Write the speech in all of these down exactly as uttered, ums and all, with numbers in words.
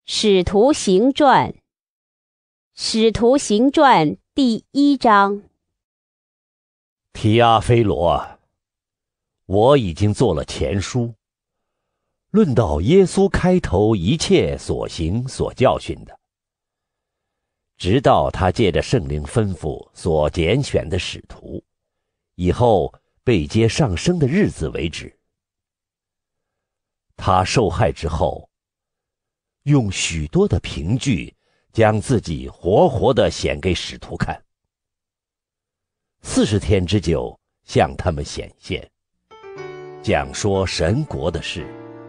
使徒行传，使徒行传第一章。 提阿非罗，我已经做了前书，论到耶稣开头一切所行所教训的，直到他借着圣灵吩咐所拣选的使徒，以后被接上升的日子为止。他受害之后，用许多的凭据将自己活活地显给使徒看，四十天之久向他们显现，讲说神国的事。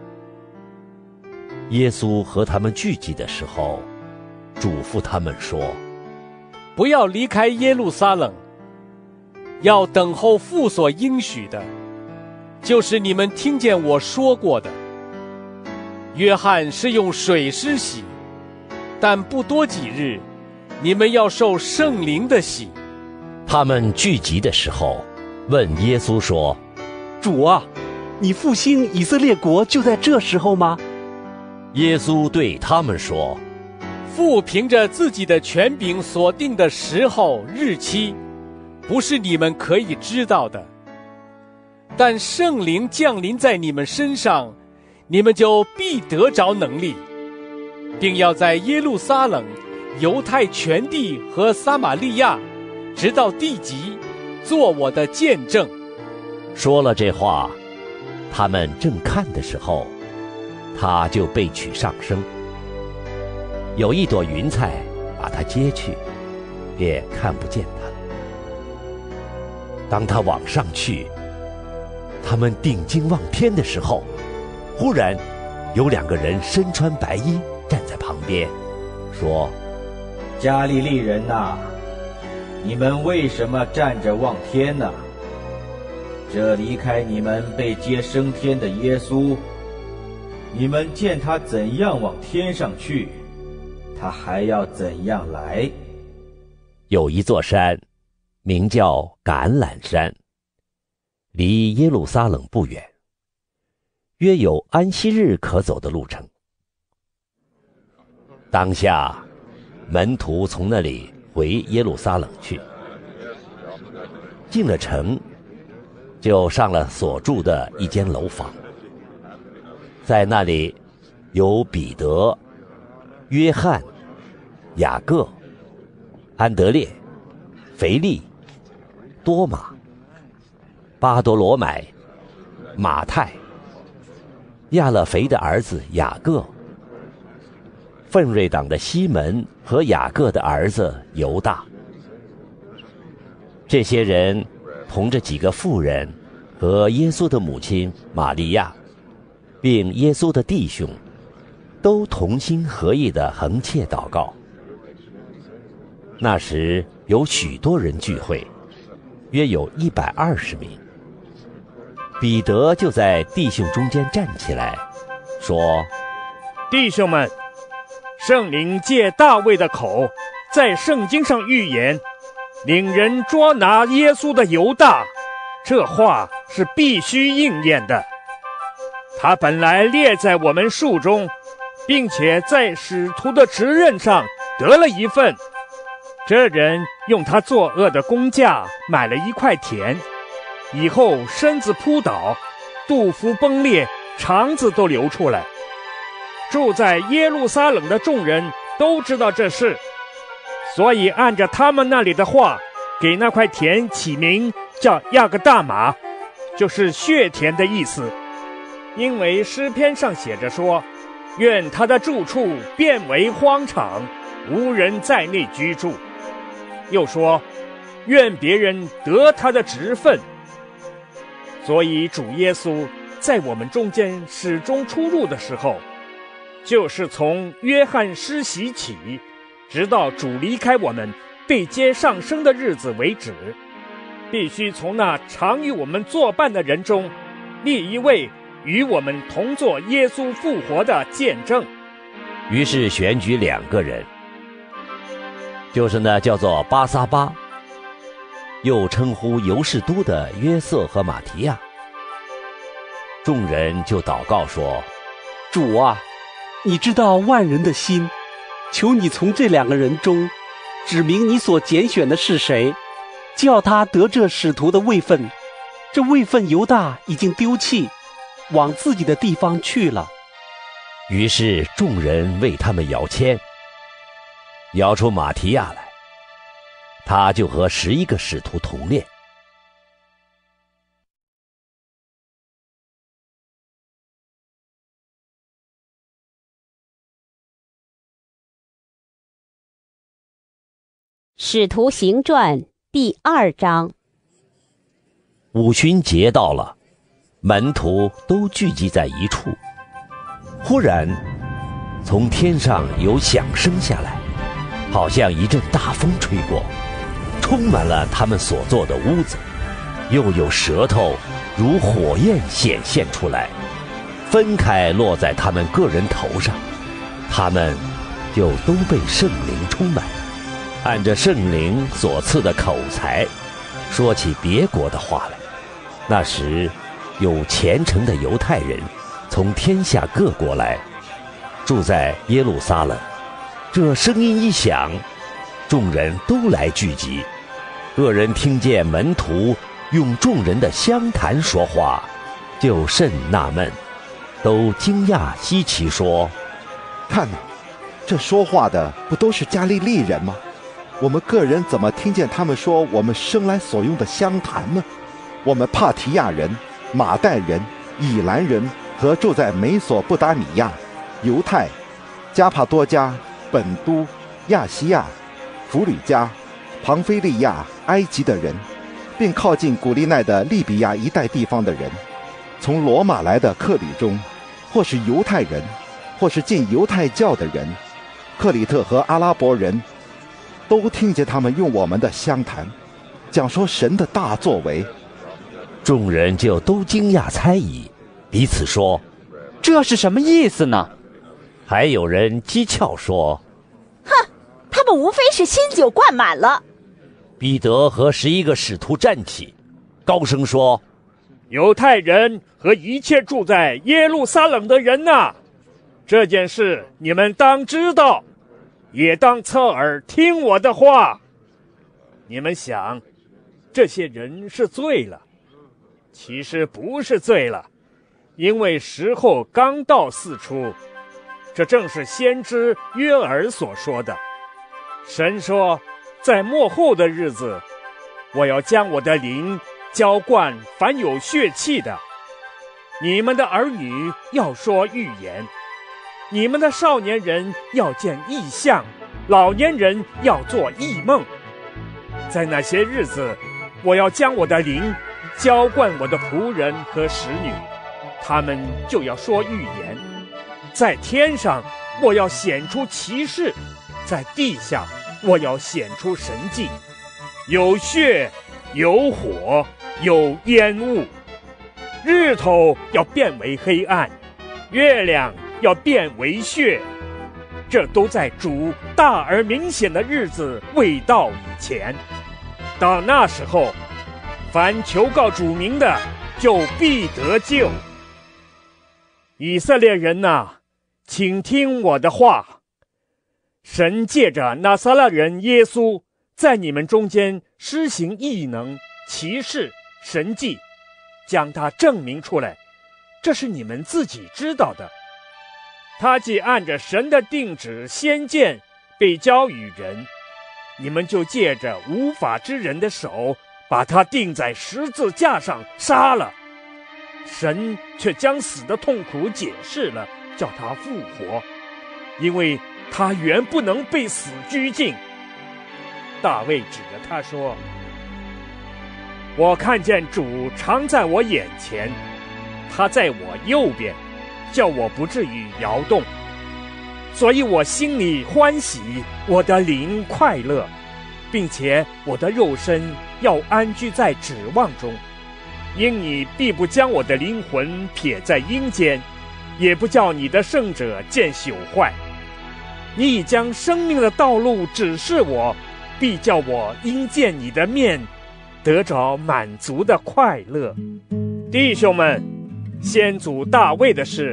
耶稣和他们聚集的时候，嘱咐他们说： 不要离开耶路撒冷，要等候父所应许的，就是你们听见我说过的。约翰是用水施洗，但不多几日，你们要受圣灵的洗。 他们聚集的时候，问耶稣说： 主啊，你复兴以色列国就在这时候吗？ 耶稣对他们说： 父凭着自己的权柄所定的时候日期，不是你们可以知道的。但圣灵降临在你们身上，你们就必得着能力，并要在耶路撒冷、犹太全地和撒玛利亚，直到地极，做我的见证。 说了这话，他们正看的时候，他就被取上升，有一朵云彩把他接去，便看不见他了。当他往上去，他们定睛望天的时候，忽然有两个人身穿白衣站在旁边，说： 加利利人哪，你们为什么站着望天呢？这离开你们被接升天的耶稣，你们见他怎样往天上去，他还要怎样来。 有一座山名叫橄榄山，离耶路撒冷不远，约有安息日可走的路程。当下门徒从那里回耶路撒冷去，进了城，就上了所住的一间楼房，在那里有彼得、约翰、雅各、安德烈、腓力、多马、巴多罗买、马太、亚勒腓的儿子雅各、奋锐党的西门和雅各的儿子犹大。这些人同着几个妇人和耶稣的母亲玛利亚，并耶稣的弟兄，都同心合意地横切祷告。那时有许多人聚会，约有一百二十名。彼得就在弟兄中间站起来，说： 弟兄们，圣灵借大卫的口在圣经上预言，领人捉拿耶稣的犹大，这话是必须应验的。他本来列在我们数中，并且在使徒的职任上得了一份。这人用他作恶的工价买了一块田，以后身子扑倒，肚腹崩裂，肠子都流出来。住在耶路撒冷的众人都知道这事，所以按着他们那里的话，给那块田起名叫亚各大马，就是血田的意思。因为诗篇上写着说：愿他的住处变为荒场，无人在内居住。又说：愿别人得他的职分。所以主耶稣在我们中间始终出入的时候，就是从约翰施洗起，直到主离开我们被接上升的日子为止，必须从那常与我们作伴的人中立一位与我们同作耶稣复活的见证。 于是选举两个人，就是那叫做巴撒巴，又称呼犹士都的约瑟和马提亚。众人就祷告说：主啊， 你知道万人的心，求你从这两个人中指明你所拣选的是谁，叫他得这使徒的位分。这位分犹大已经丢弃，往自己的地方去了。 于是众人为他们摇签，摇出马提亚来，他就和十一个使徒同列。 使徒行传第二章。 五旬节到了，门徒都聚集在一处。忽然，从天上有响声下来，好像一阵大风吹过，充满了他们所坐的屋子。又有舌头如火焰显现出来，分开落在他们个人头上，他们就都被圣灵充满，按着圣灵所赐的口才，说起别国的话来。那时有虔诚的犹太人从天下各国来，住在耶路撒冷。这声音一响，众人都来聚集。个人听见门徒用众人的相谈说话，就甚纳闷，都惊讶稀奇，说： 看哪，这说话的不都是加利利人吗？我们个人怎么听见他们说我们生来所用的相谈呢？我们帕提亚人、马代人、以兰人和住在美索不达米亚、犹太、加帕多家、本都、亚细亚、弗吕家、庞菲利亚、埃及的人，并靠近古利奈的利比亚一带地方的人，从罗马来的客旅中，或是犹太人，或是进犹太教的人，克里特和阿拉伯人，都听见他们用我们的相谈，讲说神的大作为。 众人就都惊讶猜疑，彼此说： 这是什么意思呢？ 还有人讥诮说： 哼，他们无非是新酒灌满了。 彼得和十一个使徒站起，高声说： 犹太人和一切住在耶路撒冷的人哪，这件事你们当知道，也当侧耳听我的话。你们想，这些人是醉了，其实不是醉了，因为时候刚到四出。这正是先知约珥所说的。神说，在末后的日子，我要将我的灵浇灌凡有血气的。你们的儿女要说预言，你们的少年人要见异象，老年人要做异梦。在那些日子，我要将我的灵浇灌我的仆人和使女，他们就要说预言。在天上，我要显出奇事；在地下，我要显出神迹。有血，有火，有烟雾。日头要变为黑暗，月亮要变为血。这都在主大而明显的日子未到以前。到那时候，凡求告主名的，就必得救。以色列人哪，请听我的话。神借着拿撒勒人耶稣，在你们中间施行异能、奇事、神迹，将他证明出来，这是你们自己知道的。他既按着神的定旨先见被交与人，你们就借着无法之人的手，把他钉在十字架上杀了。神却将死的痛苦解释了，叫他复活，因为他原不能被死拘禁。大卫指着他说：我看见主常在我眼前，他在我右边，叫我不至于摇动。所以我心里欢喜，我的灵快乐，并且我的肉身要安居在指望中。因你必不将我的灵魂撇在阴间，也不叫你的圣者见朽坏。你已将生命的道路指示我，必叫我因见你的面，得着满足的快乐。弟兄们，先祖大卫的事，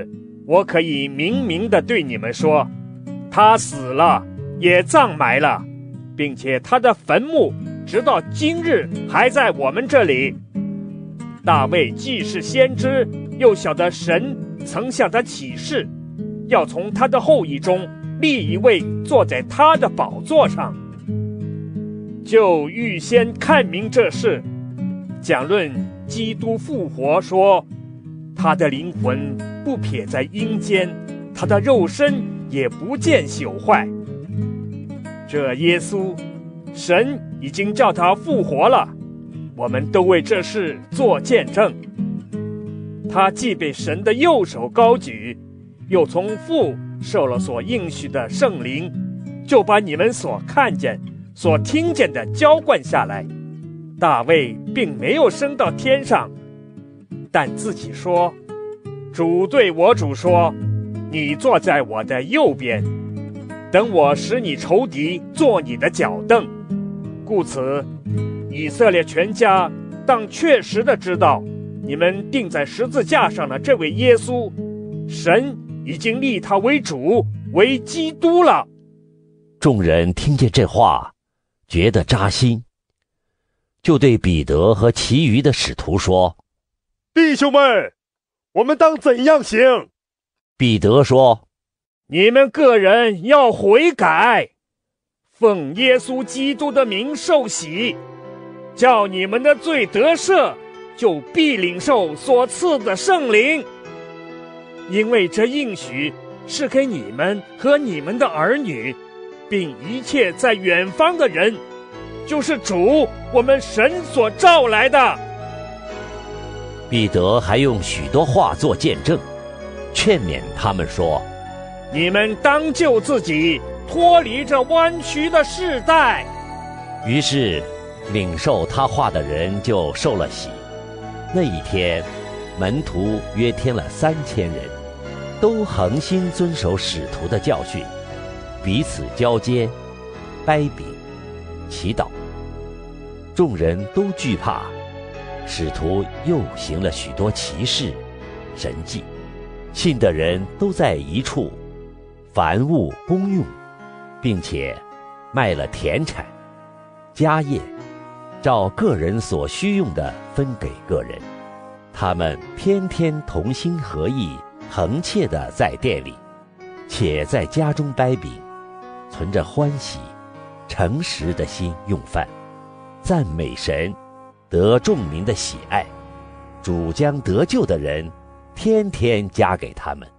我可以明明地对你们说，他死了，也葬埋了，并且他的坟墓直到今日还在我们这里。大卫既是先知，又晓得神曾向他起誓，要从他的后裔中立一位坐在他的宝座上，就预先看明这事。讲论基督复活说，他的灵魂不撇在阴间，他的肉身也不见朽坏。这耶稣，神已经叫他复活了，我们都为这事做见证。他既被神的右手高举，又从父受了所应许的圣灵，就把你们所看见、所听见的浇灌下来。大卫并没有升到天上，但自己说，主对我主说，你坐在我的右边，等我使你仇敌做你的脚凳。故此，以色列全家当确实的知道，你们钉在十字架上的这位耶稣，神已经立他为主，为基督了。 众人听见这话，觉得扎心，就对彼得和其余的使徒说： 弟兄们，我们当怎样行？ 彼得说： 你们个人要悔改，奉耶稣基督的名受洗，叫你们的罪得赦，就必领受所赐的圣灵。因为这应许是给你们和你们的儿女，并一切在远方的人，就是主我们神所召来的。 彼得还用许多话做见证，劝勉他们说： 你们当救自己，脱离这弯曲的世代。 于是领受他话的人就受了洗。那一天，门徒约添了三千人，都恒心遵守使徒的教训，彼此交接，掰饼，祈祷。众人都惧怕，使徒又行了许多奇事神迹，信的人都在一处，凡物公用，并且卖了田产、家业，照个人所需用的分给个人。他们天天同心合意，恒切地在店里，且在家中掰饼，存着欢喜、诚实的心用饭，赞美神，得众民的喜爱。主将得救的人天天加给他们。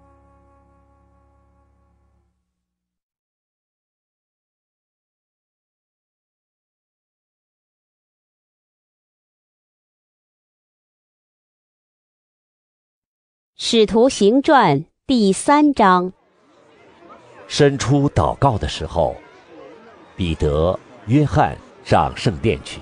使徒行传第三章。 申初祷告的时候，彼得、约翰上圣殿去。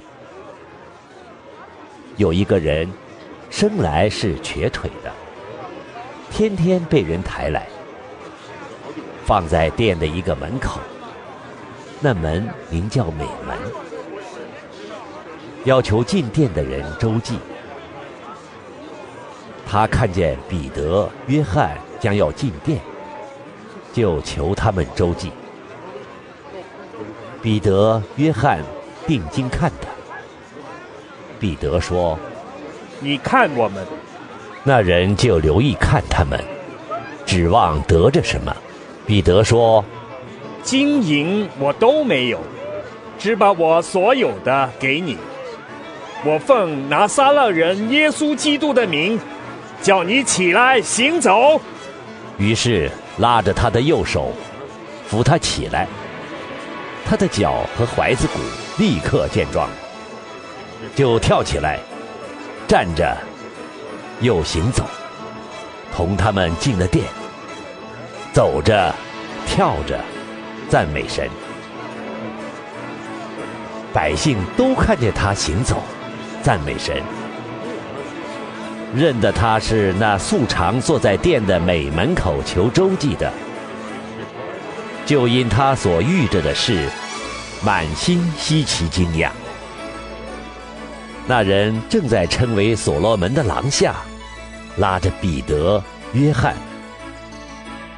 有一个人生来是瘸腿的，天天被人抬来，放在殿的一个门口，那门名叫美门，要求进殿的人周济。他看见彼得、约翰将要进殿，就求他们周济。彼得、约翰定睛看他。彼得说： 你看我们。 那人就留意看他们，指望得着什么。彼得说： 金银我都没有，只把我所有的给你。我奉拿撒勒人耶稣基督的名，叫你起来行走。 于是拉着他的右手，扶他起来，他的脚和踝子骨立刻健壮，就跳起来，站着，又行走，同他们进了殿，走着，跳着，赞美神。百姓都看见他行走，赞美神，认得他是那素常坐在殿的美门口求周济的，就因他所遇着的事，满心稀奇惊讶。那人正在称为所罗门的廊下，拉着彼得、约翰，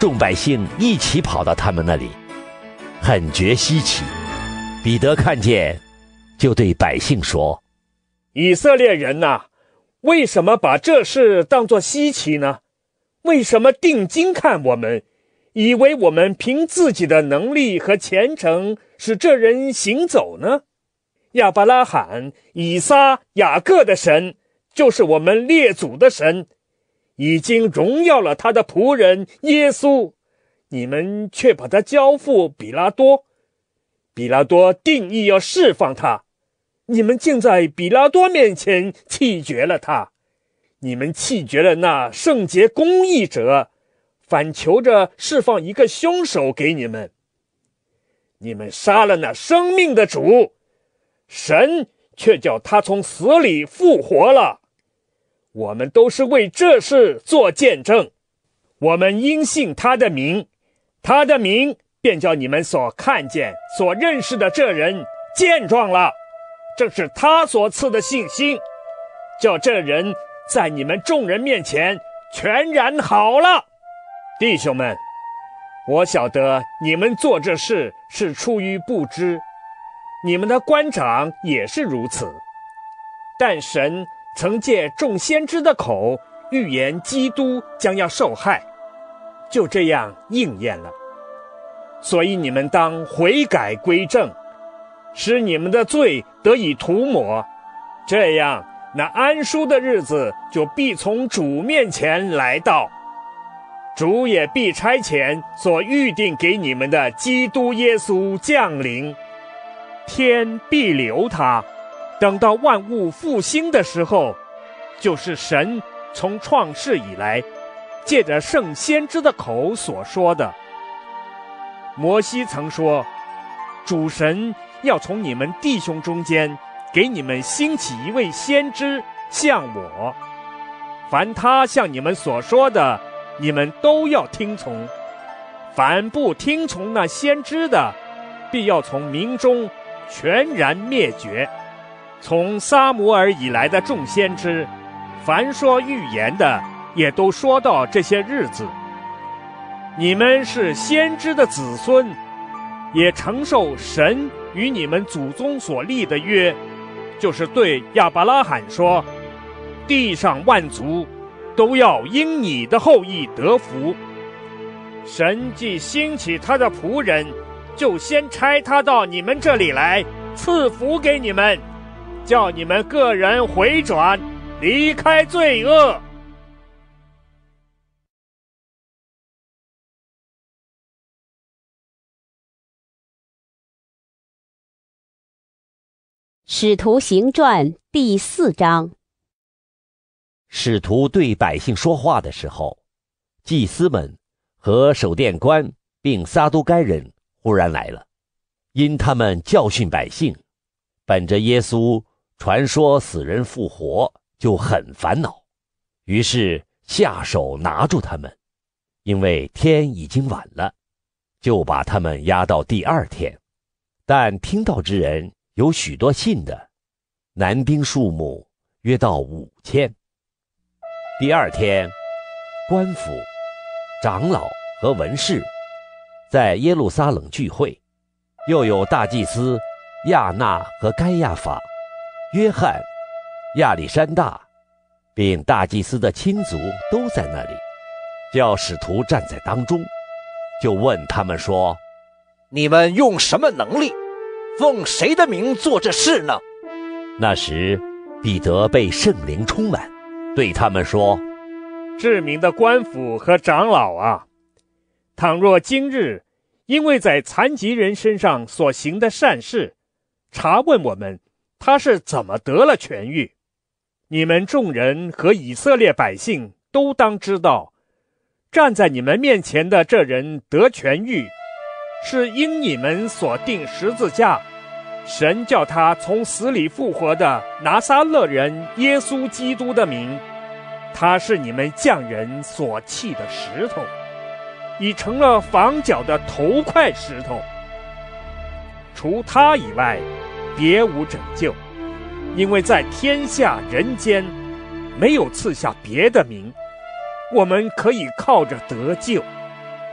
众百姓一起跑到他们那里，很觉稀奇。彼得看见，就对百姓说： 以色列人哪、啊，为什么把这事当作稀奇呢？为什么定睛看我们，以为我们凭自己的能力和虔诚使这人行走呢？亚伯拉罕、以撒、雅各的神，就是我们列祖的神，已经荣耀了他的仆人耶稣，你们却把他交付比拉多。比拉多定义要释放他，你们竟在比拉多面前弃绝了他。你们弃绝了那圣洁公义者，反求着释放一个凶手给你们。你们杀了那生命的主，神却叫他从死里复活了。我们都是为这事做见证。我们因信他的名，他的名便叫你们所看见、所认识的这人健壮了。这是他所赐的信心，叫这人在你们众人面前全然好了。弟兄们，我晓得你们做这事是出于不知，你们的官长也是如此。但神曾借众先知的口预言基督将要受害，就这样应验了。所以你们当悔改归正，使你们的罪得以涂抹，这样那安舒的日子就必从主面前来到，主也必差遣所预定给你们的基督耶稣降临。天必留他，等到万物复兴的时候，就是神从创世以来借着圣先知的口所说的。摩西曾说，主神要从你们弟兄中间给你们兴起一位先知，像我。凡他向你们所说的，你们都要听从。凡不听从那先知的，必要从民中全然灭绝。从撒母耳以来的众先知，凡说预言的，也都说到这些日子。你们是先知的子孙，也承受神与你们祖宗所立的约，就是对亚伯拉罕说，地上万族都要因你的后裔得福。神既兴起他的仆人，就先差他到你们这里来，赐福给你们，叫你们个人回转，离开罪恶。 使徒行传第四章。 使徒对百姓说话的时候，祭司们和守殿官并撒都该人忽然来了，因他们教训百姓，本着耶稣传说死人复活，就很烦恼，于是下手拿住他们，因为天已经晚了，就把他们押到第二天。但听到之人有许多信的，男丁数目约到五千。第二天，官府、长老和文士在耶路撒冷聚会，又有大祭司亚那和该亚法、约翰、亚历山大，并大祭司的亲族都在那里，叫使徒站在当中，就问他们说： 你们用什么能力，奉谁的名做这事呢？ 那时彼得被圣灵充满，对他们说： 至明的官府和长老啊，倘若今日因为在残疾人身上所行的善事，查问我们他是怎么得了痊愈，你们众人和以色列百姓都当知道，站在你们面前的这人得痊愈，是因你们所定十字架，神叫他从死里复活的拿撒勒人耶稣基督的名。他是你们匠人所弃的石头，已成了房角的头块石头。除他以外，别无拯救，因为在天下人间没有赐下别的名，我们可以靠着得救。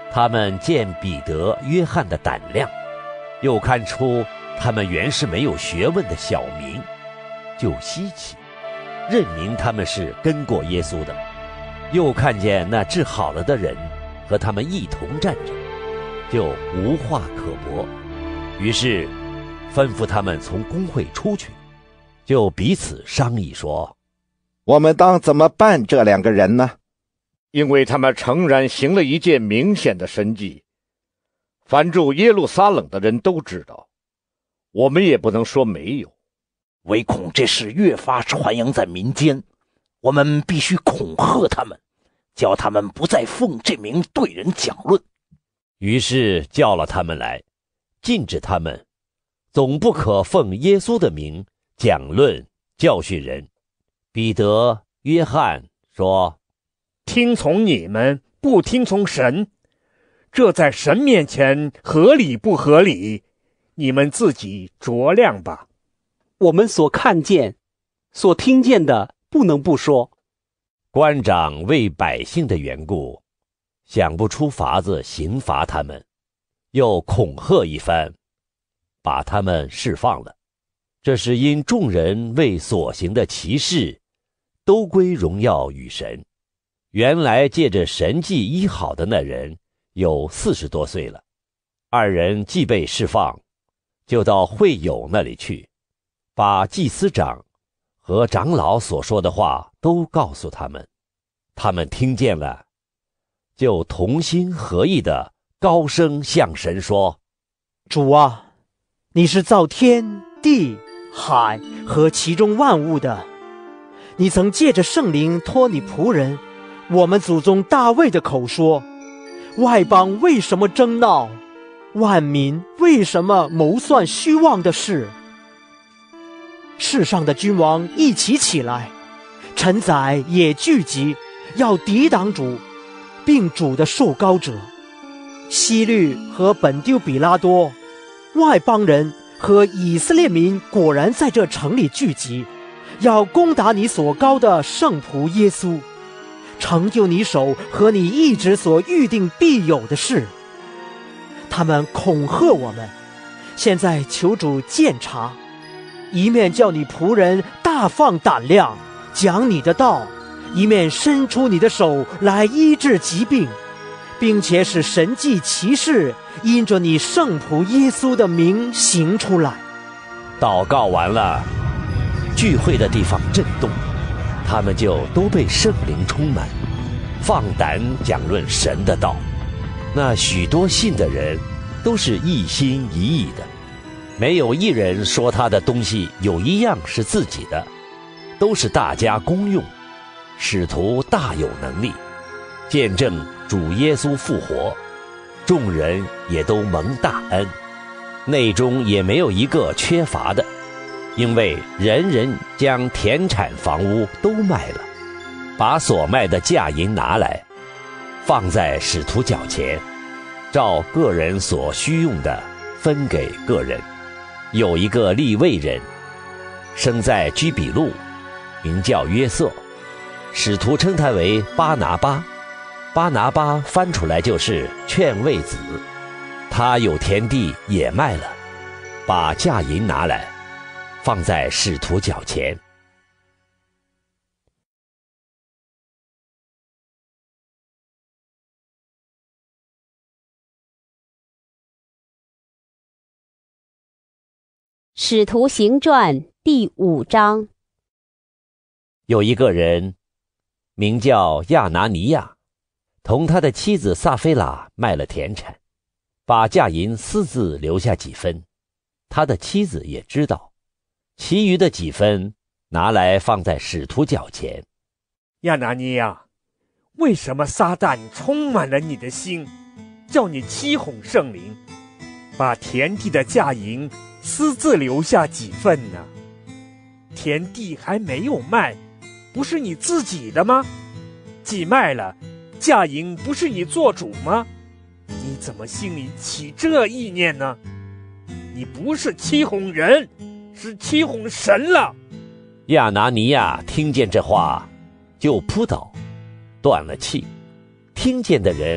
他们见彼得、约翰的胆量，又看出他们原是没有学问的小民，就稀奇，认明他们是跟过耶稣的。又看见那治好了的人和他们一同站着，就无话可驳。于是吩咐他们从公会出去，就彼此商议说： 我们当怎么办这两个人呢？ 因为他们诚然行了一件明显的神迹，凡住耶路撒冷的人都知道，我们也不能说没有， 唯恐这事越发传扬在民间，我们必须恐吓他们，叫他们不再奉这名对人讲论。 于是叫了他们来，禁止他们，总不可奉耶稣的名讲论教训人。彼得、约翰说： 听从你们，不听从神，这在神面前合理不合理？你们自己酌量吧。 我们所看见、所听见的，不能不说。 官长为百姓的缘故，想不出法子刑罚他们，又恐吓一番，把他们释放了。这是因众人为所行的奇事，都归荣耀与神。原来借着神迹医好的那人有四十多岁了，二人既被释放，就到会友那里去，把祭司长和长老所说的话都告诉他们。他们听见了，就同心合意地高声向神说： 主啊，你是造天地海和其中万物的，你曾借着圣灵托你仆人我们祖宗大卫的口说，外邦为什么争闹，万民为什么谋算虚妄的事？世上的君王一起起来，臣宰也聚集，要抵挡主，并主的受膏者。希律和本丢比拉多，外邦人和以色列民果然在这城里聚集，要攻打你所膏的圣仆耶稣，成就你手和你一直所预定必有的事。他们恐吓我们，现在求主鉴察，一面叫你仆人大放胆量讲你的道，一面伸出你的手来医治疾病，并且使神迹奇事因着你圣仆耶稣的名行出来。 祷告完了，聚会的地方震动，他们就都被圣灵充满，放胆讲论神的道。那许多信的人都是一心一意的，没有一人说他的东西有一样是自己的，都是大家公用。使徒大有能力，见证主耶稣复活，众人也都蒙大恩，内中也没有一个缺乏的，因为人人将田产房屋都卖了，把所卖的价银拿来，放在使徒脚前，照个人所需用的分给个人。有一个利未人，生在居比路，名叫约瑟，使徒称他为巴拿巴，巴拿巴翻出来就是劝慰子。他有田地也卖了，把价银拿来，放在使徒脚前。 使徒行传第五章。 有一个人名叫亚拿尼亚，同他的妻子撒菲拉卖了田产，把价银私自留下几分，他的妻子也知道，其余的几分拿来放在使徒脚前。 亚拿尼亚，为什么撒旦充满了你的心，叫你欺哄圣灵，把田地的价银私自留下几份呢？田地还没有卖，不是你自己的吗？既卖了，价银不是你做主吗？你怎么心里起这意念呢？你不是欺哄人，是欺哄神了。 亚拿尼亚听见这话，就扑倒，断了气。听见的人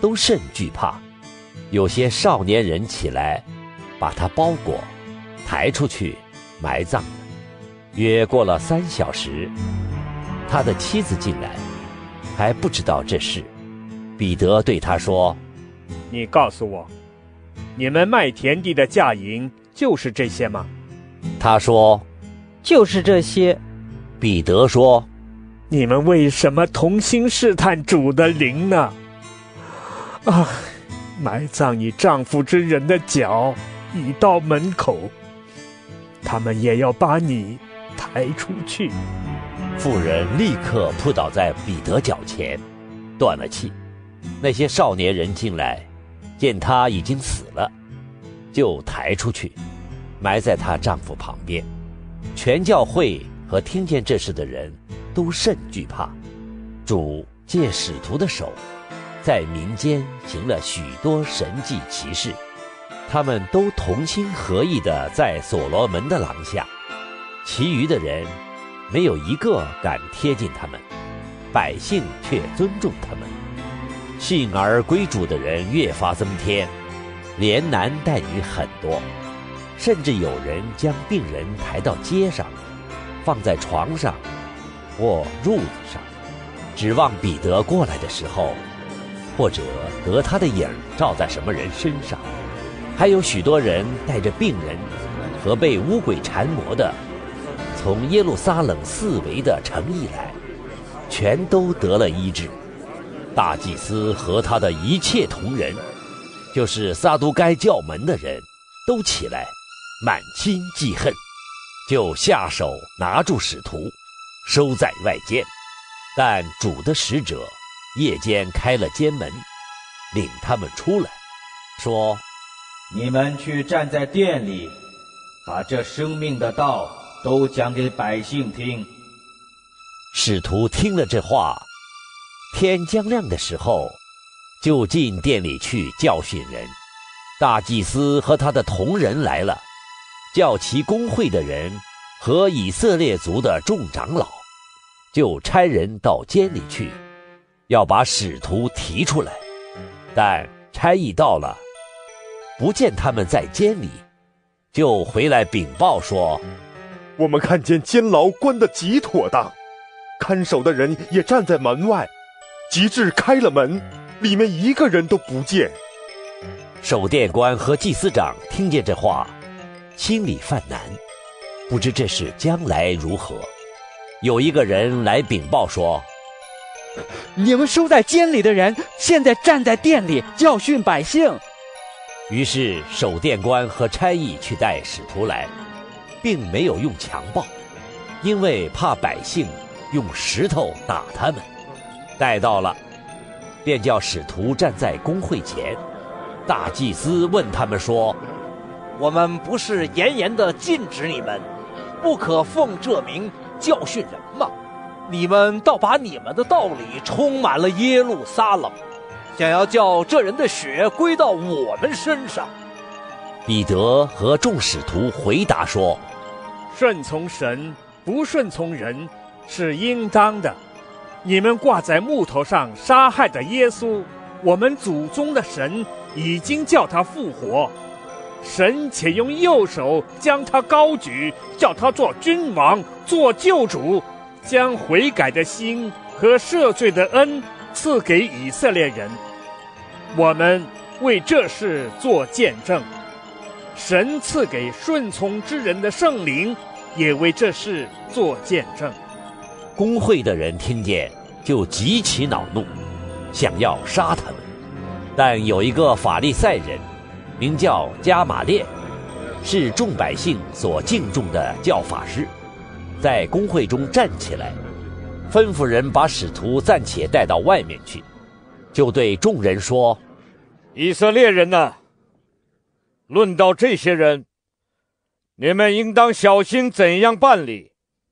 都甚惧怕。有些少年人起来，把他包裹，抬出去埋葬了。约过了三小时，他的妻子进来，还不知道这事。彼得对他说： 你告诉我，你们卖田地的价银就是这些吗？ 他说： 就是这些。 彼得说： 你们为什么同心试探主的灵呢？啊，埋葬你丈夫之人的脚已到门口，他们也要把你抬出去。 妇人立刻扑倒在彼得脚前，断了气。那些少年人进来，见他已经死了，就抬出去，埋在她丈夫旁边。全教会和听见这事的人都甚惧怕。主借使徒的手，在民间行了许多神迹奇事，他们都同心合意地在所罗门的廊下，其余的人没有一个敢贴近他们，百姓却尊重他们。信而归主的人越发增添，连男带女很多，甚至有人将病人抬到街上，放在床上或褥子上，指望彼得过来的时候，或者得他的影照在什么人身上。还有许多人带着病人和被污鬼缠磨的，从耶路撒冷四围的城邑来，全都得了医治。大祭司和他的一切同人，就是撒都该教门的人，都起来，满心记恨，就下手拿住使徒，收在外间。但主的使者夜间开了监门，领他们出来，说： 你们去站在殿里，把这生命的道都讲给百姓听。 使徒听了这话，天将亮的时候，就进殿里去教训人。大祭司和他的同人来了，叫其公会的人和以色列族的众长老，就差人到监里去，要把使徒提出来。但差役到了，不见他们在监里，就回来禀报说： 我们看见监牢关得极妥当，看守的人也站在门外，及至开了门，里面一个人都不见。 守殿官和祭司长听见这话，心里犯难，不知这事将来如何。有一个人来禀报说： 你们收在监里的人，现在站在殿里教训百姓。 于是守殿官和差役去带使徒来，并没有用强暴，因为怕百姓用石头打他们。带到了，便叫使徒站在公会前。大祭司问他们说： 我们不是严严地禁止你们，不可奉这名教训人吗？你们倒把你们的道理充满了耶路撒冷，想要叫这人的血归到我们身上。 彼得和众使徒回答说： 顺从神，不顺从人，是应当的。你们挂在木头上杀害的耶稣，我们祖宗的神已经叫他复活，神且用右手将他高举，叫他做君王，做救主，将悔改的心和赦罪的恩赐给以色列人。我们为这事做见证，神赐给顺从之人的圣灵也为这事做见证。 公会的人听见，就极其恼怒，想要杀他们。但有一个法利赛人，名叫加马列，是众百姓所敬重的教法师，在公会中站起来，吩咐人把使徒暂且带到外面去，就对众人说： 以色列人哪，论到这些人，你们应当小心怎样办理。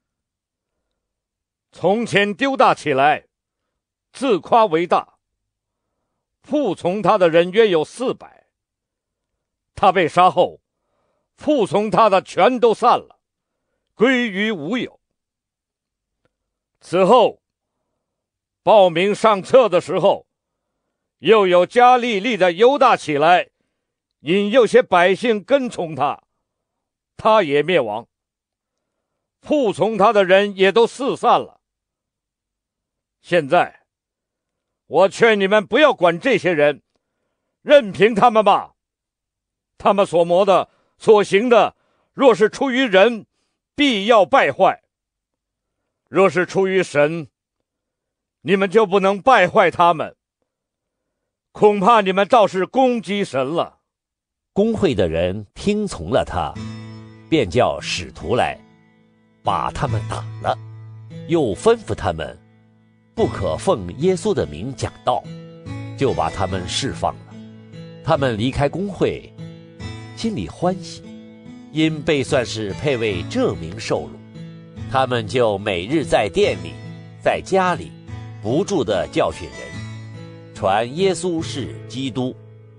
从前丢大起来，自夸为大，服从他的人约有四百。他被杀后，服从他的全都散了，归于无有。此后报名上册的时候， 又有加利利的犹大起来，引诱些百姓跟从他，他也灭亡，仆从他的人也都四散了。现在我劝你们不要管这些人，任凭他们吧。他们所谋的所行的，若是出于人，必要败坏；若是出于神，你们就不能败坏他们。恐怕你们倒是攻击神了。 公会的人听从了他，便叫使徒来，把他们打了，又吩咐他们不可奉耶稣的名讲道，就把他们释放了。他们离开公会，心里欢喜，因被算是配为这名受辱。他们就每日在店里，在家里，不住地教训人，传耶稣是基督。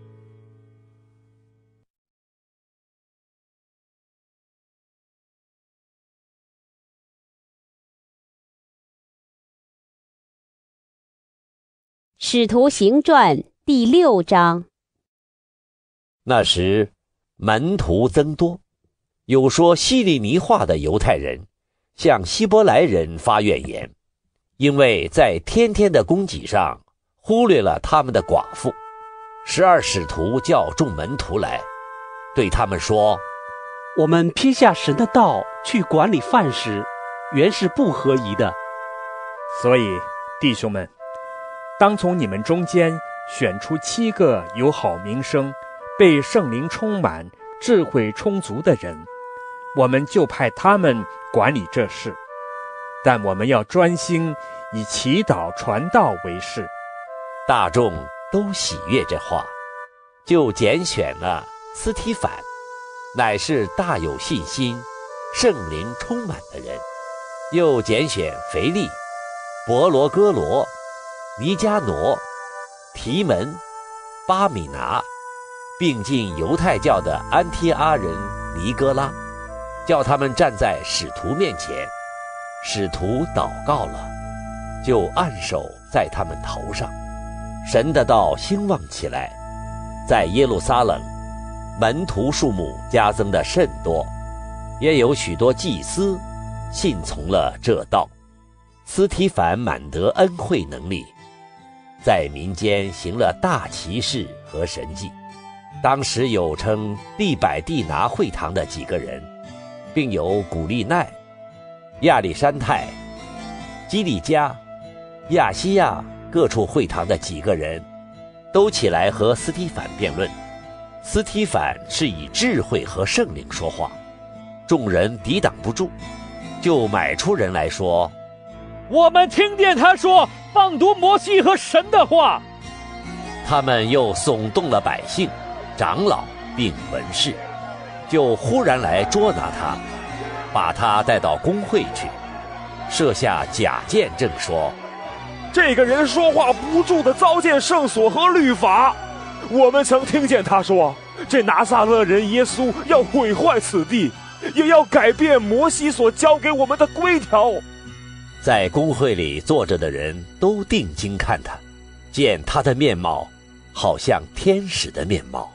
使徒行传第六章。 那时门徒增多，有说希利尼话的犹太人向希伯来人发怨言，因为在天天的供给上忽略了他们的寡妇。十二使徒叫众门徒来，对他们说： 我们撇下神的道去管理饭食，原是不合宜的。 所以弟兄们，当从你们中间选出七个有好名声、被圣灵充满、智慧充足的人，我们就派他们管理这事。但我们要专心以祈祷传道为事。 大众都喜悦这话，就拣选了斯提反，乃是大有信心、圣灵充满的人；又拣选腓利、伯罗哥罗、尼加挪、提门、巴米拿，并进犹太教的安提阿人尼哥拉，叫他们站在使徒面前。使徒祷告了，就按手在他们头上。神的道兴旺起来，在耶路撒冷，门徒数目加增的甚多，也有许多祭司信从了这道。斯提反满得恩惠能力，在民间行了大奇事和神迹。当时有称利百地拿会堂的几个人，并有古利奈、亚历山泰、基利加、亚西亚各处会堂的几个人，都起来和斯提反辩论。斯提反是以智慧和圣灵说话，众人抵挡不住，就买出人来说： 我们听见他说谤读摩西和神的话。 他们又耸动了百姓、长老并文士，就忽然来捉拿他，把他带到公会去，设下假见证说： 这个人说话不住地糟践圣所和律法。我们曾听见他说，这拿撒勒人耶稣要毁坏此地，也要改变摩西所教给我们的规条。 在公会里坐着的人都定睛看他，见他的面貌好像天使的面貌。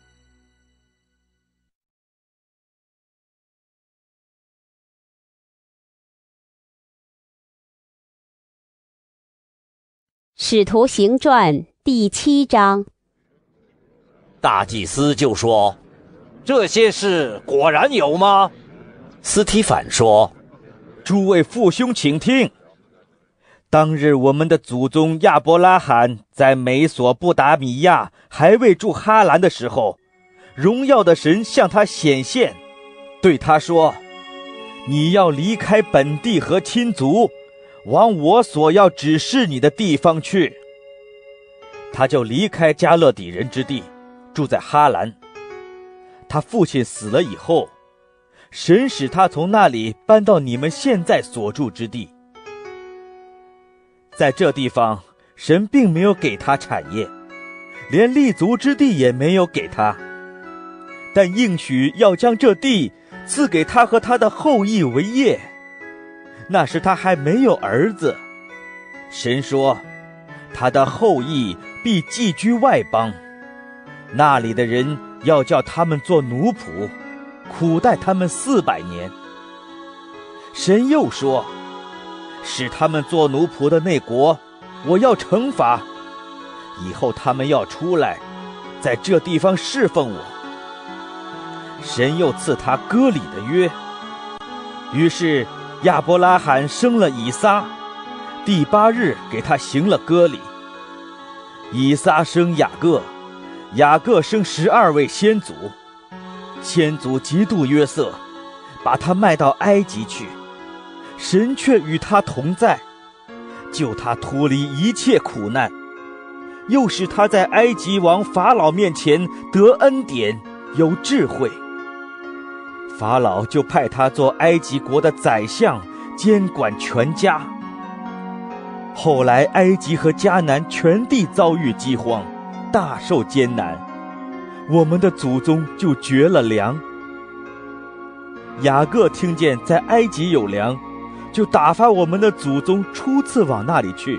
使徒行传第七章。 大祭司就说： 这些事果然有吗？ 斯提反说： 诸位父兄请听，当日我们的祖宗亚伯拉罕在美索不达米亚还未住哈兰的时候，荣耀的神向他显现，对他说：你要离开本地和亲族，往我所要指示你的地方去。他就离开加勒底人之地，住在哈兰。他父亲死了以后，神使他从那里搬到你们现在所住之地。在这地方，神并没有给他产业，连立足之地也没有给他，但应许要将这地赐给他和他的后裔为业。那时他还没有儿子。神说，他的后裔必寄居外邦，那里的人要叫他们做奴仆，苦待他们四百年。神又说，使他们做奴仆的那国，我要惩罚，以后他们要出来，在这地方侍奉我。神又赐他割礼的约，于是亚伯拉罕生了以撒，第八日给他行了割礼。以撒生雅各，雅各生十二位先祖，先祖嫉妒约瑟，把他卖到埃及去，神却与他同在，救他脱离一切苦难，又使他在埃及王法老面前得恩典，有智慧。法老就派他做埃及国的宰相，监管全家。后来埃及和迦南全地遭遇饥荒，大受艰难，我们的祖宗就绝了粮。雅各听见在埃及有粮，就打发我们的祖宗初次往那里去。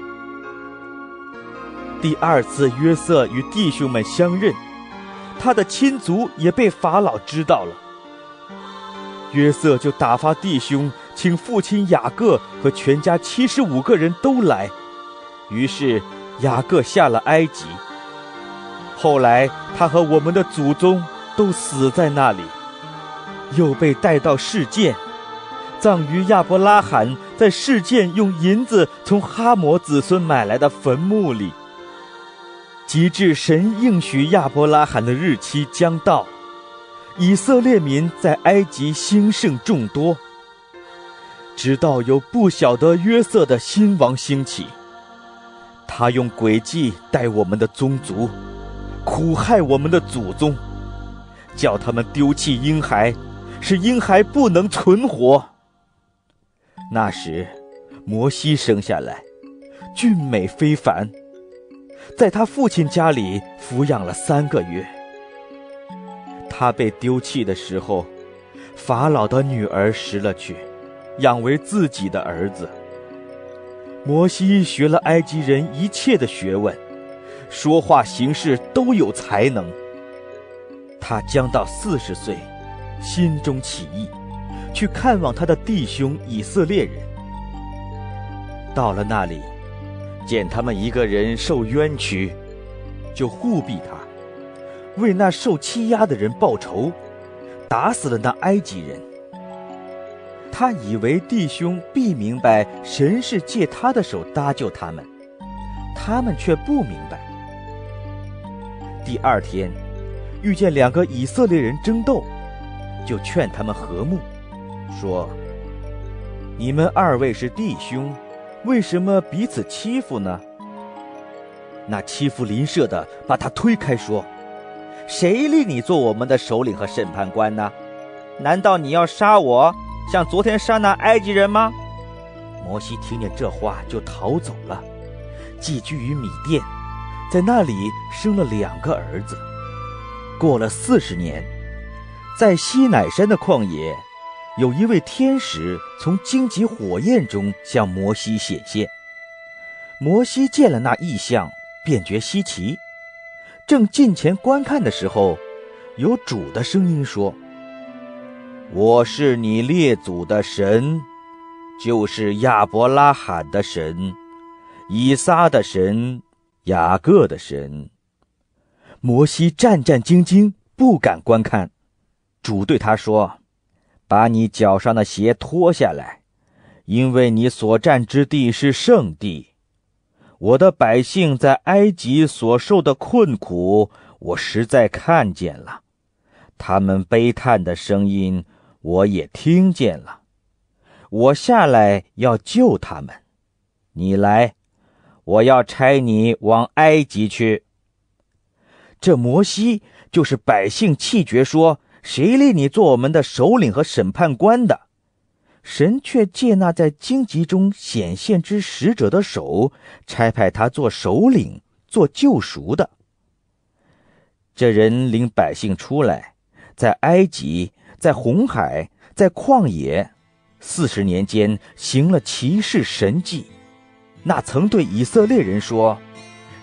第二次约瑟与弟兄们相认，他的亲族也被法老知道了。约瑟就打发弟兄请父亲雅各和全家七十五个人都来，于是雅各下了埃及。后来他和我们的祖宗都死在那里，又被带到示剑，葬于亚伯拉罕在示剑用银子从哈摩子孙买来的坟墓里。及至神应许亚伯拉罕的日期将到，以色列民在埃及兴盛众多，直到有不晓得约瑟的新王兴起，他用诡计待我们的宗族，苦害我们的祖宗，叫他们丢弃婴孩，使婴孩不能存活。那时摩西生下来，俊美非凡，在他父亲家里抚养了三个月。他被丢弃的时候，法老的女儿拾了去，养为自己的儿子。摩西学了埃及人一切的学问，说话行事都有才能。他将到四十岁，心中起意，去看望他的弟兄以色列人。到了那里，见他们一个人受冤屈，就护庇他，为那受欺压的人报仇，打死了那埃及人。他以为弟兄必明白神是借他的手搭救他们，他们却不明白。第二天遇见两个以色列人争斗，就劝他们和睦，说：你们二位是弟兄，为什么彼此欺负呢？那欺负邻舍的把他推开，说：谁立你做我们的首领和审判官呢？难道你要杀我，像昨天杀那埃及人吗？摩西听见这话就逃走了，寄居于米甸，在那里生了两个儿子。过了四十年，在西乃山的旷野，有一位天使从荆棘火焰中向摩西显现。摩西见了那异象，便觉稀奇，正近前观看的时候，有主的声音说：我是你列祖的神，就是亚伯拉罕的神，以撒的神，雅各的神。摩西战战兢兢，不敢观看。主对他说：把你脚上的鞋脱下来，因为你所站之地是圣地。我的百姓在埃及所受的困苦，我实在看见了，他们悲叹的声音我也听见了。我下来要救他们，你来，我要差你往埃及去。这摩西就是百姓气绝说：谁立你做我们的首领和审判官的？神却借那在荆棘中显现之使者的手，差派他做首领，做救赎的。这人领百姓出来，在埃及，在红海，在旷野，四十年间行了奇事神迹。那曾对以色列人说：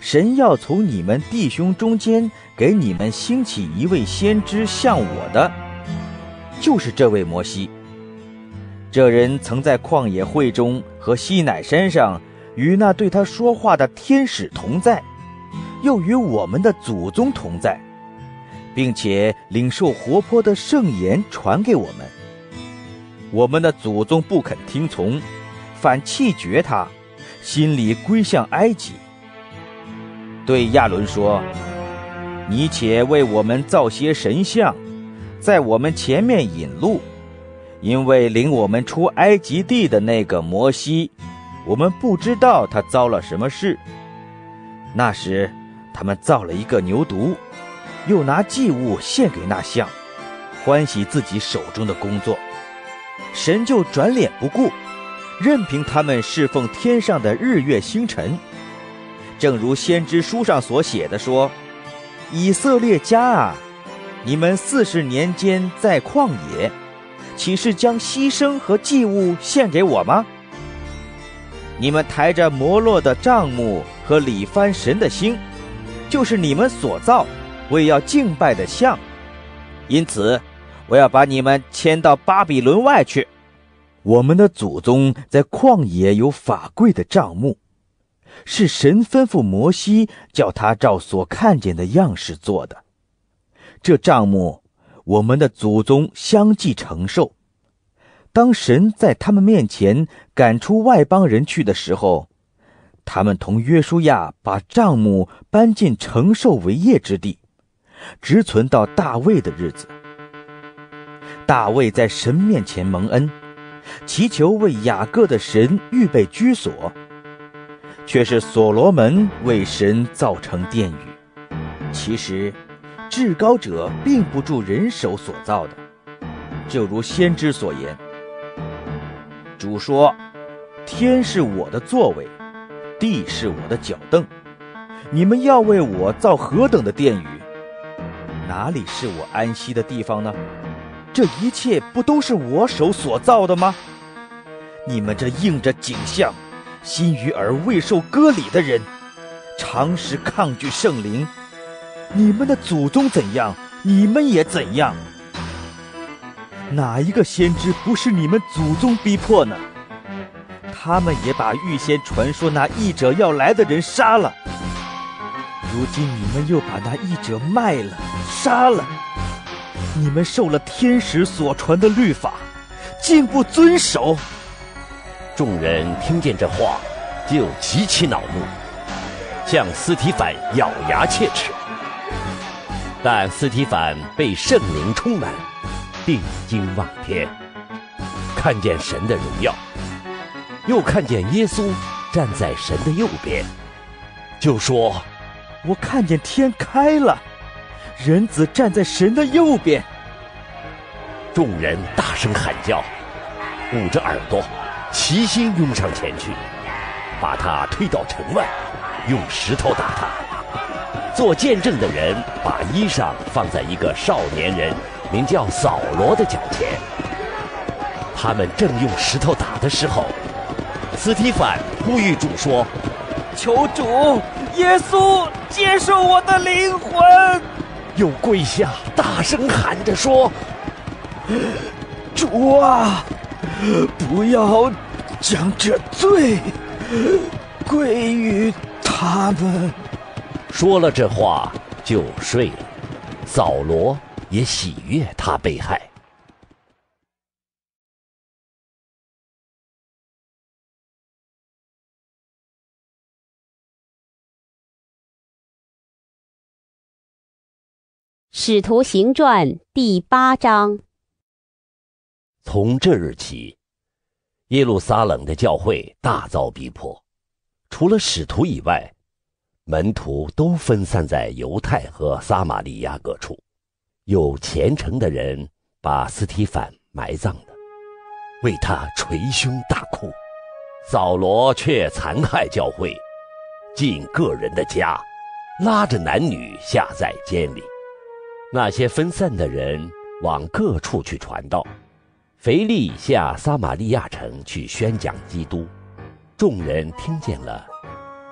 神要从你们弟兄中间给你们兴起一位先知像我的，就是这位摩西。这人曾在旷野会中和西乃山上与那对他说话的天使同在，又与我们的祖宗同在，并且领受活泼的圣言传给我们。我们的祖宗不肯听从，反弃绝他，心里归向埃及。对亚伦说：你且为我们造些神像，在我们前面引路，因为领我们出埃及地的那个摩西，我们不知道他遭了什么事。那时他们造了一个牛犊，又拿祭物献给那像，欢喜自己手中的工作。神就转脸不顾，任凭他们侍奉天上的日月星辰。正如先知书上所写的说：以色列家啊，你们四十年间在旷野，岂是将牺牲和祭物献给我吗？你们抬着摩洛的帐幕和里番神的星，就是你们所造为要敬拜的像，因此我要把你们迁到巴比伦外去。我们的祖宗在旷野有法柜的帐幕，是神吩咐摩西叫他照所看见的样式做的。这帐幕我们的祖宗相继承受。当神在他们面前赶出外邦人去的时候，他们同约书亚把帐幕搬进承受为业之地，直存到大卫的日子。大卫在神面前蒙恩，祈求为雅各的神预备居所，却是所罗门为神造成殿宇。其实至高者并不住人手所造的，就如先知所言：主说，天是我的座位，地是我的脚凳，你们要为我造何等的殿宇？哪里是我安息的地方呢？这一切不都是我手所造的吗？你们这应着景象，心于耳未受割礼的人，常时抗拒圣灵。你们的祖宗怎样，你们也怎样。哪一个先知不是你们祖宗逼迫呢？他们也把预先传说那义者要来的人杀了。如今你们又把那义者卖了，杀了。你们受了天使所传的律法，竟不遵守。 众人听见这话，就极其恼怒，向司提反咬牙切齿。但司提反被圣灵充满，定睛望天，看见神的荣耀，又看见耶稣站在神的右边，就说： 我看见天开了，人子站在神的右边。 众人大声喊叫，捂着耳朵，齐心拥上前去，把他推到城外，用石头打他。做见证的人把衣裳放在一个少年人名叫扫罗的脚前。他们正用石头打的时候，司提反呼吁主说： 求主耶稣接受我的灵魂。 又跪下大声喊着说： 主啊，不要将这罪归于他们。 说了这话就睡了。扫罗也喜悦他被害。 使徒行传第八章。 从这日起，耶路撒冷的教会大遭逼迫，除了使徒以外，门徒都分散在犹太和撒玛利亚各处。有虔诚的人把司提反埋葬了，为他捶胸大哭。扫罗却残害教会，进个人的家，拉着男女下在监里。那些分散的人往各处去传道，腓力下撒玛利亚城去宣讲基督。众人听见了，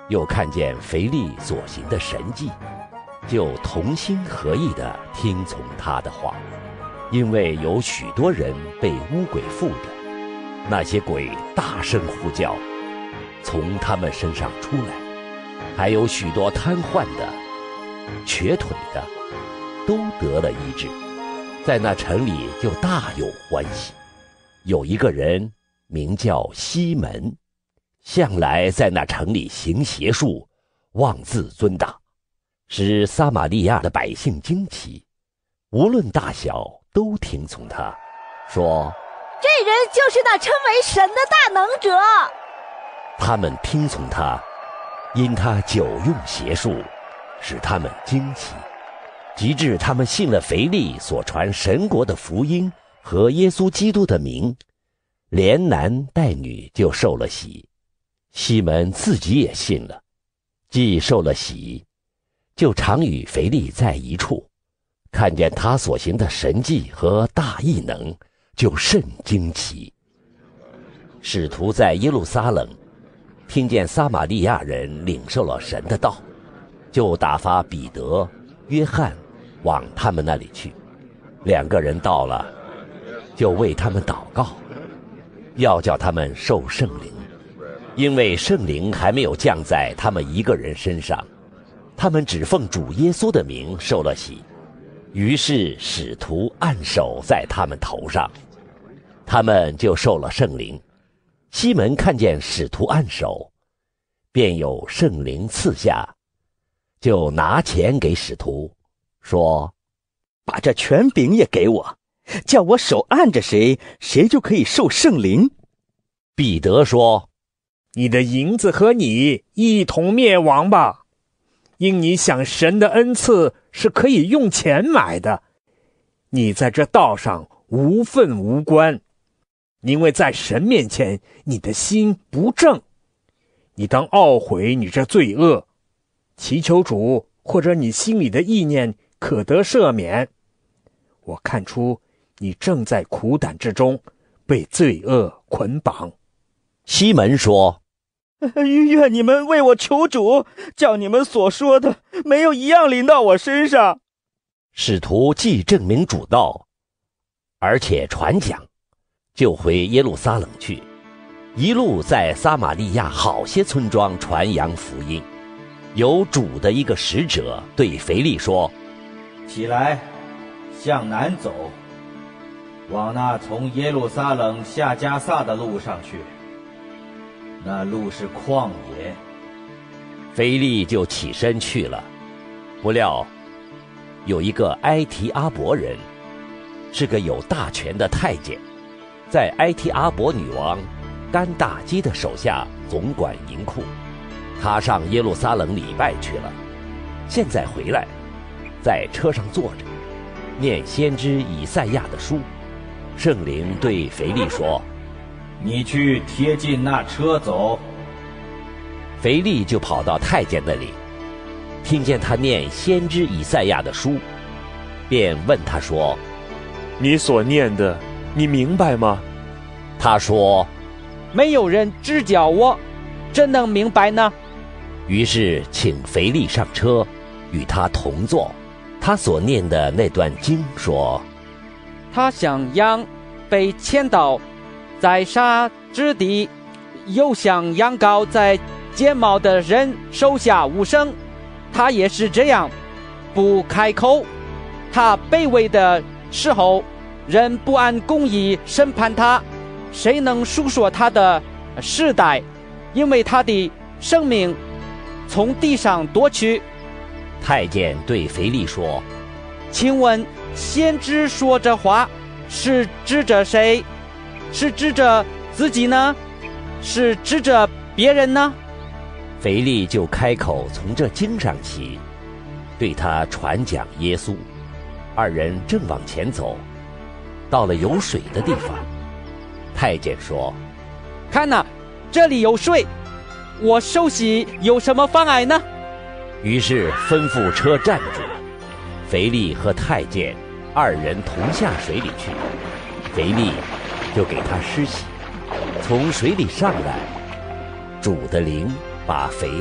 又看见腓利所行的神迹，就同心合意地听从他的话。因为有许多人被污鬼附着，那些鬼大声呼叫，从他们身上出来，还有许多瘫痪的、瘸腿的，都得了医治。在那城里就大有欢喜。有一个人名叫西门，向来在那城里行邪术，妄自尊大，使撒玛利亚的百姓惊奇，无论大小都听从他，说： 这人就是那称为神的大能者。 他们听从他，因他久用邪术，使他们惊奇，及至他们信了腓利所传神国的福音和耶稣基督的名，连男带女就受了洗。西门自己也信了，既受了洗，就常与腓利在一处，看见他所行的神迹和大异能，就甚惊奇。使徒在耶路撒冷听见撒玛利亚人领受了神的道，就打发彼得、约翰往他们那里去。两个人到了，就为他们祷告，要叫他们受圣灵，因为圣灵还没有降在他们一个人身上，他们只奉主耶稣的名受了洗。于是使徒按手在他们头上，他们就受了圣灵。西门看见使徒按手，便有圣灵赐下，就拿钱给使徒，说： 把这权柄也给我，叫我手按着谁，谁就可以受圣灵。 彼得说： 你的银子和你一同灭亡吧，因你想神的恩赐是可以用钱买的，你在这道上无份无关，因为在神面前你的心不正。你当懊悔你这罪恶，祈求主或者你心里的意念可得赦免。我看出你正在苦胆之中，被罪恶捆绑。 西门说： 愿你们为我求主，叫你们所说的没有一样临到我身上。 使徒既证明主道，而且传讲，就回耶路撒冷去，一路在撒玛利亚好些村庄传扬福音。有主的一个使者对腓利说： 起来，向南走，往那从耶路撒冷下加撒的路上去，那路是旷野。 腓利就起身去了。不料有一个埃提阿伯人，是个有大权的太监，在埃提阿伯女王甘大基的手下总管银库。他上耶路撒冷礼拜去了，现在回来，在车上坐着，念先知以赛亚的书。圣灵对腓利说： 你去贴近那车走。 腓利就跑到太监那里，听见他念先知以赛亚的书，便问他说： 你所念的，你明白吗？ 他说： 没有人指教我，怎能明白呢？ 于是请腓利上车，与他同坐。他所念的那段经说： 他像羊被牵到宰杀之地，又像羊羔在剪毛的人手下无声。他也是这样，不开口。他卑微的时候，人不按公义审判他，谁能述说他的世代？因为他的生命从地上夺去。 太监对腓利说： 请问先知说这话是指着谁？是指着自己呢？是指着别人呢？ 腓利就开口从这经上起，对他传讲耶稣。二人正往前走，到了有水的地方。太监说： 看哪，这里有水，我受洗有什么妨碍呢？ 于是吩咐车站住，腓利和太监二人同下水里去。腓利就给他施洗，从水里上来，主的灵把腓利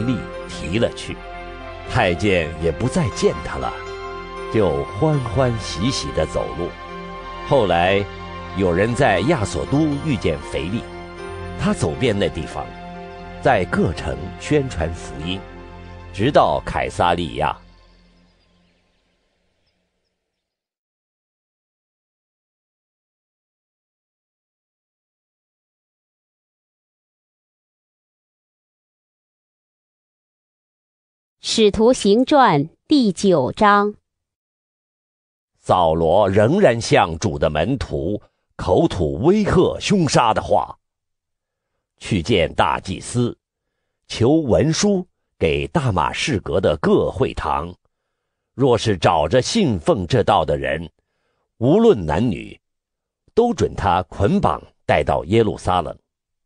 提了去。太监也不再见他了，就欢欢喜喜地走路。后来有人在亚索都遇见腓力，他走遍那地方，在各城宣传福音，直到凯撒利亚。 使徒行传第九章。 扫罗仍然向主的门徒口吐威吓凶杀的话，去见大祭司，求文书给大马士革的各会堂，若是找着信奉这道的人，无论男女，都准他捆绑带到耶路撒冷。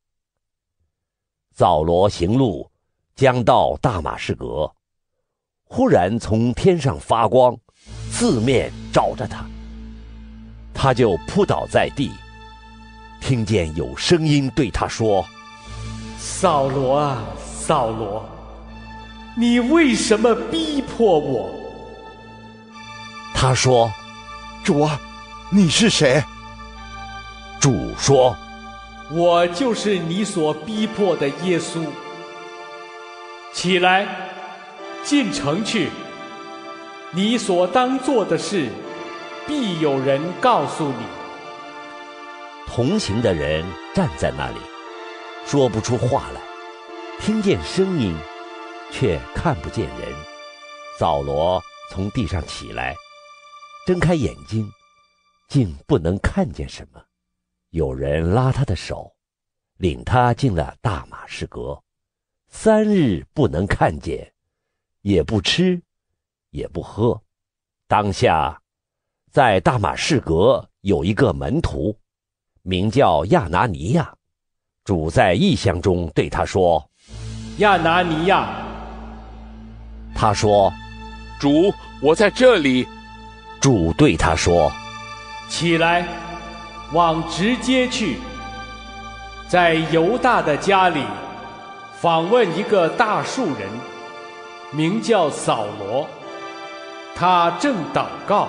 扫罗行路将到大马士革，忽然从天上发光，四面照着他，他就扑倒在地，听见有声音对他说： 扫罗啊，扫罗，你为什么逼迫我？ 他说： 主啊，你是谁？ 主说： 我就是你所逼迫的耶稣。起来，进城去，你所当做的事，必有人告诉你。 同行的人站在那里，说不出话来，听见声音，却看不见人。扫罗从地上起来，睁开眼睛，竟不能看见什么。有人拉他的手，领他进了大马士革，三日不能看见，也不吃，也不喝。当下，在大马士革有一个门徒，名叫亚拿尼亚。主在异象中对他说： 亚拿尼亚。 他说： 主，我在这里。 主对他说： 起来，往直街去，在犹大的家里访问一个大数人，名叫扫罗，他正祷告。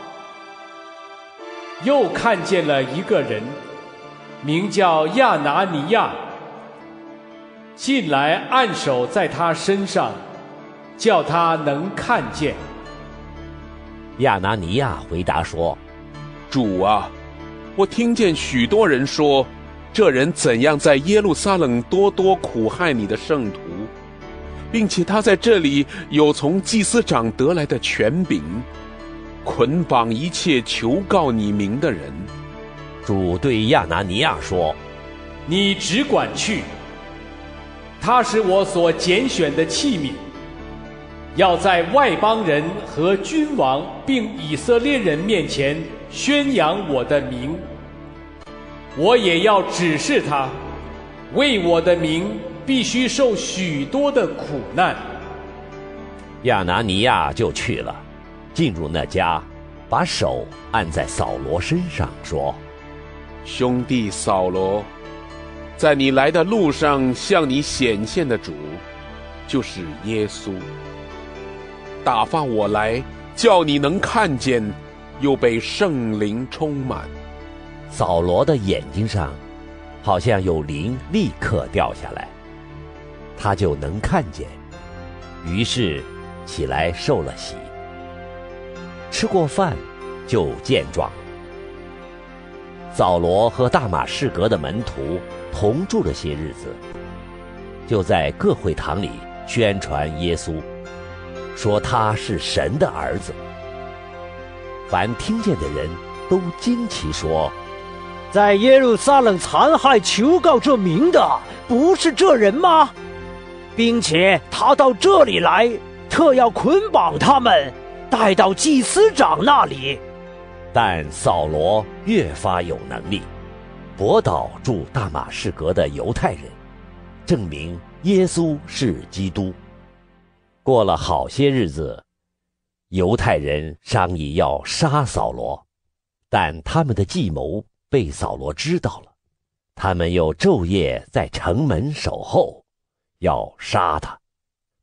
又看见了一个人，名叫亚拿尼亚，进来按手在他身上，叫他能看见。 亚拿尼亚回答说： 主啊，我听见许多人说，这人怎样在耶路撒冷多多苦害你的圣徒，并且他在这里有从祭司长得来的权柄，捆绑一切求告你名的人。 主对亚拿尼亚说： 你只管去，他是我所拣选的器皿，要在外邦人和君王并以色列人面前宣扬我的名。我也要指示他，为我的名必须受许多的苦难。 亚拿尼亚就去了，进入那家，把手按在扫罗身上，说： 兄弟扫罗，在你来的路上向你显现的主，就是耶稣，打发我来，叫你能看见，又被圣灵充满。 扫罗的眼睛上好像有灵立刻掉下来，他就能看见，于是起来受了洗，吃过饭就健壮。扫罗和大马士革的门徒同住了些日子，就在各会堂里宣传耶稣，说他是神的儿子。凡听见的人都惊奇说： 在耶路撒冷残害求告这名的，不是这人吗？并且他到这里来，特要捆绑他们，带到祭司长那里。 但扫罗越发有能力，驳倒住大马士革的犹太人，证明耶稣是基督。过了好些日子，犹太人商议要杀扫罗，但他们的计谋被扫罗知道了，他们又昼夜在城门守候，要杀他。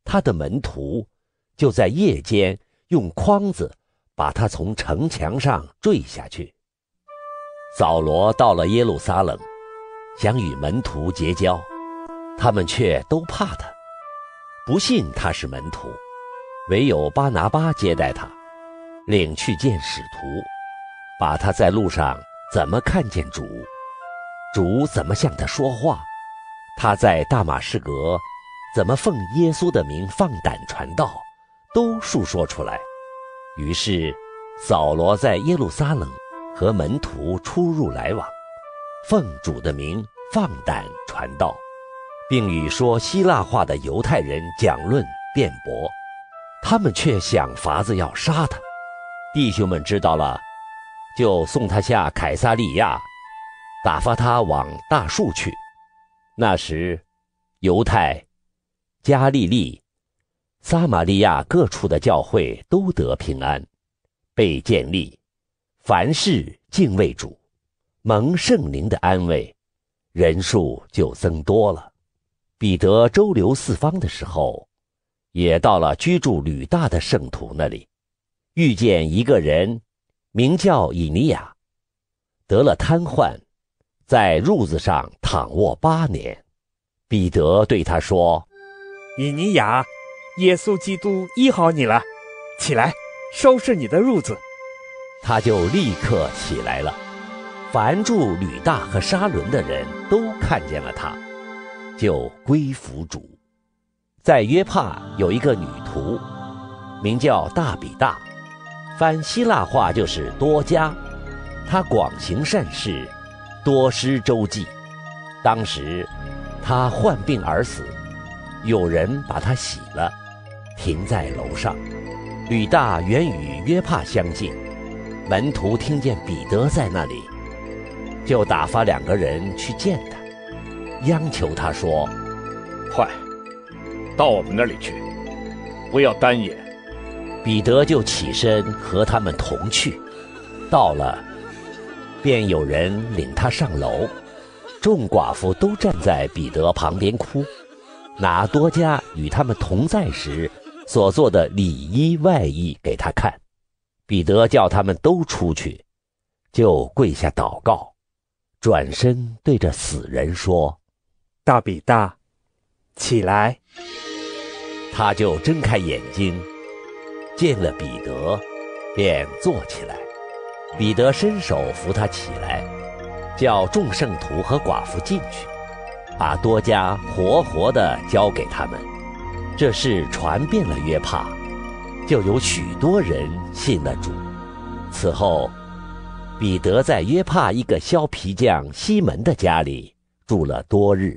他的门徒就在夜间用筐子把他从城墙上坠下去。扫罗到了耶路撒冷，想与门徒结交，他们却都怕他，不信他是门徒，唯有巴拿巴接待他，领去见使徒，把他在路上怎么看见主，主怎么向他说话，他在大马士革怎么奉耶稣的名放胆传道，都述说出来。于是扫罗在耶路撒冷和门徒出入来往，奉主的名放胆传道，并与说希腊话的犹太人讲论辩驳，他们却想法子要杀他。弟兄们知道了，就送他下凯撒利亚，打发他往大树去。那时犹太、加利利、撒玛利亚各处的教会都得平安，被建立，凡事敬畏主，蒙圣灵的安慰，人数就增多了。彼得周游四方的时候，也到了居住吕大的圣徒那里，遇见一个人名叫以尼亚，得了瘫痪，在褥子上躺卧八年。彼得对他说： 以尼亚，耶稣基督医好你了，起来，收拾你的褥子。 他就立刻起来了。凡住吕大和沙伦的人都看见了他，就归服主。在约帕有一个女徒，名叫大比大，翻希腊话就是多加。她广行善事，多施周济。当时她患病而死，有人把她洗了，停在楼上。吕大原与约帕相近，门徒听见彼得在那里，就打发两个人去见他，央求他说： 快到我们那里去，不要单言。 彼得就起身和他们同去，到了，便有人领他上楼，众寡妇都站在彼得旁边哭，拿多加与他们同在时所做的里衣外衣给他看。彼得叫他们都出去，就跪下祷告，转身对着死人说： 大比大，起来。 他就睁开眼睛，见了彼得，便坐起来。彼得伸手扶他起来，叫众圣徒和寡妇进去，把多加活活地交给他们。这事传遍了约帕，就有许多人信了主。此后彼得在约帕一个削皮匠西门的家里住了多日。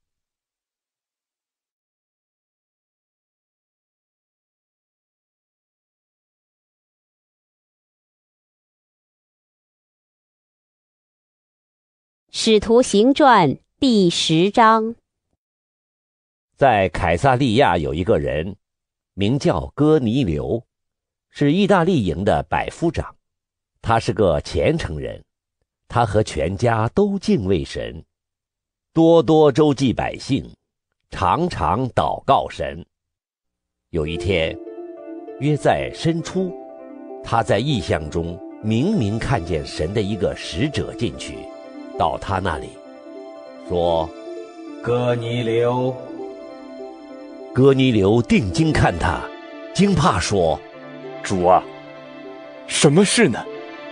使徒行传第十章。 在凯撒利亚有一个人名叫哥尼流，是意大利营的百夫长，他是个虔诚人，他和全家都敬畏神，多多周济百姓，常常祷告神。有一天约在申初，他在异象中明明看见神的一个使者进去，到他那里说： 哥尼流。 哥尼流定睛看他，惊怕说： 主啊，什么事呢？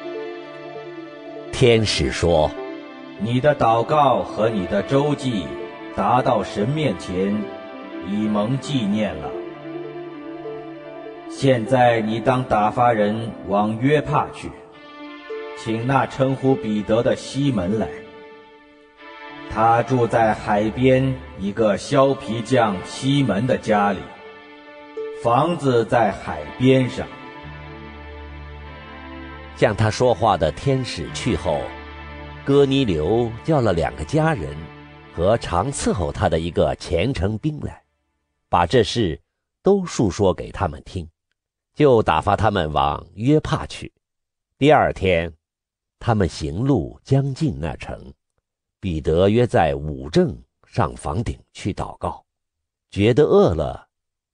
天使说： 你的祷告和你的周济达到神面前，以蒙纪念了。现在你当打发人往约帕去，请那称呼彼得的西门来，他住在海边一个削皮匠西门的家里，房子在海边上。 向他说话的天使去后，哥尼流叫了两个家人和常伺候他的一个虔诚兵来，把这事都述说给他们听，就打发他们往约帕去。第二天他们行路将近那城，彼得约在午正上房顶去祷告，觉得饿了，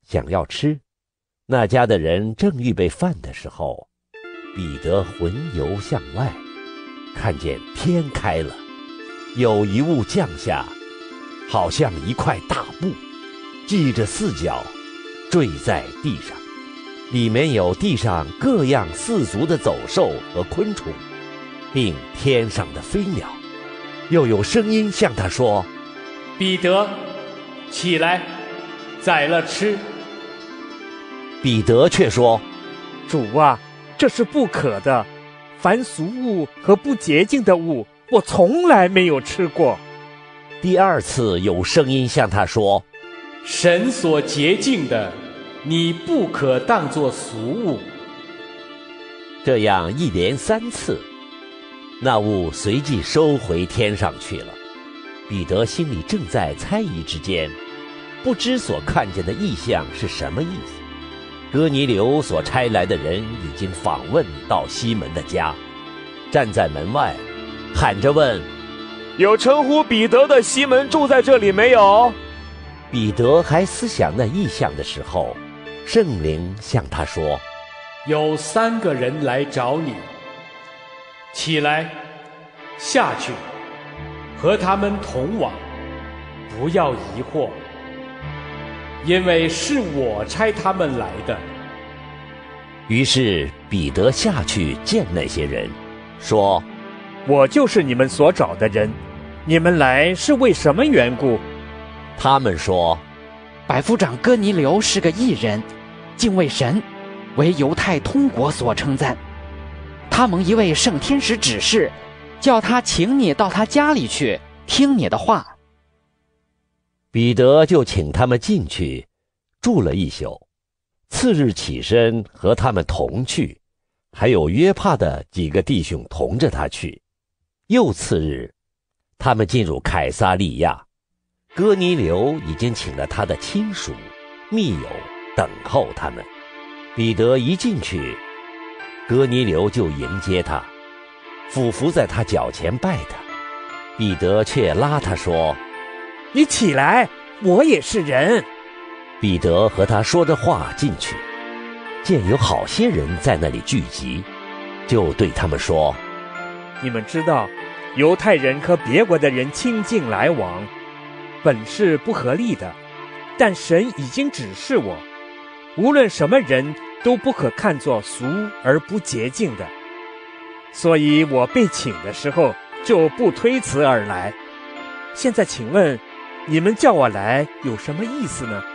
想要吃。那家的人正预备饭的时候，彼得魂游向外，看见天开了，有一物降下，好像一块大布，系着四角，坠在地上，里面有地上各样四足的走兽和昆虫，并天上的飞鸟。又有声音向他说： 彼得，起来，宰了吃。 彼得却说： 主啊，这是不可的，凡俗物和不洁净的物，我从来没有吃过。 第二次有声音向他说： 神所洁净的，你不可当作俗物。 这样一连三次，那物随即收回天上去了。彼得心里正在猜疑之间，不知所看见的异象是什么意思。哥尼流所差来的人已经访问到西门的家，站在门外喊着问： 有称呼彼得的西门住在这里没有？ 彼得还思想那异象的时候，圣灵向他说： 有三个人来找你，起来，下去，和他们同往，不要疑惑，因为是我差他们来的。 于是彼得下去见那些人，说： 我就是你们所找的人，你们来是为什么缘故？ 他们说： 百夫长哥尼流是个义人，敬畏神，为犹太通国所称赞。他蒙一位圣天使指示，叫他请你到他家里去，听你的话。 彼得就请他们进去，住了一宿。次日起身和他们同去，还有约帕的几个弟兄同着他去。又次日，他们进入凯撒利亚，哥尼流已经请了他的亲属、密友等候他们。彼得一进去，哥尼流就迎接他，俯伏在他脚前拜他。彼得却拉他说： 你起来，我也是人。 彼得和他说着话进去，见有好些人在那里聚集，就对他们说： 你们知道，犹太人和别国的人亲近来往，本是不合理的，但神已经指示我，无论什么人都不可看作俗而不洁净的。所以我被请的时候就不推辞而来。现在请问，你们叫我来有什么意思呢？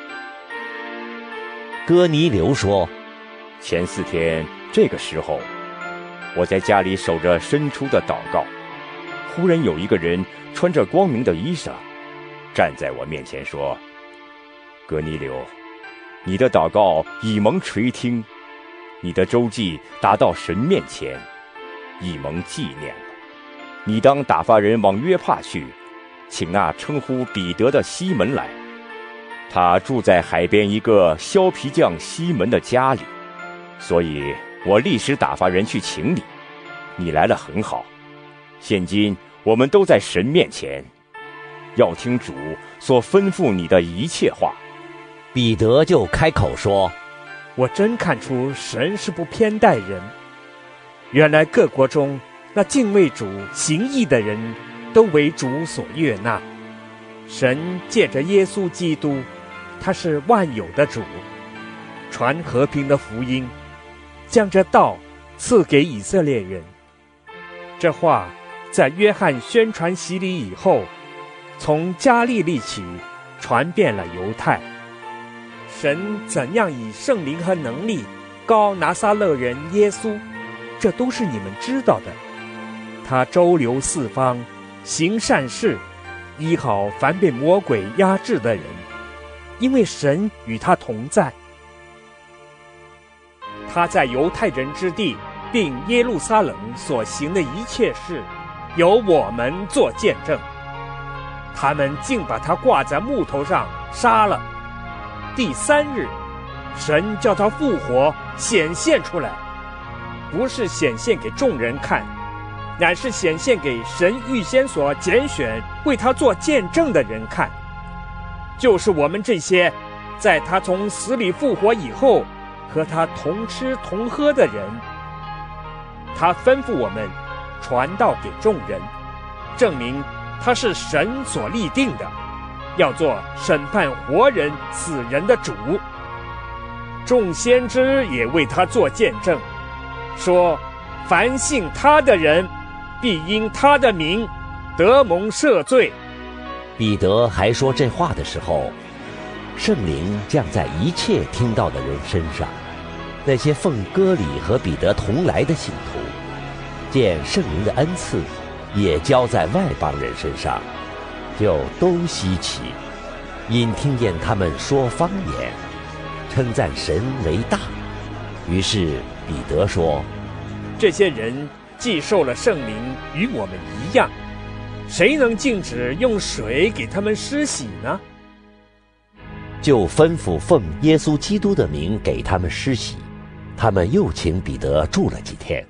哥尼流说： 前四天这个时候，我在家里守着伸出的祷告，忽然有一个人穿着光明的衣裳，站在我面前说：哥尼流，你的祷告已蒙垂听，你的周记达到神面前，已蒙纪念了。你当打发人往约帕去，请那称呼彼得的西门来，他住在海边一个削皮匠西门的家里，所以我立时打发人去请你。你来了很好，现今我们都在神面前，要听主所吩咐你的一切话。 彼得就开口说： 我真看出神是不偏待人，原来各国中那敬畏主行义的人都为主所悦纳。神借着耶稣基督，他是万有的主，传和平的福音，将这道赐给以色列人。这话在约翰宣传洗礼以后，从加利利起传遍了犹太。神怎样以圣灵和能力膏拿撒勒人耶稣，这都是你们知道的。他周流四方，行善事，医好凡被魔鬼压制的人，因为神与他同在。他在犹太人之地并耶路撒冷所行的一切事，由我们做见证。他们竟把他挂在木头上杀了。第三日，神叫他复活，显现出来，不是显现给众人看，乃是显现给神预先所拣选为他做见证的人看，就是我们这些在他从死里复活以后，和他同吃同喝的人。他吩咐我们传道给众人，证明他是神所立定的，要做审判活人死人的主。众先知也为他做见证，说凡信他的人，必因他的名得蒙赦罪。 彼得还说这话的时候，圣灵降在一切听到的人身上。那些奉割礼和彼得同来的信徒，见圣灵的恩赐也交在外邦人身上，就都稀奇，因听见他们说方言，称赞神为大。于是彼得说： 这些人既受了圣灵，与我们一样，谁能禁止用水给他们施洗呢？ 就吩咐奉耶稣基督的名给他们施洗。他们又请彼得住了几天。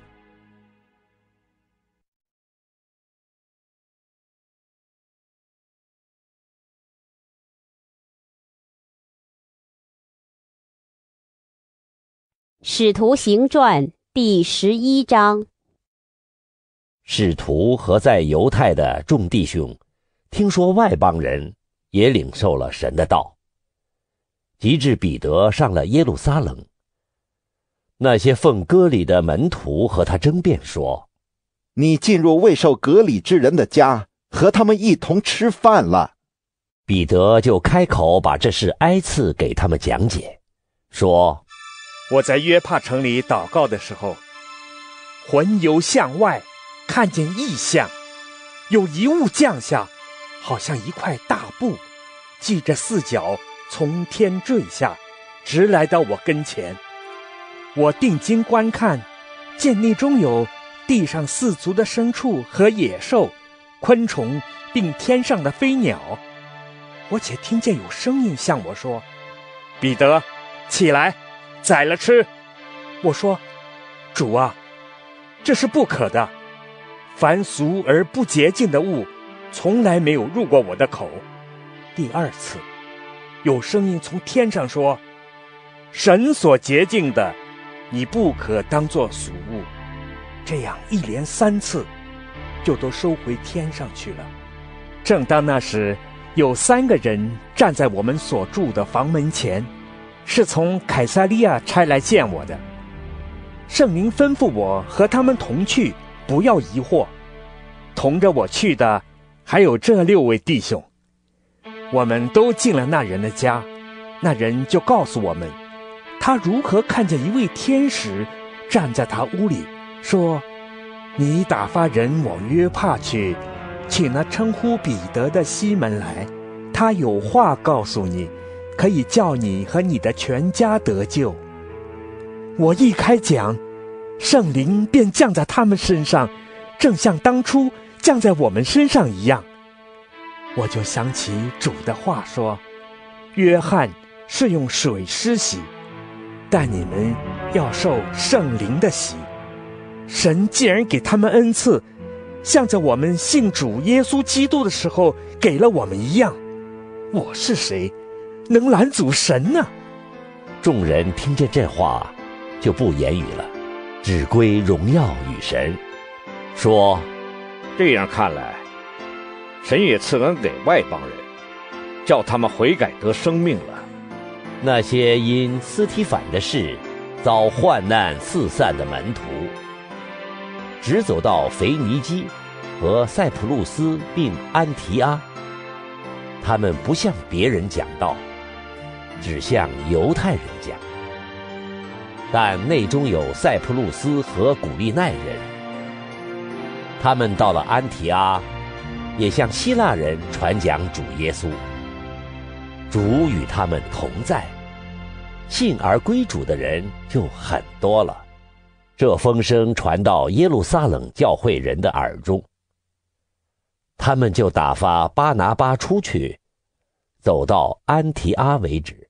使徒行传第十一章。 使徒和在犹太的众弟兄，听说外邦人也领受了神的道，及至彼得上了耶路撒冷，那些奉割礼的门徒和他争辩说： 你进入未受割礼之人的家，和他们一同吃饭了。 彼得就开口把这事挨次给他们讲解，说： 我在约帕城里祷告的时候，魂游向外，看见异象，有一物降下，好像一块大布，系着四角，从天坠下，直来到我跟前。我定睛观看，见内中有地上四足的牲畜和野兽、昆虫，并天上的飞鸟。我且听见有声音向我说：彼得，起来，宰了吃。我说：主啊，这是不可的，凡俗而不洁净的物，从来没有入过我的口。第二次，有声音从天上说：神所洁净的，你不可当作俗物。这样一连三次，就都收回天上去了。正当那时，有三个人站在我们所住的房门前，是从凯撒利亚差来见我的。圣灵吩咐我和他们同去，不要疑惑。同着我去的还有这六位弟兄。我们都进了那人的家，那人就告诉我们，他如何看见一位天使站在他屋里，说：你打发人往约帕去，请那称呼彼得的西门来，他有话告诉你，可以叫你和你的全家得救。我一开讲，圣灵便降在他们身上，正像当初降在我们身上一样。我就想起主的话说：约翰是用水施洗，但你们要受圣灵的洗。神既然给他们恩赐，像在我们信主耶稣基督的时候给了我们一样，我是谁，能拦阻神呢？ 众人听见这话，就不言语了，只归荣耀与神，说： 这样看来，神也赐恩给外邦人，叫他们悔改得生命了。 那些因斯提反的事遭患难四散的门徒，直走到腓尼基和塞浦路斯并安提阿，他们不向别人讲道，只向犹太人讲。但内中有塞浦路斯和古利奈人，他们到了安提阿，也向希腊人传讲主耶稣。主与他们同在，信而归主的人就很多了。这风声传到耶路撒冷教会人的耳中，他们就打发巴拿巴出去，走到安提阿为止。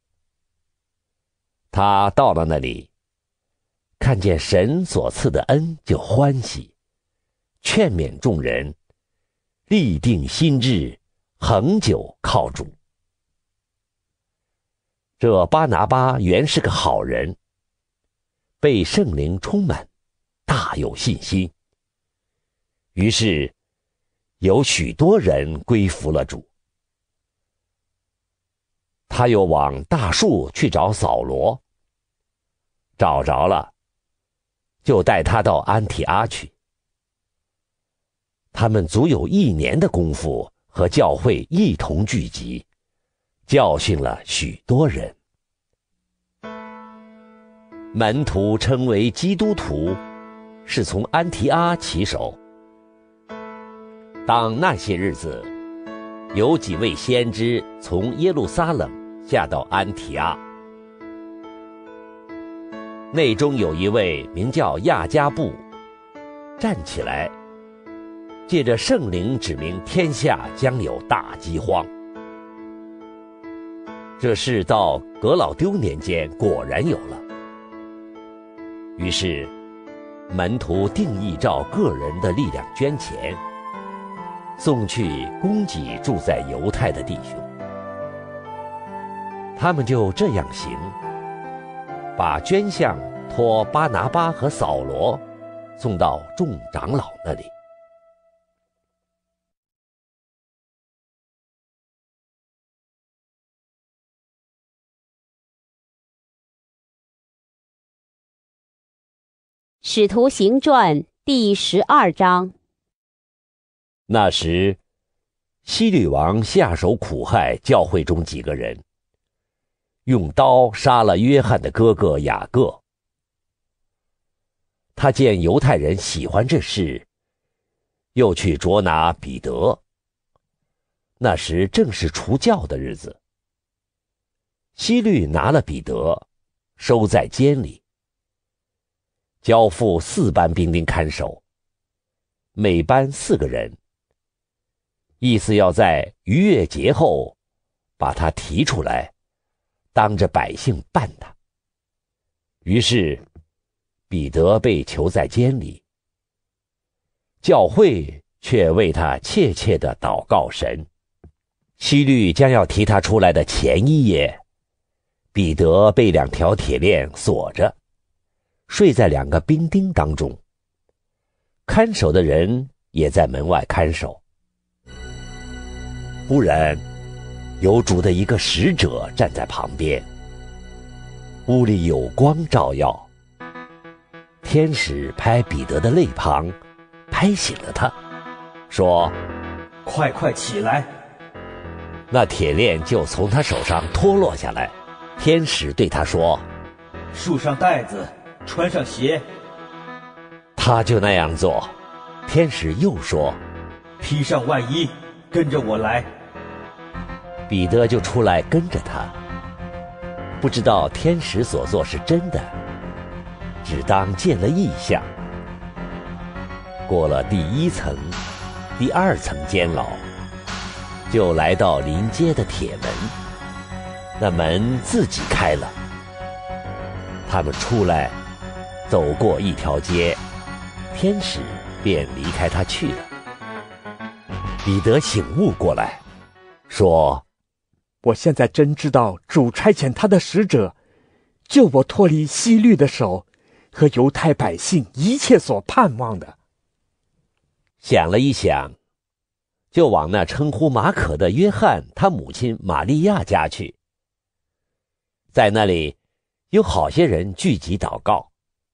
他到了那里，看见神所赐的恩，就欢喜，劝勉众人，立定心志，恒久靠主。 这巴拿巴原是个好人，被圣灵充满，大有信心。于是有许多人归服了主。他又往大树去找扫罗，找着了，就带他到安提阿去。他们足有一年的功夫，和教会一同聚集，教训了许多人。门徒称为基督徒，是从安提阿起手。当那些日子，有几位先知从耶路撒冷下到安提阿，内中有一位名叫亚加布，站起来，借着圣灵指明天下将有大饥荒。这事到革老丢年间果然有了。于是门徒定义照个人的力量捐钱，送去供给住在犹太的弟兄。他们就这样行，把捐项托巴拿巴和扫罗送到众长老那里。 使徒行传第十二章。 那时，希律王下手苦害教会中几个人，用刀杀了约翰的哥哥雅各。他见犹太人喜欢这事，又去捉拿彼得。那时正是除酵的日子。希律拿了彼得，收在监里，交付四班兵丁看守，每班四个人，意思要在逾越节后把他提出来，当着百姓办他。于是彼得被囚在监里，教会却为他切切地祷告神。希律将要提他出来的前一夜，彼得被两条铁链锁着，睡在两个兵丁当中，看守的人也在门外看守。忽然有主的一个使者站在旁边，屋里有光照耀，天使拍彼得的肋旁，拍醒了他，说： 快快起来！ 那铁链就从他手上脱落下来。天使对他说： 束上带子，穿上鞋。 他就那样做。天使又说： 披上外衣，跟着我来。 彼得就出来跟着他，不知道天使所做是真的，只当见了异象。过了第一层、第二层监牢，就来到临街的铁门，那门自己开了。他们出来，走过一条街，天使便离开他去了。彼得醒悟过来，说： 我现在真知道主差遣他的使者，救我脱离希律的手和犹太百姓一切所盼望的。 想了一想，就往那称呼马可的约翰他母亲玛利亚家去。在那里有好些人聚集祷告。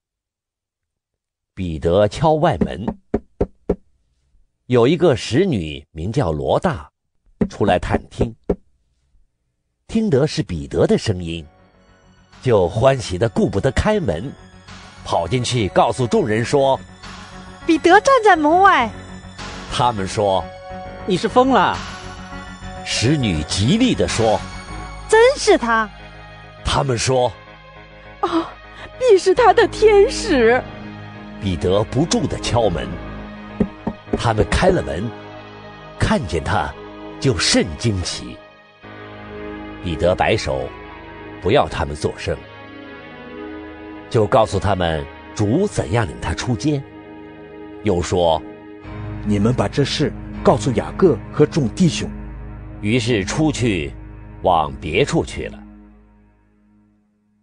彼得敲外门，有一个使女名叫罗大出来探听，听得是彼得的声音，就欢喜的顾不得开门，跑进去告诉众人说： 彼得站在门外。 他们说： 你是疯了。 使女极力地说： 真是他。 他们说： 哦，必是他的天使。 彼得不住地敲门，他们开了门，看见他就甚惊奇。彼得摆手不要他们作声，就告诉他们主怎样领他出监，又说： 你们把这事告诉雅各和众弟兄。 于是出去往别处去了。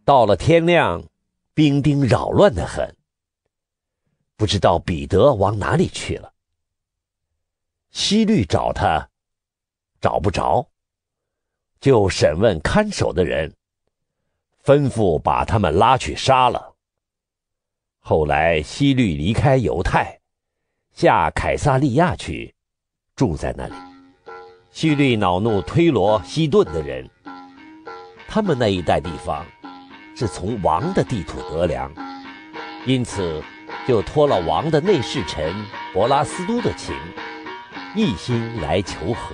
到了天亮，兵丁扰乱得很，不知道彼得往哪里去了。希律找他，找不着，就审问看守的人，吩咐把他们拉去杀了。后来希律离开犹太，下凯撒利亚去，住在那里。希律恼怒推罗、西顿的人，他们那一带地方是从王的地土得粮，因此就托了王的内侍臣伯拉斯都的情，一心来求和。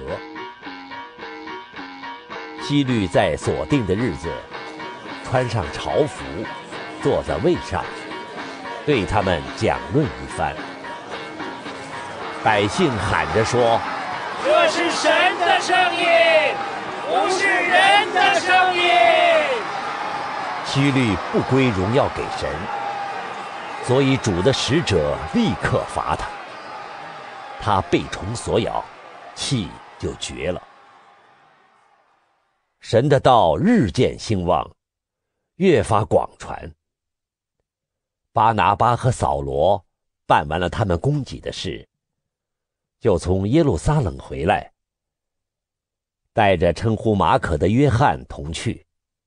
希律在所定的日子，穿上朝服，坐在位上，对他们讲论一番。百姓喊着说：“ 这是神的声音，不是人的声音。” 希律不归荣耀给神，所以主的使者立刻罚他。他被虫所咬，气就绝了。神的道日渐兴旺，越发广传。巴拿巴和扫罗办完了他们供给的事，就从耶路撒冷回来，带着称呼马可的约翰同去。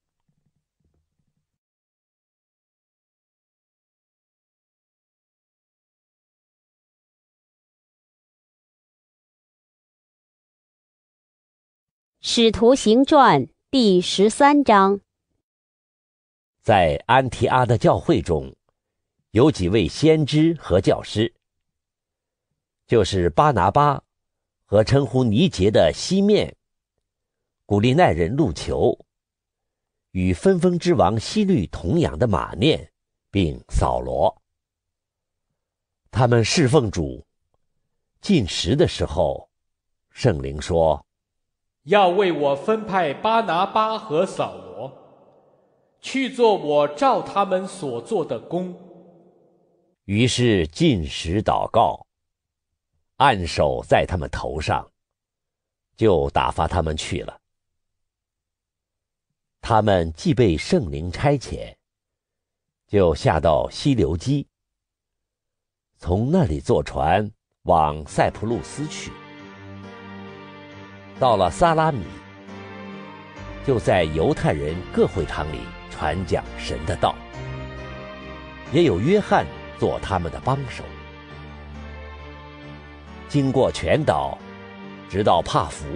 使徒行传第十三章。 在安提阿的教会中，有几位先知和教师，就是巴拿巴和称呼尼结的西面、古利奈人路求，与分封之王希律同养的马念，并扫罗。他们侍奉主，进食的时候，圣灵说：“ 要为我分派巴拿巴和扫罗，去做我照他们所做的工。” 于是禁食祷告，按手在他们头上，就打发他们去了。他们既被圣灵差遣，就下到西流基，从那里坐船往塞浦路斯去。到了撒拉米，就在犹太人各会堂里传讲神的道，也有约翰做他们的帮手。经过全岛，直到帕福，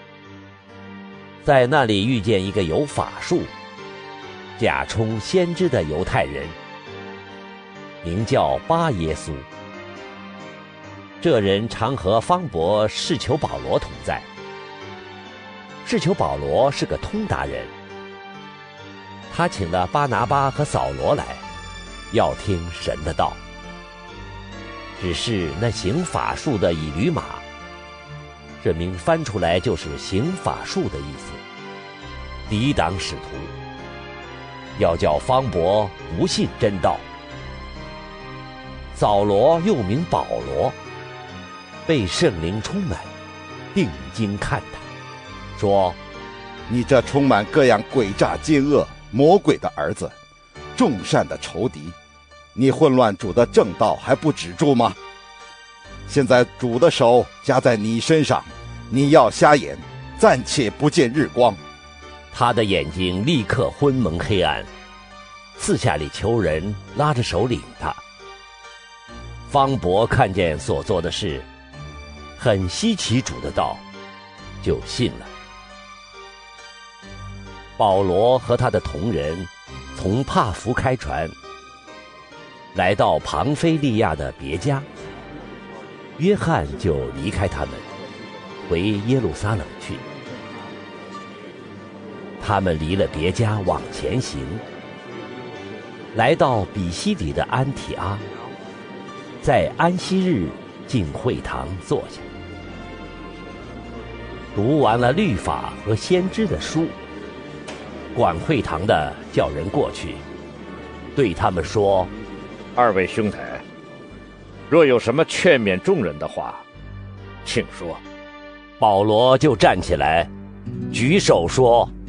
在那里遇见一个有法术、假充先知的犹太人，名叫巴耶稣。这人常和方伯士求保罗同在。士求保罗是个通达人，他请了巴拿巴和扫罗来，要听神的道。只是那行法术的以吕马，这名翻出来就是行法术的意思，抵挡使徒，要叫方伯不信真道。扫罗又名保罗，被圣灵充满，定睛看他，说：“ 你这充满各样诡诈奸恶魔鬼的儿子，众善的仇敌，你混乱主的正道还不止住吗？现在主的手加在你身上，你要瞎眼，暂且不见日光。” 他的眼睛立刻昏蒙黑暗，四下里求人拉着手领他。方伯看见所做的事，很稀奇主的道，就信了。保罗和他的同人从帕福开船，来到庞菲利亚的别家，约翰就离开他们，回耶路撒冷去。他们离了别家往前行，来到比西底的安提阿，在安息日进会堂坐下，读完了律法和先知的书。管会堂的叫人过去，对他们说：“ 二位兄台，若有什么劝勉众人的话，请说。” 保罗就站起来，举手说：“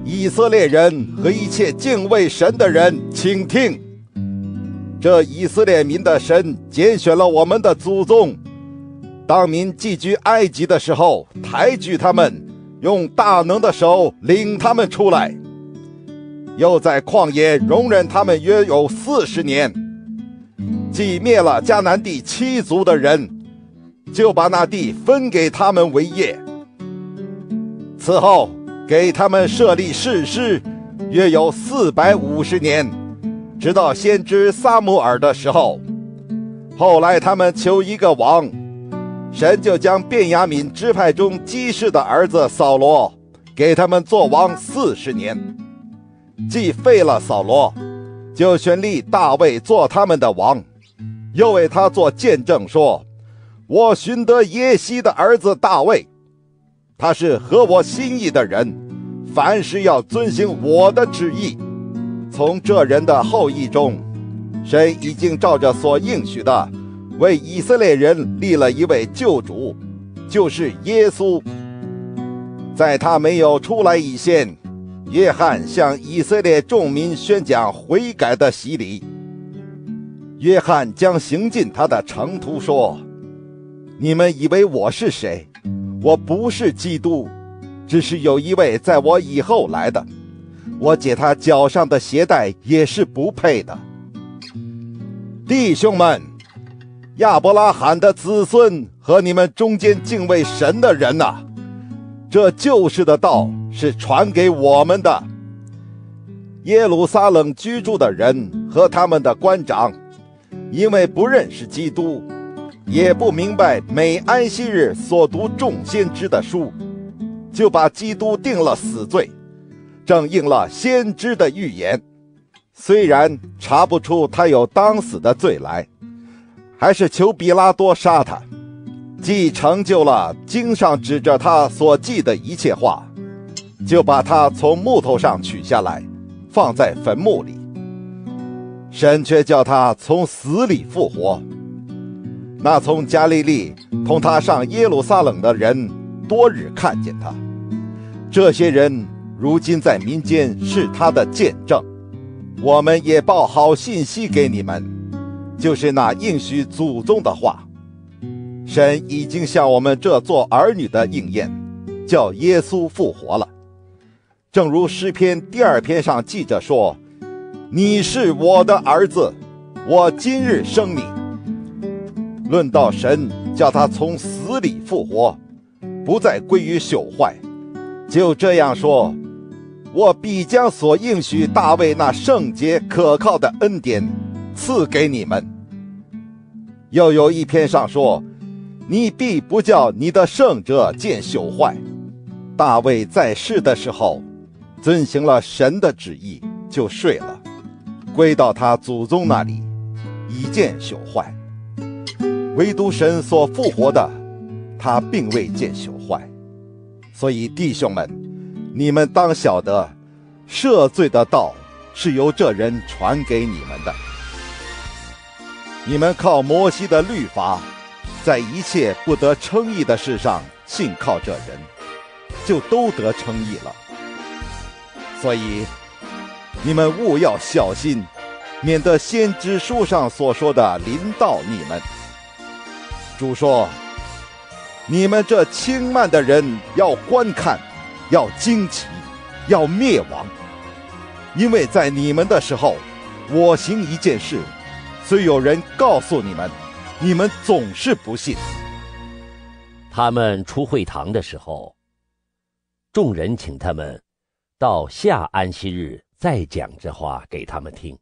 以色列人和一切敬畏神的人，请听！这以色列民的神拣选了我们的祖宗，当民寄居埃及的时候，抬举他们，用大能的手领他们出来，又在旷野容忍他们约有四十年，既灭了迦南地七族的人，就把那地分给他们为业。此后给他们设立士师，约有四百五十年，直到先知撒母耳的时候。后来他们求一个王，神就将便雅悯支派中基士的儿子扫罗给他们做王四十年。既废了扫罗，就选立大卫做他们的王，又为他做见证说：我寻得耶西的儿子大卫，他是合我心意的人，凡事要遵行我的旨意。从这人的后裔中，神已经照着所应许的，为以色列人立了一位救主，就是耶稣。在他没有出来以前，约翰向以色列众民宣讲悔改的洗礼。约翰将行进他的程途说：你们以为我是谁？我不是基督，只是有一位在我以后来的，我解他脚上的鞋带也是不配的。弟兄们，亚伯拉罕的子孙和你们中间敬畏神的人啊，这救世的道是传给我们的。耶路撒冷居住的人和他们的官长，因为不认识基督，也不明白每安息日所读众先知的书，就把基督定了死罪，正应了先知的预言。虽然查不出他有当死的罪来，还是求比拉多杀他，既成就了经上指着他所记的一切话，就把他从木头上取下来，放在坟墓里。神却叫他从死里复活。那从加利利同他上耶路撒冷的人多日看见他，这些人如今在民间是他的见证。我们也报好信息给你们，就是那应许祖宗的话。神已经向我们这做儿女的应验，叫耶稣复活了。正如诗篇第二篇上记着说：你是我的儿子，我今日生你。论到神叫他从死里复活，不再归于朽坏，就这样说：我必将所应许大卫那圣洁可靠的恩典赐给你们。又有一篇上说：你必不叫你的圣者见朽坏。大卫在世的时候遵行了神的旨意，就睡了，归到他祖宗那里，已见朽坏。唯独神所复活的，他并未见朽坏。所以弟兄们，你们当晓得，赦罪的道是由这人传给你们的。你们靠摩西的律法，在一切不得称义的事上信靠这人，就都得称义了。所以你们务要小心，免得先知书上所说的临到你们。主说：你们这轻慢的人要观看，要惊奇，要灭亡。因为在你们的时候，我行一件事，虽有人告诉你们，你们总是不信。 他们出会堂的时候，众人请他们到下安息日再讲这话给他们听。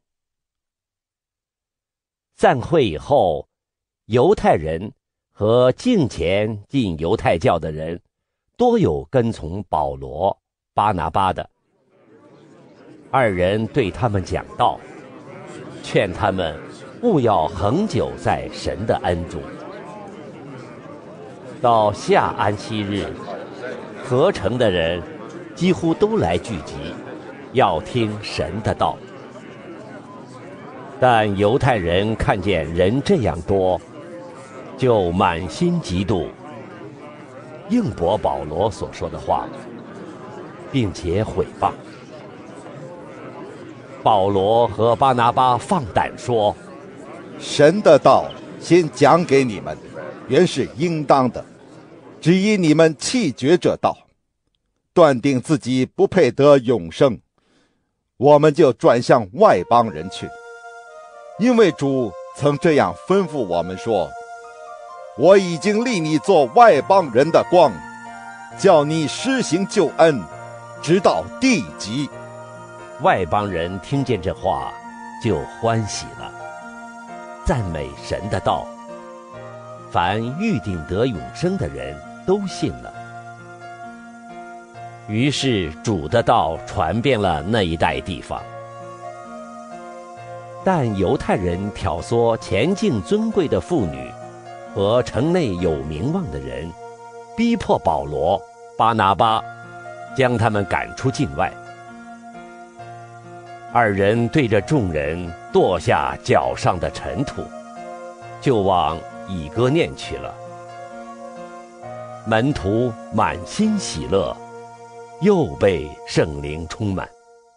散会以后，犹太人和敬虔进犹太教的人多有跟从保罗、巴拿巴的。二人对他们讲道，劝他们务要恒久在神的恩中。到下安息日，合城的人几乎都来聚集，要听神的道。但犹太人看见人这样多，就满心嫉妒，应驳保罗所说的话， 并且毁谤。保罗和巴拿巴放胆说： 神的道先讲给你们，原是应当的，只因你们弃绝这道，断定自己不配得永生，我们就转向外邦人去。因为主曾这样吩咐我们说：我已经立你做外邦人的光，叫你施行救恩，直到地极。 外邦人听见这话，就欢喜了，赞美神的道。凡预定得永生的人都信了。于是主的道传遍了那一带地方。但犹太人挑唆前境尊贵的妇女和城内有名望的人，逼迫保罗、巴拿巴，将他们赶出境外。二人对着众人跺下脚上的尘土，就往以哥念去了。门徒满心喜乐，又被圣灵充满。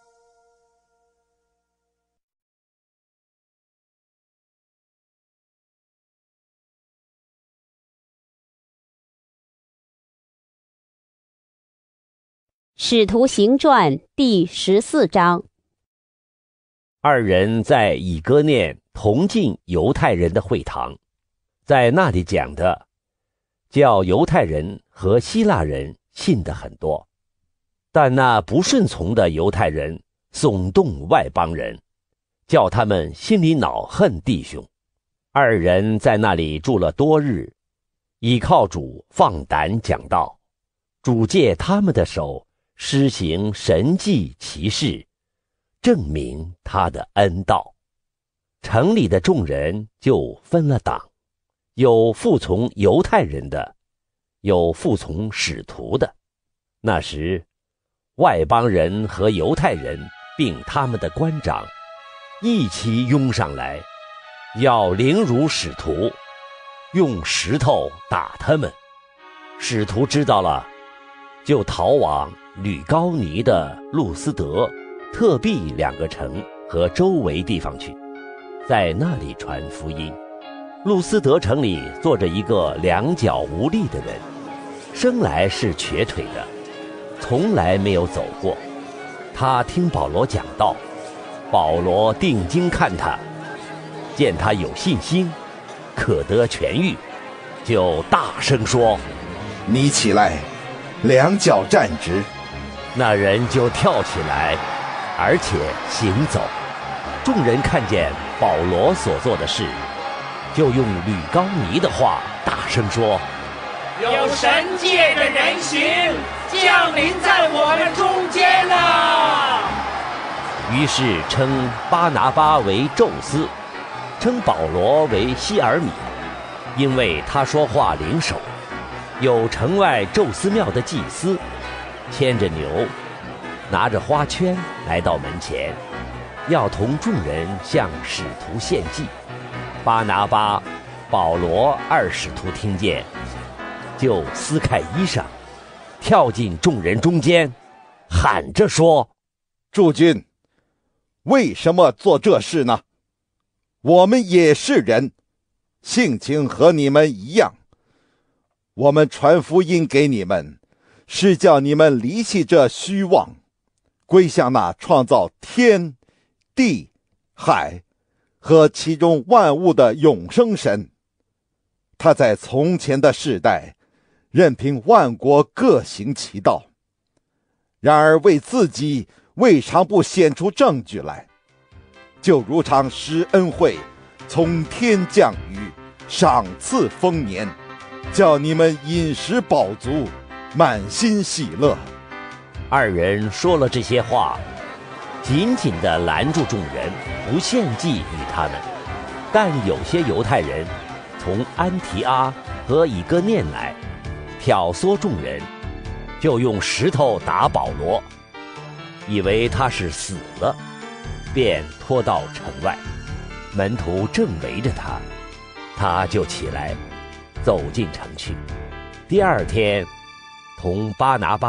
使徒行传第十四章。 二人在以哥念同进犹太人的会堂，在那里讲的，叫犹太人和希腊人信得很多。但那不顺从的犹太人耸动外邦人，叫他们心里恼恨弟兄。二人在那里住了多日，倚靠主放胆讲道，主借他们的手施行神迹奇事，证明他的恩道。城里的众人就分了党，有服从犹太人的，有服从使徒的。那时外邦人和犹太人并他们的官长一起拥上来，要凌辱使徒，用石头打他们。使徒知道了，就逃往吕高尼的路斯德、特庇两个城和周围地方去，在那里传福音。路斯德城里坐着一个两脚无力的人，生来是瘸腿的，从来没有走过。他听保罗讲道，保罗定睛看他，见他有信心，可得痊愈，就大声说： 你起来，两脚站直。 那人就跳起来，而且行走。众人看见保罗所做的事，就用吕高尼的话大声说： 有神借着人形降临在我们中间了。 于是称巴拿巴为宙斯，称保罗为希尔米，因为他说话灵手。有城外宙斯庙的祭司牵着牛，拿着花圈来到门前，要同众人向使徒献祭。巴拿巴、保罗二使徒听见，就撕开衣裳，跳进众人中间，喊着说： 诸君，为什么做这事呢？我们也是人，性情和你们一样。我们传福音给你们，是叫你们离弃这虚妄，归向那创造天、地、海和其中万物的永生神。他在从前的世代，任凭万国各行其道，然而为自己未尝不显出证据来，就如常施恩惠，从天降雨，赏赐丰年，叫你们饮食饱足，满心喜乐。 二人说了这些话，紧紧地拦住众人，不献祭与他们。但有些犹太人从安提阿和以哥念来，挑唆众人，就用石头打保罗，以为他是死了，便拖到城外。门徒正围着他，他就起来走进城去。第二天，同巴拿巴、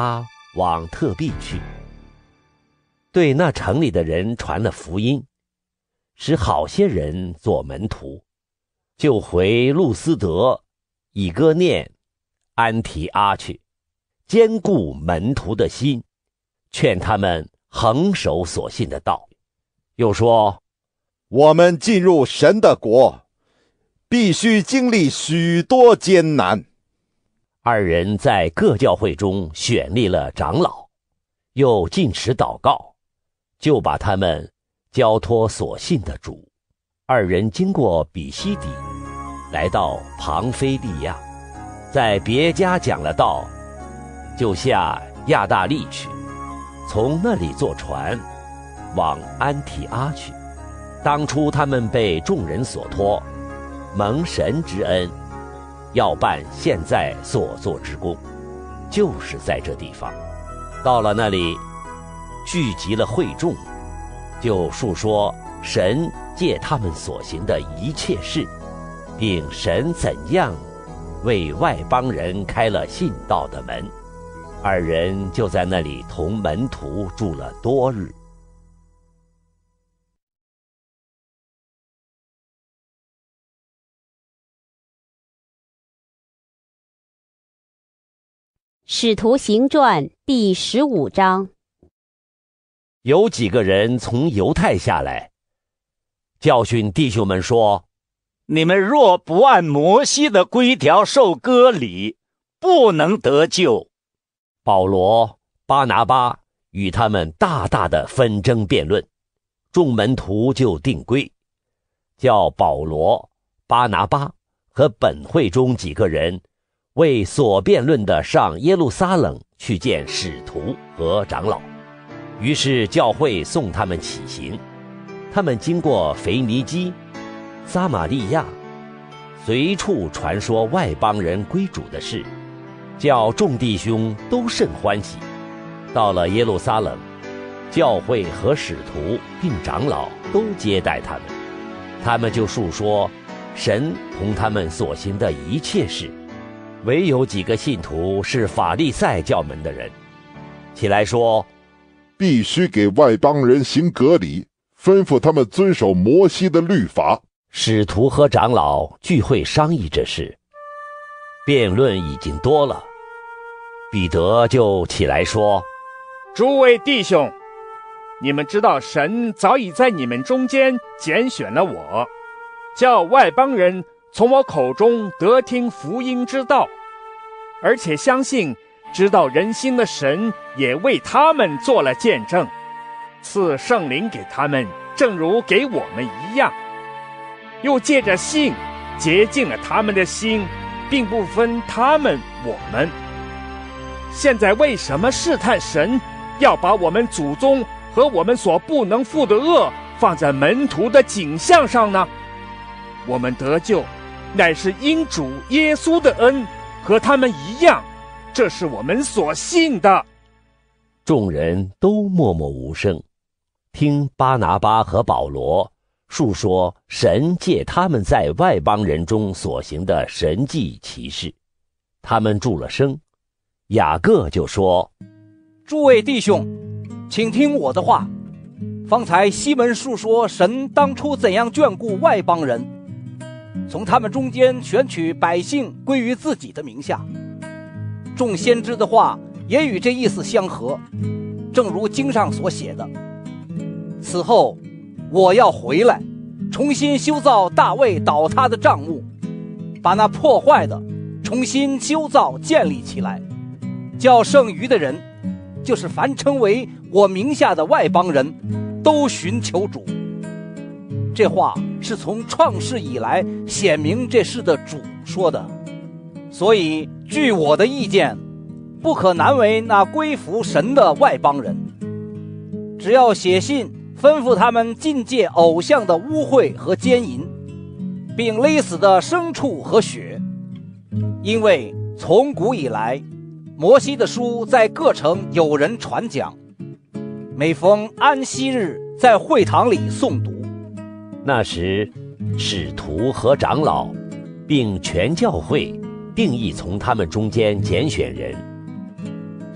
往特庇去，对那城里的人传了福音，使好些人做门徒，就回路斯德、以哥念、安提阿去，坚固门徒的心，劝他们恒守所信的道。又说， 我们进入神的国，必须经历许多艰难。 二人在各教会中选立了长老，又禁食祷告，就把他们交托所信的主。二人经过比西底，来到庞菲利亚，在别家讲了道，就下亚大利去，从那里坐船往安提阿去。当初他们被众人所托，蒙神之恩，要办现在所做之功，就是在这地方。到了那里，聚集了会众，就述说神借他们所行的一切事，并神怎样为外邦人开了信道的门。二人就在那里同门徒住了多日。 使徒行传第十五章。 有几个人从犹太下来，教训弟兄们说， 你们若不按摩西的规条受割礼，不能得救。 保罗、巴拿巴与他们大大的纷争辩论，众门徒就定规，叫保罗、巴拿巴和本会中几个人为所辩论的上耶路撒冷去见使徒和长老。于是教会送他们起行，他们经过腓尼基、撒玛利亚，随处传说外邦人归主的事，叫众弟兄都甚欢喜。到了耶路撒冷，教会和使徒并长老都接待他们，他们就述说神同他们所行的一切事。唯有几个信徒是法利赛教门的人，起来说， 必须给外邦人行割礼，吩咐他们遵守摩西的律法。 使徒和长老聚会商议这事，辩论已经多了。彼得就起来说， 诸位弟兄，你们知道神早已在你们中间拣选了我，叫外邦人从我口中得听福音之道，而且相信知道人心的神也为他们做了见证，赐圣灵给他们，正如给我们一样，又借着信洁净了他们的心，并不分他们我们。现在为什么试探神，要把我们祖宗和我们所不能负的恶放在门徒的景象上呢？我们得救乃是因主耶稣的恩，和他们一样，这是我们所信的。 众人都默默无声，听巴拿巴和保罗述说神借他们在外邦人中所行的神迹奇事。他们住了声，雅各就说， 诸位弟兄，请听我的话。方才西门述说神当初怎样眷顾外邦人，从他们中间选取百姓归于自己的名下。众先知的话也与这意思相合，正如经上所写的，此后我要回来，重新修造大卫倒塌的帐幕，把那破坏的重新修造建立起来，叫剩余的人，就是凡称为我名下的外邦人，都寻求主。这话是从创世以来显明这事的主说的，所以据我的意见，不可难为那归服神的外邦人，只要写信吩咐他们禁戒偶像的污秽和奸淫，并勒死的牲畜和血。因为从古以来，摩西的书在各城有人传讲，每逢安息日在会堂里诵读。 那时使徒和长老并全教会定义从他们中间拣选人，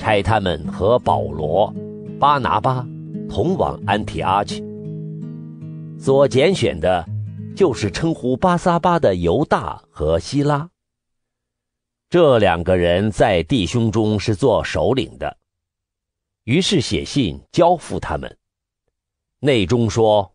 差他们和保罗、巴拿巴同往安提阿去。所拣选的就是称呼巴撒巴的犹大和希拉。这两个人在弟兄中是做首领的，于是写信交付他们。内中说：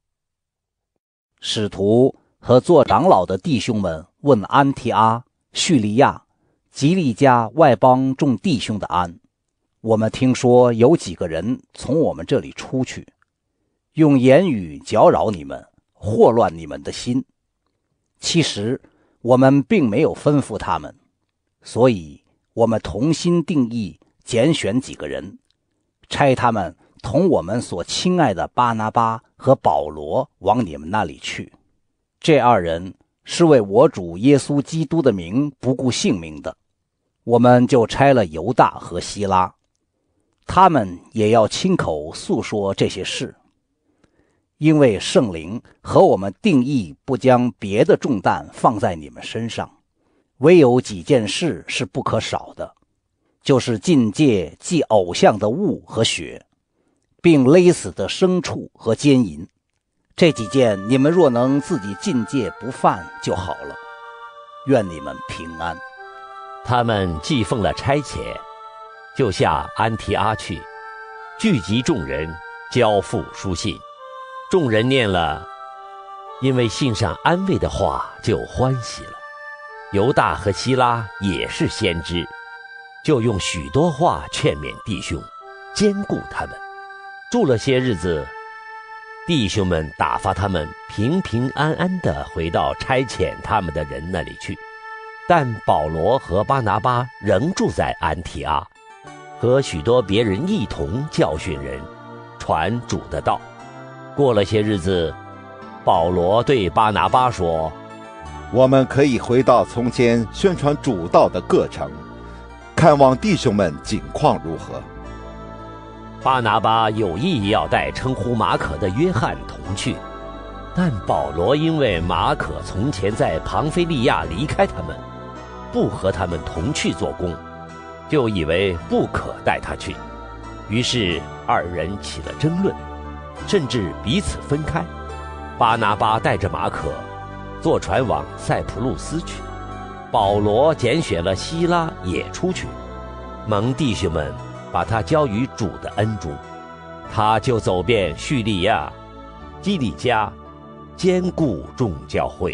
使徒和做长老的弟兄们问安提阿、叙利亚、吉利家外邦众弟兄的安。我们听说有几个人从我们这里出去，用言语搅扰你们，祸乱你们的心。其实我们并没有吩咐他们，所以我们同心定意拣选几个人，差他们同我们所亲爱的巴拿巴和保罗往你们那里去。这二人是为我主耶稣基督的名不顾性命的，我们就差了犹大和希拉，他们也要亲口诉说这些事。因为圣灵和我们定义不将别的重担放在你们身上，唯有几件事是不可少的，就是禁戒祭偶像的物和血，并勒死的牲畜和奸淫。这几件你们若能自己禁戒不犯就好了。愿你们平安。 他们既奉了差遣，就下安提阿去，聚集众人，交付书信。众人念了，因为信上安慰的话，就欢喜了。犹大和希拉也是先知，就用许多话劝勉弟兄，坚固他们。住了些日子，弟兄们打发他们平平安安地回到差遣他们的人那里去。但保罗和巴拿巴仍住在安提阿，和许多别人一同教训人，传主的道。过了些日子，保罗对巴拿巴说： 我们可以回到从前宣传主道的各城，看望弟兄们景况如何。 巴拿巴有意要带称呼马可的约翰同去，但保罗因为马可从前在庞菲利亚离开他们，不和他们同去做工，就以为不可带他去。于是二人起了争论，甚至彼此分开。巴拿巴带着马可坐船往塞浦路斯去，保罗拣选了希拉也出去，蒙弟兄们把他交于主的恩中。他就走遍叙利亚、基利家，坚固众教会。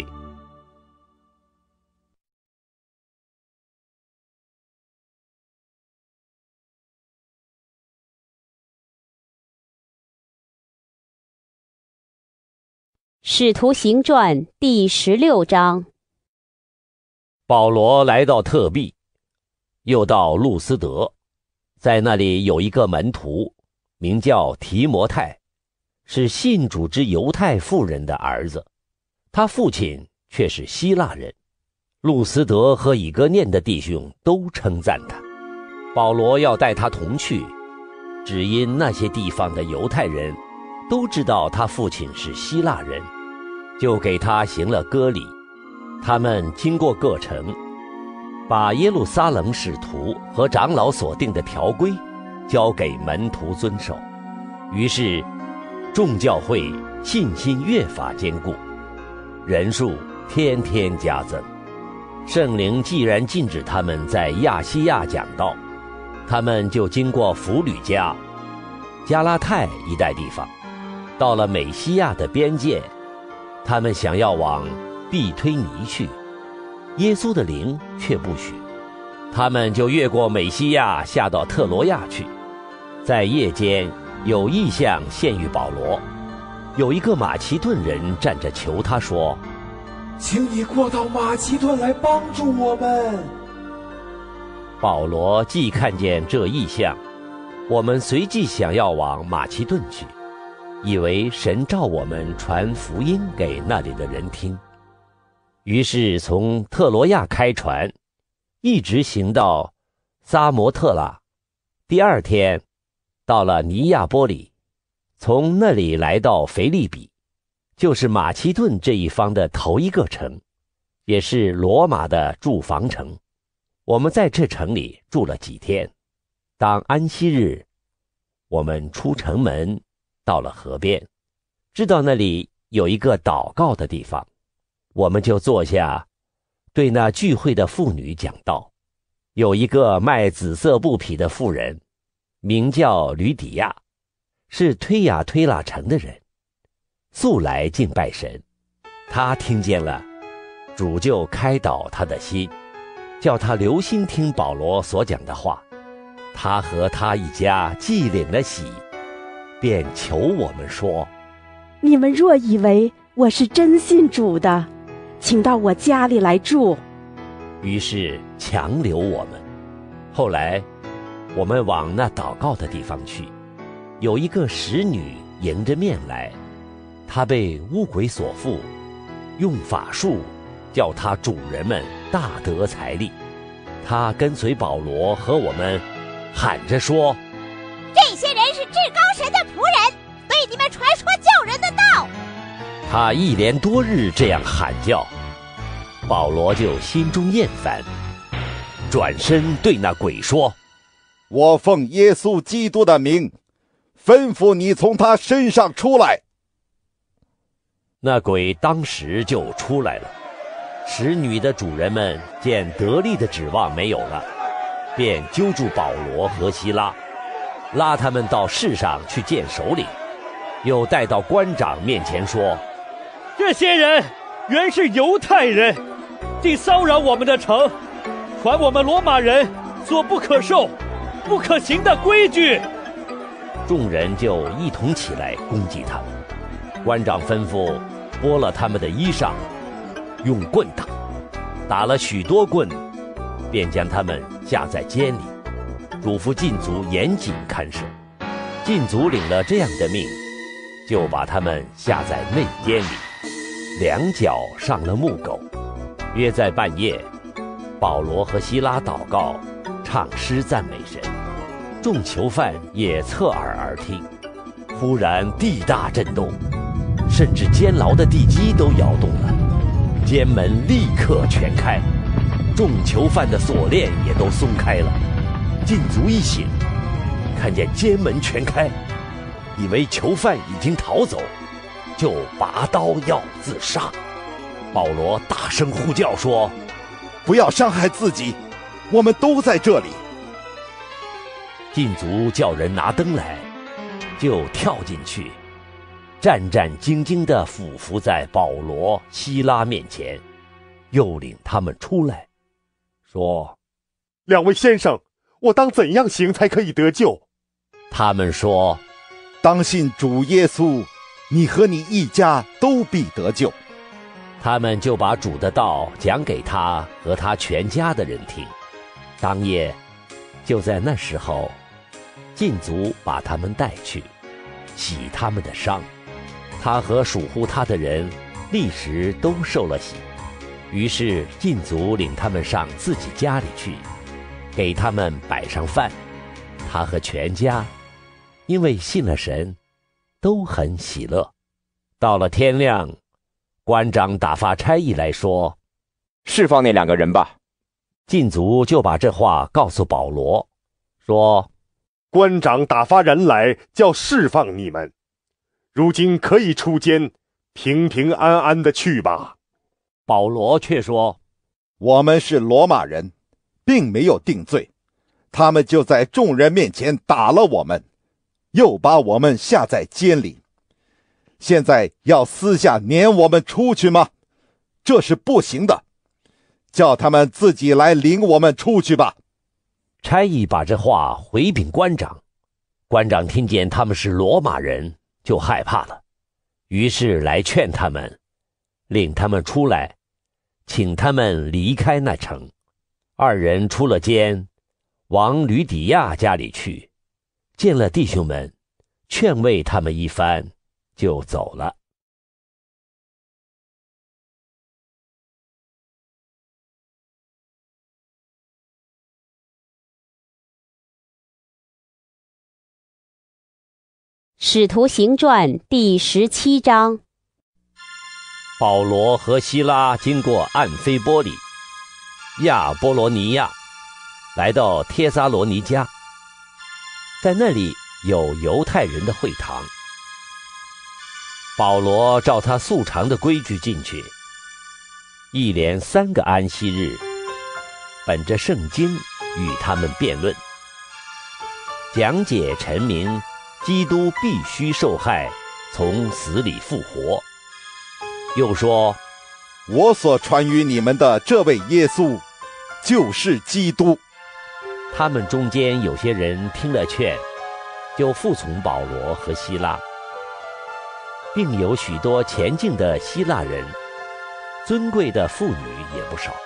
使徒行传第十六章。 保罗来到特庇，又到路斯德，在那里有一个门徒，名叫提摩太，是信主之犹太妇人的儿子，他父亲却是希腊人。路斯德和以哥念的弟兄都称赞他。保罗要带他同去，只因那些地方的犹太人都知道他父亲是希腊人，就给他行了割礼。他们经过各城，把耶路撒冷使徒和长老所定的条规交给门徒遵守。于是众教会信心越发坚固，人数天天加增。圣灵既然禁止他们在亚细亚讲道，他们就经过弗吕家、加拉太一带地方，到了美西亚的边界，他们想要往庇推尼去，耶稣的灵却不许。他们就越过美西亚，下到特罗亚去。在夜间有异象现于保罗，有一个马其顿人站着求他说： 请你过到马其顿来帮助我们。 保罗既看见这异象，我们随即想要往马其顿去，以为神召我们传福音给那里的人听。于是从特罗亚开船，一直行到撒摩特拉。第二天到了尼亚波里，从那里来到腓利比，就是马其顿这一方的头一个城，也是罗马的驻防城。我们在这城里住了几天。 当安息日，我们出城门，到了河边，知道那里有一个祷告的地方，我们就坐下，对那聚会的妇女讲道。有一个卖紫色布匹的妇人，名叫吕底亚，是推雅推拉城的人，素来敬拜神。他听见了，主就开导他的心，叫他留心听保罗所讲的话。他和他一家既领了喜，便求我们说： 你们若以为我是真信主的，请到我家里来住。 于是强留我们。后来我们往那祷告的地方去，有一个使女迎着面来，她被污鬼所附，用法术叫她主人们大得财力。她跟随保罗和我们喊着说： 这些人是至高神的仆人，对你们传说救人的道。 她一连多日这样喊叫，保罗就心中厌烦，转身对那鬼说： 我奉耶稣基督的名，吩咐你从他身上出来。 那鬼当时就出来了。使女的主人们见得力的指望没有了，便揪住保罗和希拉，拉他们到市上去见首领，又带到官长面前说： 这些人原是犹太人，竟骚扰我们的城，传我们罗马人所不可受、不可行的规矩。 众人就一同起来攻击他们。官长吩咐剥了他们的衣裳，用棍打，打了许多棍，便将他们下在监里，嘱咐禁足严谨看守。禁足领了这样的命，就把他们下在内监里，两脚上了木狗。约在半夜，保罗和希拉祷告，唱诗赞美神，众囚犯也侧耳而听。忽然地大震动，甚至监牢的地基都摇动了，监门立刻全开，众囚犯的锁链也都松开了。禁足一醒，看见监门全开，以为囚犯已经逃走，就拔刀要自杀。保罗大声呼叫说： 不要伤害自己，我们都在这里。 禁足叫人拿灯来，就跳进去，战战兢兢地俯伏在保罗、希拉面前，又领他们出来，说： 两位先生，我当怎样行才可以得救？ 他们说： 当信主耶稣，你和你一家都必得救。 他们就把主的道讲给他和他全家的人听。当夜，就在那时候，禁足把他们带去，洗他们的伤。他和属乎他的人立时都受了洗。于是禁足领他们上自己家里去，给他们摆上饭。他和全家因为信了神，都很喜乐。到了天亮，官长打发差役来说： 释放那两个人吧。 禁足就把这话告诉保罗，说： 官长打发人来，叫释放你们，如今可以出监，平平安安的去吧。 保罗却说： 我们是罗马人，并没有定罪，他们就在众人面前打了我们，又把我们下在监里。现在要私下撵我们出去吗？这是不行的，叫他们自己来领我们出去吧。 差役把这话回禀官长，官长听见他们是罗马人，就害怕了，于是来劝他们，领他们出来，请他们离开那城。二人出了监，往吕底亚家里去，见了弟兄们，劝慰他们一番，就走了。 使徒行传第十七章。 保罗和希拉经过暗菲波里、亚波罗尼亚，来到帖撒罗尼迦， 在那里有犹太人的会堂。保罗照他素常的规矩进去，一连三个安息日，本着圣经与他们辩论，讲解陈明基督必须受害，从死里复活。又说， 我所传于你们的这位耶稣，就是基督。 他们中间有些人听了劝，就服从保罗和希拉，并有许多前进的希腊人，尊贵的妇女也不少。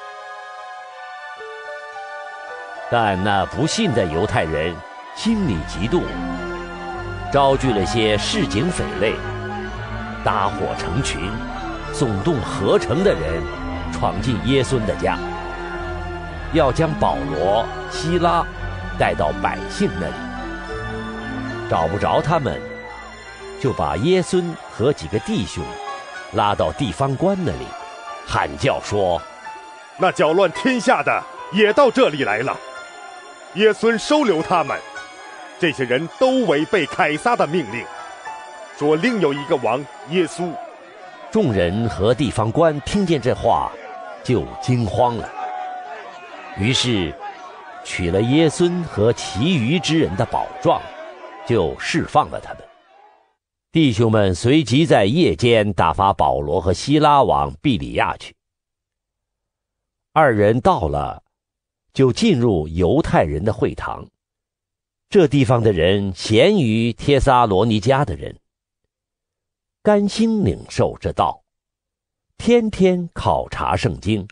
但那不信的犹太人心里嫉妒，招聚了些市井匪类，搭伙成群，耸动合城的人，闯进耶稣的家，要将保罗、希拉带到百姓那里。找不着他们，就把耶稣和几个弟兄拉到地方官那里，喊叫说： 那搅乱天下的也到这里来了，耶稣收留他们。这些人都违背凯撒的命令，说另有一个王耶稣。 众人和地方官听见这话，就惊慌了，于是取了耶稣和其余之人的宝状，就释放了他们。弟兄们随即在夜间打发保罗和希拉往庇里亚去。二人到了，就进入犹太人的会堂。这地方的人咸于帖撒罗尼迦的人，甘心领受这道，天天考察圣经，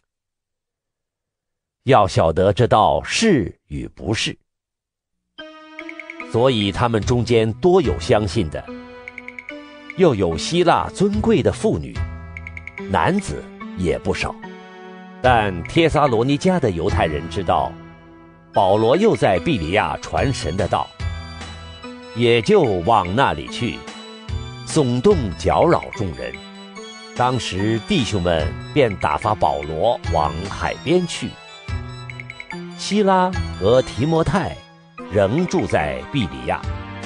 要晓得这道是与不是。所以他们中间多有相信的，又有希腊尊贵的妇女，男子也不少。但帖撒罗尼迦的犹太人知道保罗又在庇里亚传神的道，也就往那里去，耸动搅扰众人。当时弟兄们便打发保罗往海边去，希拉和提摩太仍住在庇里亚。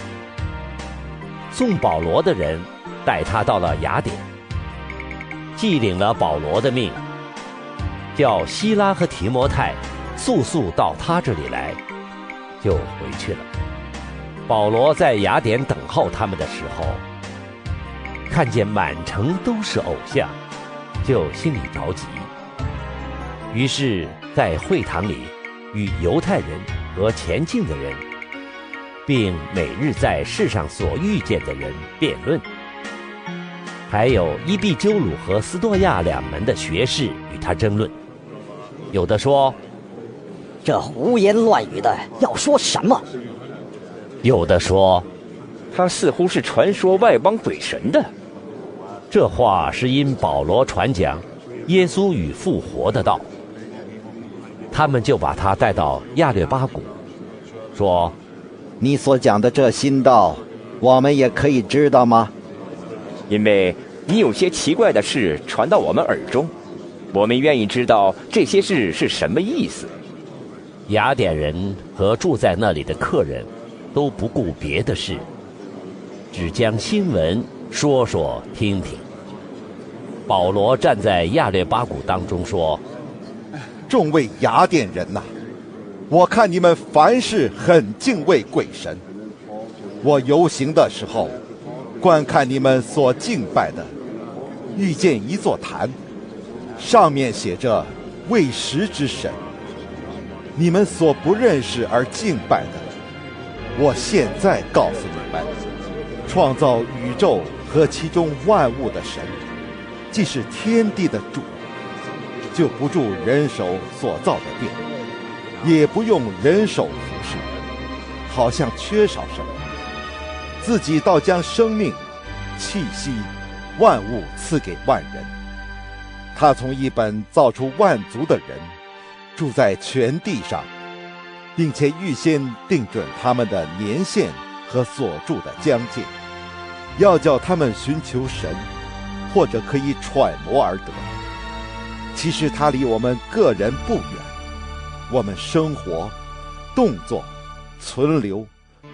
送保罗的人带他到了雅典，既领了保罗的命，叫希拉和提摩太速速到他这里来，就回去了。保罗在雅典等候他们的时候，看见满城都是偶像，就心里着急，于是在会堂里与犹太人和前进的人，并每日在世上所遇见的人辩论。还有伊壁鸠鲁和斯多亚两门的学士与他争论，有的说， 这胡言乱语的要说什么？ 有的说， 他似乎是传说外邦鬼神的。 这话是因保罗传讲耶稣与复活的道。他们就把他带到亚略巴谷，说， 你所讲的这新道，我们也可以知道吗？ 因为你有些奇怪的事传到我们耳中，我们愿意知道这些事是什么意思。 雅典人和住在那里的客人都不顾别的事，只将新闻说说听听。保罗站在亚略巴谷当中说， 众位雅典人呐、啊，我看你们凡事很敬畏鬼神。我游行的时候，观看你们所敬拜的，遇见一座坛，上面写着未识之神。你们所不认识而敬拜的，我现在告诉你们，创造宇宙和其中万物的神，既是天地的主，就不住人手所造的殿，也不用人手服侍，好像缺少什么，自己倒将生命、气息、万物赐给万人。他从一本造出万族的人，住在全地上，并且预先定准他们的年限和所住的疆界，要叫他们寻求神，或者可以揣摩而得。其实他离我们个人不远，我们生活、动作、存留，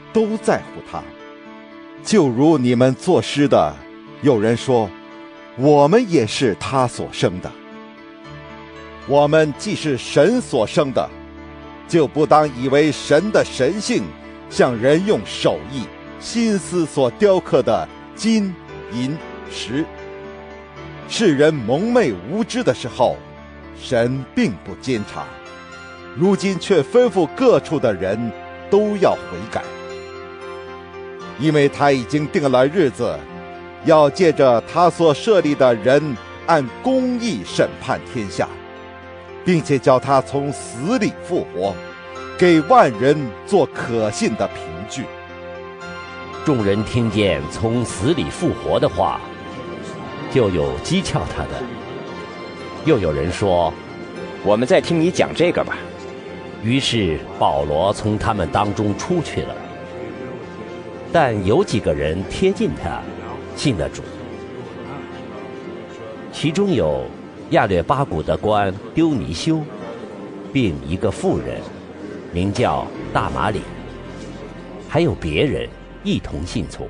都在乎他。就如你们作诗的，有人说，我们也是他所生的。我们既是神所生的，就不当以为神的神性像人用手艺、心思所雕刻的金、银、石。世人蒙昧无知的时候，神并不监察，如今却吩咐各处的人都要悔改，因为他已经定了日子，要借着他所设立的人按公义审判天下，并且叫他从死里复活，给万人做可信的凭据。 众人听见从死里复活的话，就有讥诮他的，又有人说， 我们再听你讲这个吧。 于是保罗从他们当中出去了。但有几个人贴近他，信了主，其中有亚略巴谷的官丢尼修，并一个妇人，名叫大马里，还有别人一同信从。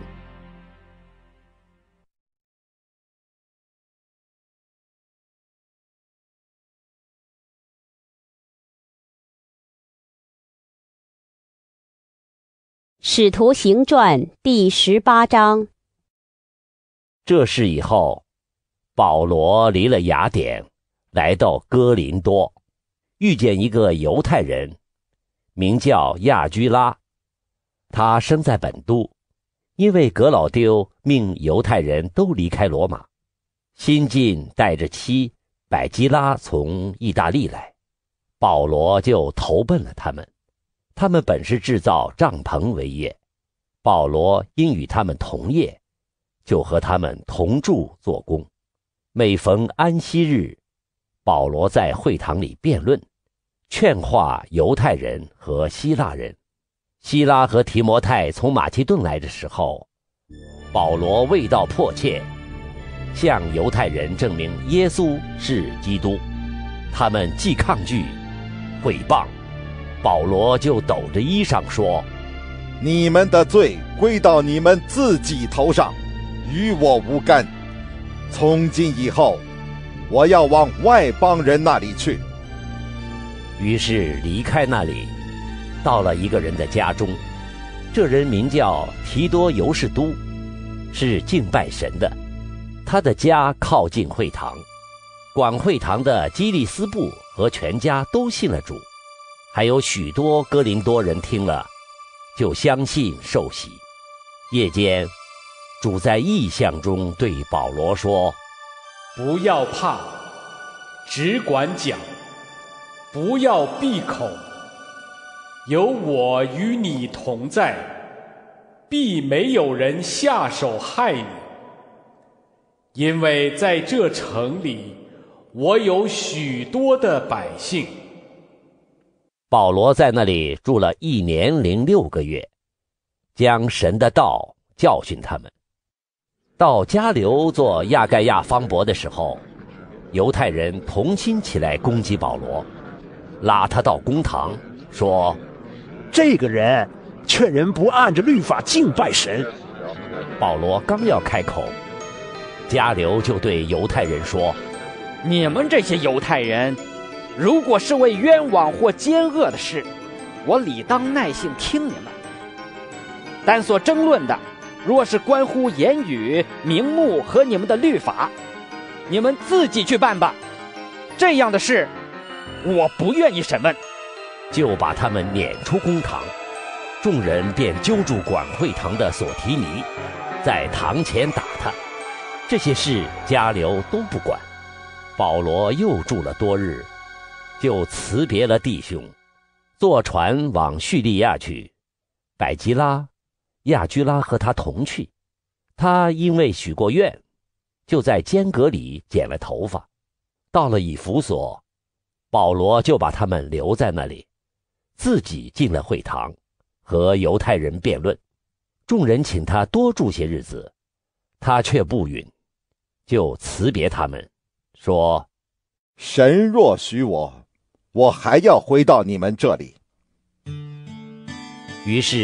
使徒行传第十八章。 这事以后，保罗离了雅典，来到哥林多，遇见一个犹太人，名叫亚居拉。他生在本都，因为革老丢命犹太人都离开罗马，新近带着妻百基拉从意大利来，保罗就投奔了他们。他们本是制造帐篷为业，保罗因与他们同业，就和他们同住做工。每逢安息日，保罗在会堂里辩论，劝化犹太人和希腊人。希拉和提摩太从马其顿来的时候，保罗为道迫切，向犹太人证明耶稣是基督。他们既抗拒毁谤，保罗就抖着衣裳说， 你们的罪归到你们自己头上，与我无干。从今以后，我要往外邦人那里去。 于是离开那里，到了一个人的家中，这人名叫提多犹士都，是敬拜神的。他的家靠近会堂，管会堂的基利斯布和全家都信了主，还有许多哥林多人听了，就相信受洗。夜间，主在异象中对保罗说， 不要怕，只管讲，不要闭口，有我与你同在，必没有人下手害你，因为在这城里，我有许多的百姓。 保罗在那里住了一年零六个月，将神的道教训他们。到加流做亚盖亚方伯的时候，犹太人同心起来攻击保罗，拉他到公堂，说， 这个人劝人不按着律法敬拜神。 保罗刚要开口，加流就对犹太人说， 你们这些犹太人，如果是为冤枉或奸恶的事，我理当耐性听你们；但所争论的，若是关乎言语、名目和你们的律法，你们自己去办吧。这样的事，我不愿意审问。 就把他们撵出公堂，众人便揪住管会堂的索提尼，在堂前打他。这些事加流都不管。保罗又住了多日，就辞别了弟兄，坐船往叙利亚去。百基拉、亚居拉和他同去。他因为许过愿，就在间隔里剪了头发。到了以弗所，保罗就把他们留在那里，自己进了会堂，和犹太人辩论。众人请他多住些日子，他却不允，就辞别他们，说， 神若许我，我还要回到你们这里。 于是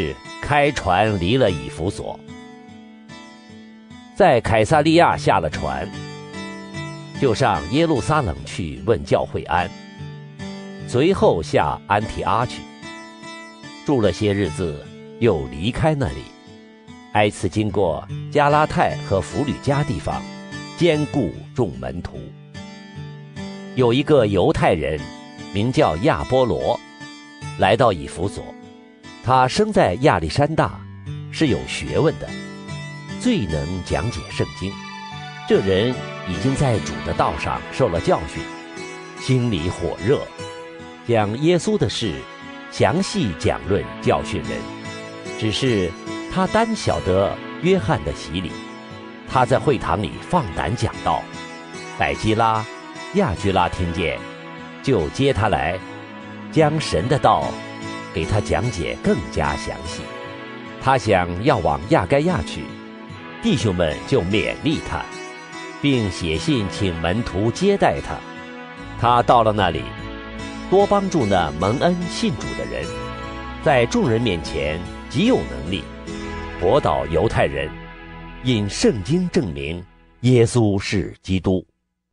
开船离了以弗所，在凯撒利亚下了船，就上耶路撒冷去问教会安，随后下安提阿去，住了些日子，又离开那里，挨次经过加拉太和弗吕家地方，兼顾众门徒。有一个犹太人名叫亚波罗，来到以弗所，他生在亚历山大，是有学问的，最能讲解圣经。这人已经在主的道上受了教训，心里火热，将耶稣的事详细讲论教训人。只是他单晓得约翰的洗礼，他在会堂里放胆讲道，百基拉、亚居拉听见，就接他来，将神的道给他讲解更加详细。他想要往亚该亚去，弟兄们就勉励他，并写信请门徒接待他。他到了那里，多帮助那蒙恩信主的人，在众人面前极有能力，驳倒犹太人，引圣经证明耶稣是基督。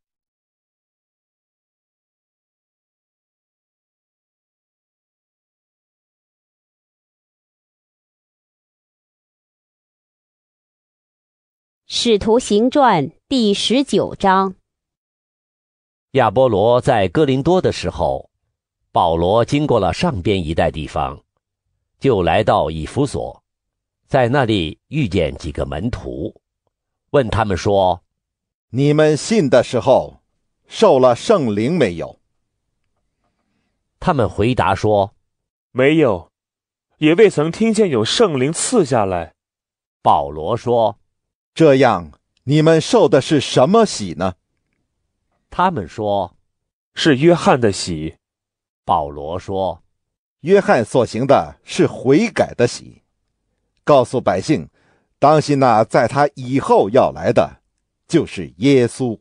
使徒行传第十九章。 亚波罗在哥林多的时候，保罗经过了上边一带地方，就来到以弗所，在那里遇见几个门徒，问他们说： 你们信的时候受了圣灵没有？ 他们回答说： 没有，也未曾听见有圣灵赐下来。 保罗说： 这样你们受的是什么洗呢？ 他们说： 是约翰的洗。 保罗说： 约翰所行的是悔改的洗，告诉百姓，当心那在他以后要来的，就是耶稣。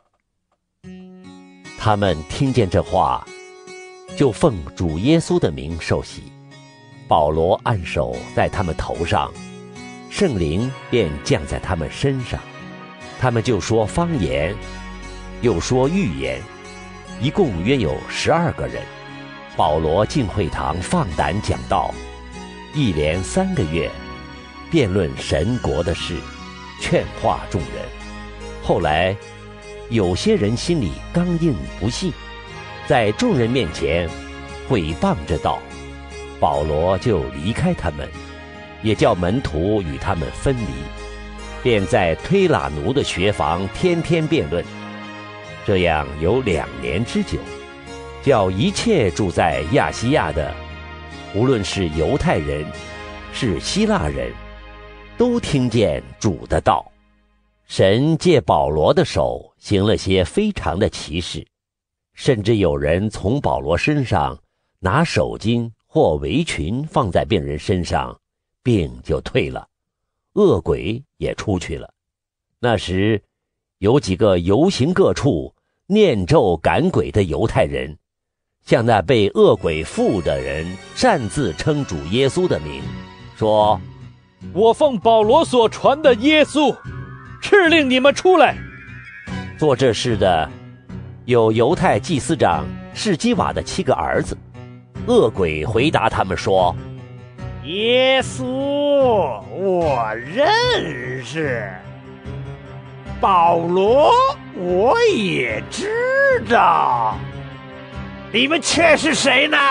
他们听见这话，就奉主耶稣的名受洗。保罗按手在他们头上，圣灵便降在他们身上，他们就说方言，又说预言，一共约有十二个人。保罗进会堂放胆讲道，一连三个月，辩论神国的事，劝化众人。后来有些人心里刚硬不信，在众人面前毁谤这道，保罗就离开他们，也叫门徒与他们分离，便在推喇奴的学房天天辩论，这样有两年之久，叫一切住在亚细亚的，无论是犹太人是希腊人，都听见主的道。神借保罗的手行了些非常的奇事，甚至有人从保罗身上拿手巾或围裙放在病人身上，病就退了，恶鬼也出去了。那时有几个游行各处念咒赶鬼的犹太人，向那被恶鬼附的人擅自称主耶稣的名，说： 我奉保罗所传的耶稣，敕令你们出来。 做这事的有犹太祭司长士基瓦的七个儿子。恶鬼回答他们说： 耶稣我认识，保罗我也知道，你们却是谁呢？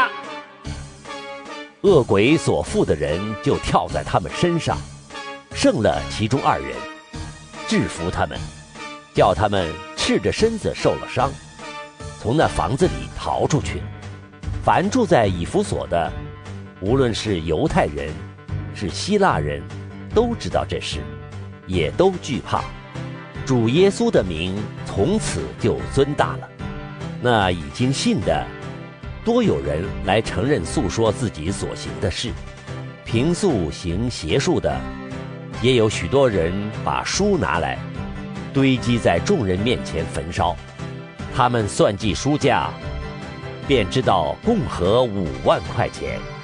恶鬼所附的人就跳在他们身上，胜了其中二人，制服他们，叫他们赤着身子受了伤，从那房子里逃出去了。凡住在以弗所的，无论是犹太人是希腊人，都知道这事，也都惧怕。主耶稣的名从此就尊大了。那已经信的，多有人来承认诉说自己所行的事，平素行邪术的，也有许多人把书拿来堆积在众人面前焚烧。他们算计书价，便知道共合五万块钱。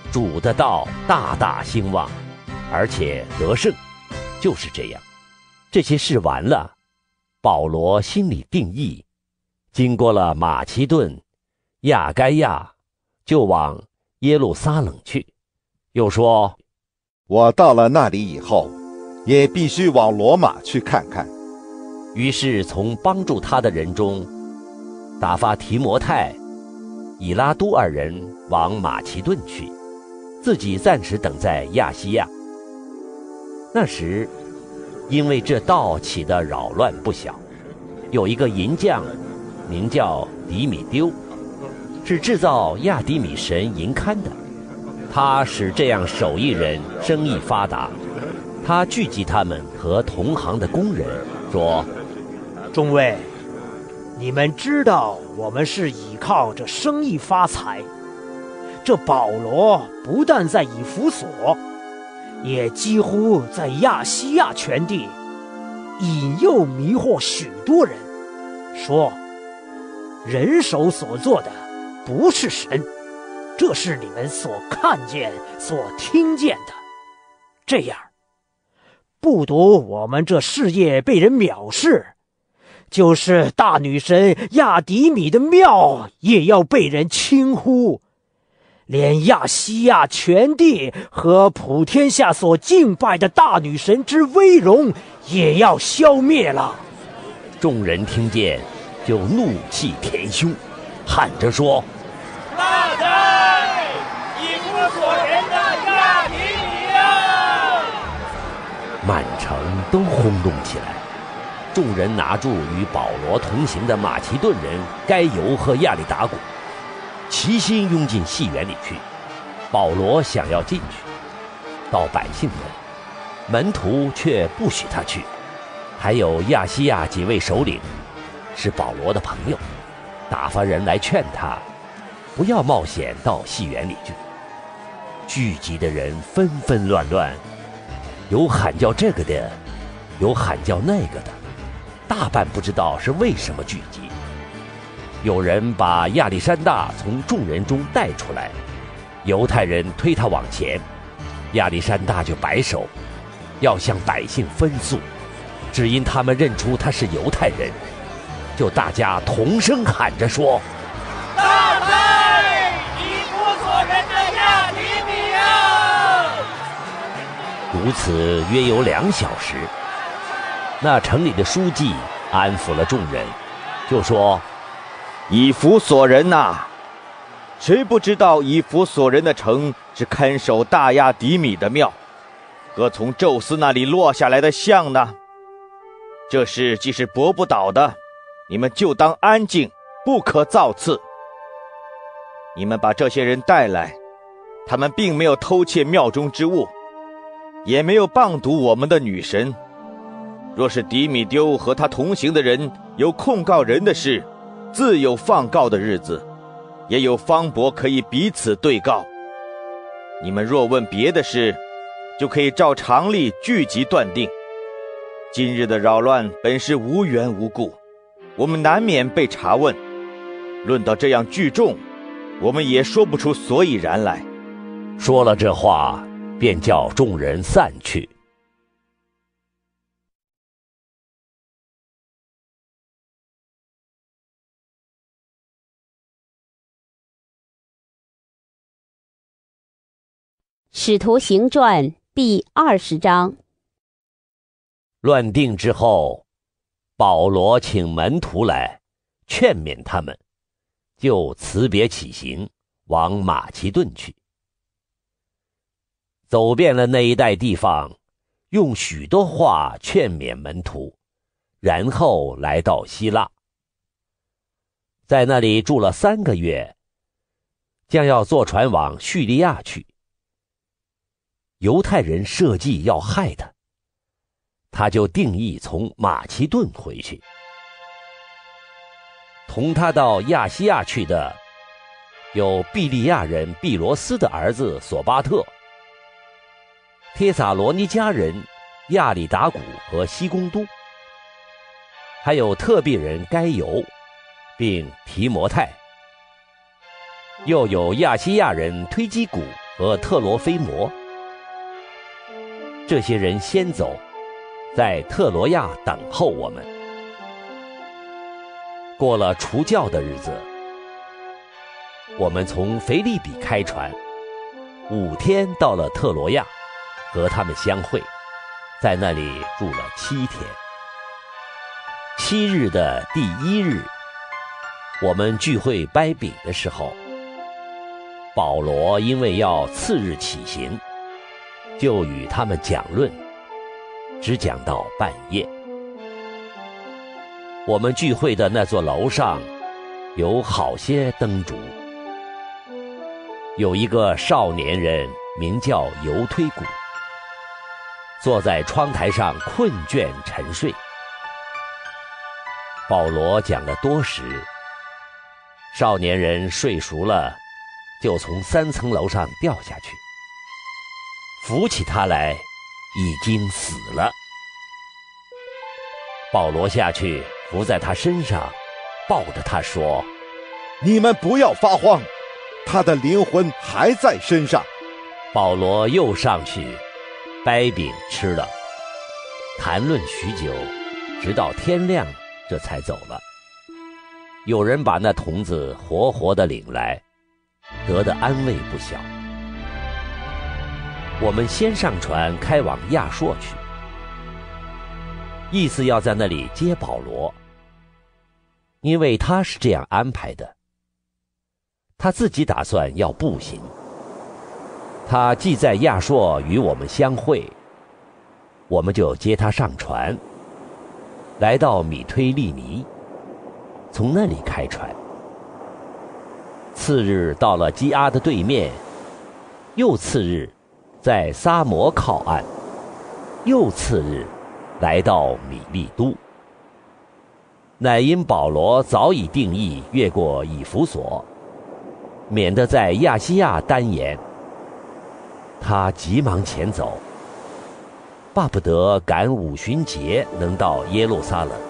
主的道大大兴旺，而且得胜。就是这样，这些事完了，保罗心里定义，经过了马其顿、亚该亚，就往耶路撒冷去。又说， 我到了那里以后，也必须往罗马去看看。 于是从帮助他的人中打发提摩太、以拉都二人往马其顿去，自己暂时等在亚细亚。那时因为这道起的扰乱不小，有一个银匠名叫迪米丢，是制造亚底米神银龛的。他使这样手艺人生意发达，他聚集他们和同行的工人，说： 众位，你们知道我们是倚靠着生意发财。这保罗不但在以弗所，也几乎在亚细亚全地引诱迷惑许多人，说人手所做的不是神，这是你们所看见所听见的。这样不独我们这事业被人藐视，就是大女神亚底米的庙也要被人轻忽，连亚细亚全地和普天下所敬拜的大女神之威荣也要消灭了。 众人听见，就怒气填胸，喊着说： 大哉！以弗所人的亚底米啊！ 满城都轰动起来。众人拿住与保罗同行的马其顿人该犹和亚里达古，齐心拥进戏园里去。保罗想要进去，到百姓那里，门徒却不许他去。还有亚细亚几位首领是保罗的朋友，打发人来劝他不要冒险到戏园里去。聚集的人纷纷乱乱，有喊叫这个的，有喊叫那个的，大半不知道是为什么聚集。有人把亚历山大从众人中带出来，犹太人推他往前，亚历山大就摆手，要向百姓分诉，只因他们认出他是犹太人，就大家同声喊着说： 大哉！以弗所人的亚底米啊！ 如此约有两小时，那城里的书记安抚了众人，就说： 以弗所人呐、啊，谁不知道以弗所人的城是看守大亚底米的庙，和从宙斯那里落下来的像呢？这事既是驳不倒的，你们就当安静，不可造次。你们把这些人带来，他们并没有偷窃庙中之物，也没有谤读我们的女神。若是迪米丢和他同行的人有控告人的事，自有放告的日子，也有方伯可以彼此对告。你们若问别的事，就可以照常例聚集断定。今日的扰乱本是无缘无故，我们难免被查问。论到这样聚众，我们也说不出所以然来。 说了这话，便叫众人散去。 使徒行传第二十章。 乱定之后，保罗请门徒来劝勉他们，就辞别起行，往马其顿去。走遍了那一带地方，用许多话劝勉门徒，然后来到希腊，在那里住了三个月，将要坐船往叙利亚去。犹太人设计要害他，他就定义从马其顿回去。同他到亚细亚去的有庇利亚人毕罗斯的儿子索巴特、帖撒罗尼迦人亚里达古和西公都，还有特庇人该犹，并提摩太，又有亚细亚人推基古和特罗菲摩。这些人先走，在特罗亚等候我们。过了除酵的日子，我们从腓立比开船，五天到了特罗亚，和他们相会，在那里住了七天。七日的第一日，我们聚会掰饼的时候，保罗因为要次日起行，就与他们讲论，只讲到半夜。我们聚会的那座楼上有好些灯烛，有一个少年人名叫犹推古，坐在窗台上困倦沉睡。保罗讲了多时，少年人睡熟了，就从三层楼上掉下去，扶起他来，已经死了。保罗下去伏在他身上，抱着他说： 你们不要发慌，他的灵魂还在身上。 保罗又上去掰饼吃了，谈论许久，直到天亮，这才走了。有人把那童子活活地领来，得的安慰不小。我们先上船开往亚朔去，意思要在那里接保罗，因为他是这样安排的。他自己打算要步行。他既在亚朔与我们相会，我们就接他上船，来到米推利尼，从那里开船。次日到了基阿的对面，又次日在撒摩靠岸，又次日来到米利都。乃因保罗早已定义越过以弗所，免得在亚细亚单言，他急忙前走，巴不得赶五旬节能到耶路撒冷。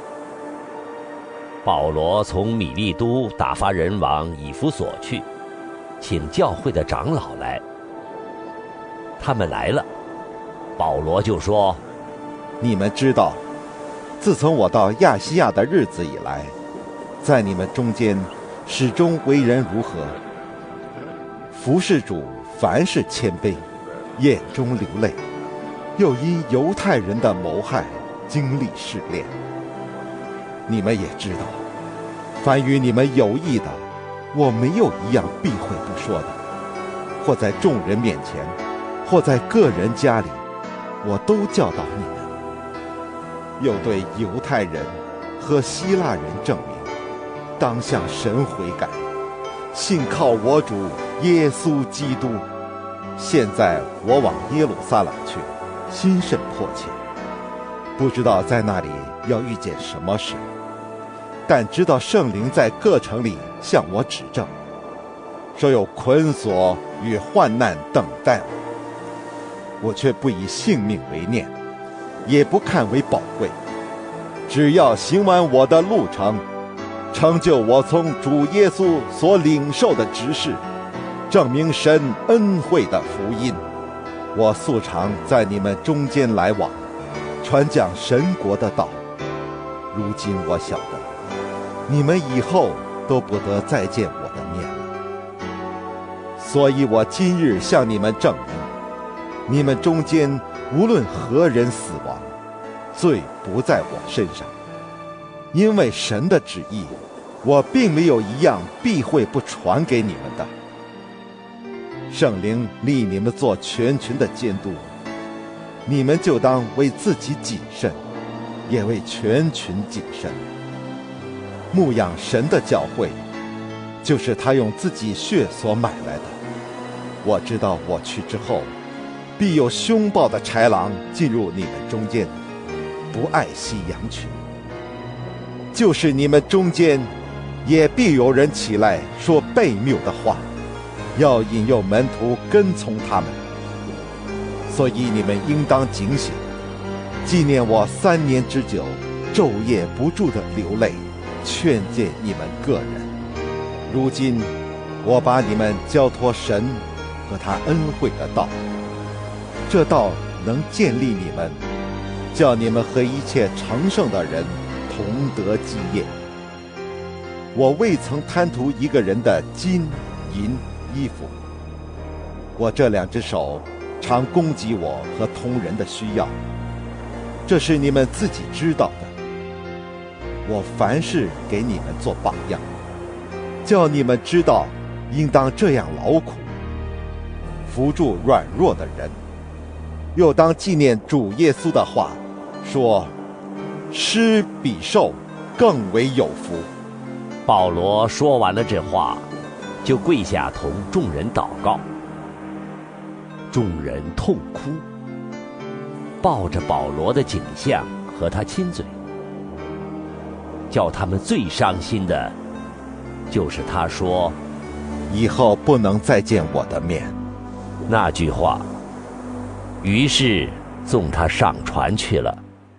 保罗从米利都打发人往以弗所去，请教会的长老来。他们来了，保罗就说： 你们知道，自从我到亚细亚的日子以来，在你们中间始终为人如何？服侍主，凡事谦卑，眼中流泪，又因犹太人的谋害经历试炼。你们也知道，凡与你们有益的，我没有一样避讳不说的，或在众人面前，或在个人家里，我都教导你们。又对犹太人和希腊人证明，当向神悔改，信靠我主耶稣基督。现在我往耶路撒冷去，心甚迫切，不知道在那里要遇见什么事，但知道圣灵在各城里向我指证，说有捆锁与患难等待我，我却不以性命为念，也不看为宝贵，只要行完我的路程，成就我从主耶稣所领受的职事，证明神恩惠的福音。我素常在你们中间来往，传讲神国的道。如今我晓得，你们以后都不得再见我的面了。所以我今日向你们证明，你们中间无论何人死亡，罪不在我身上。因为神的旨意，我并没有一样避讳不传给你们的。圣灵立你们做全群的监督，你们就当为自己谨慎，也为全群谨慎。牧养神的教会，就是他用自己血所买来的。我知道我去之后，必有凶暴的豺狼进入你们中间，不爱惜羊群。就是你们中间，也必有人起来说悖谬的话，要引诱门徒跟从他们。所以你们应当警醒，纪念我三年之久，昼夜不住的流泪，劝诫你们个人。如今我把你们交托神， 和他恩惠的道。这道能建立你们，叫你们和一切成圣的人同得基业。我未曾贪图一个人的金银衣服，我这两只手常供给我和同人的需要，这是你们自己知道的。我凡事给你们做榜样，叫你们知道应当这样劳苦，扶助软弱的人，又当纪念主耶稣的话，说施比受更为有福。 保罗说完了这话，就跪下同众人祷告。众人痛哭，抱着保罗的颈项和他亲嘴。叫他们最伤心的，就是他说以后不能再见我的面那句话。于是送他上船去了。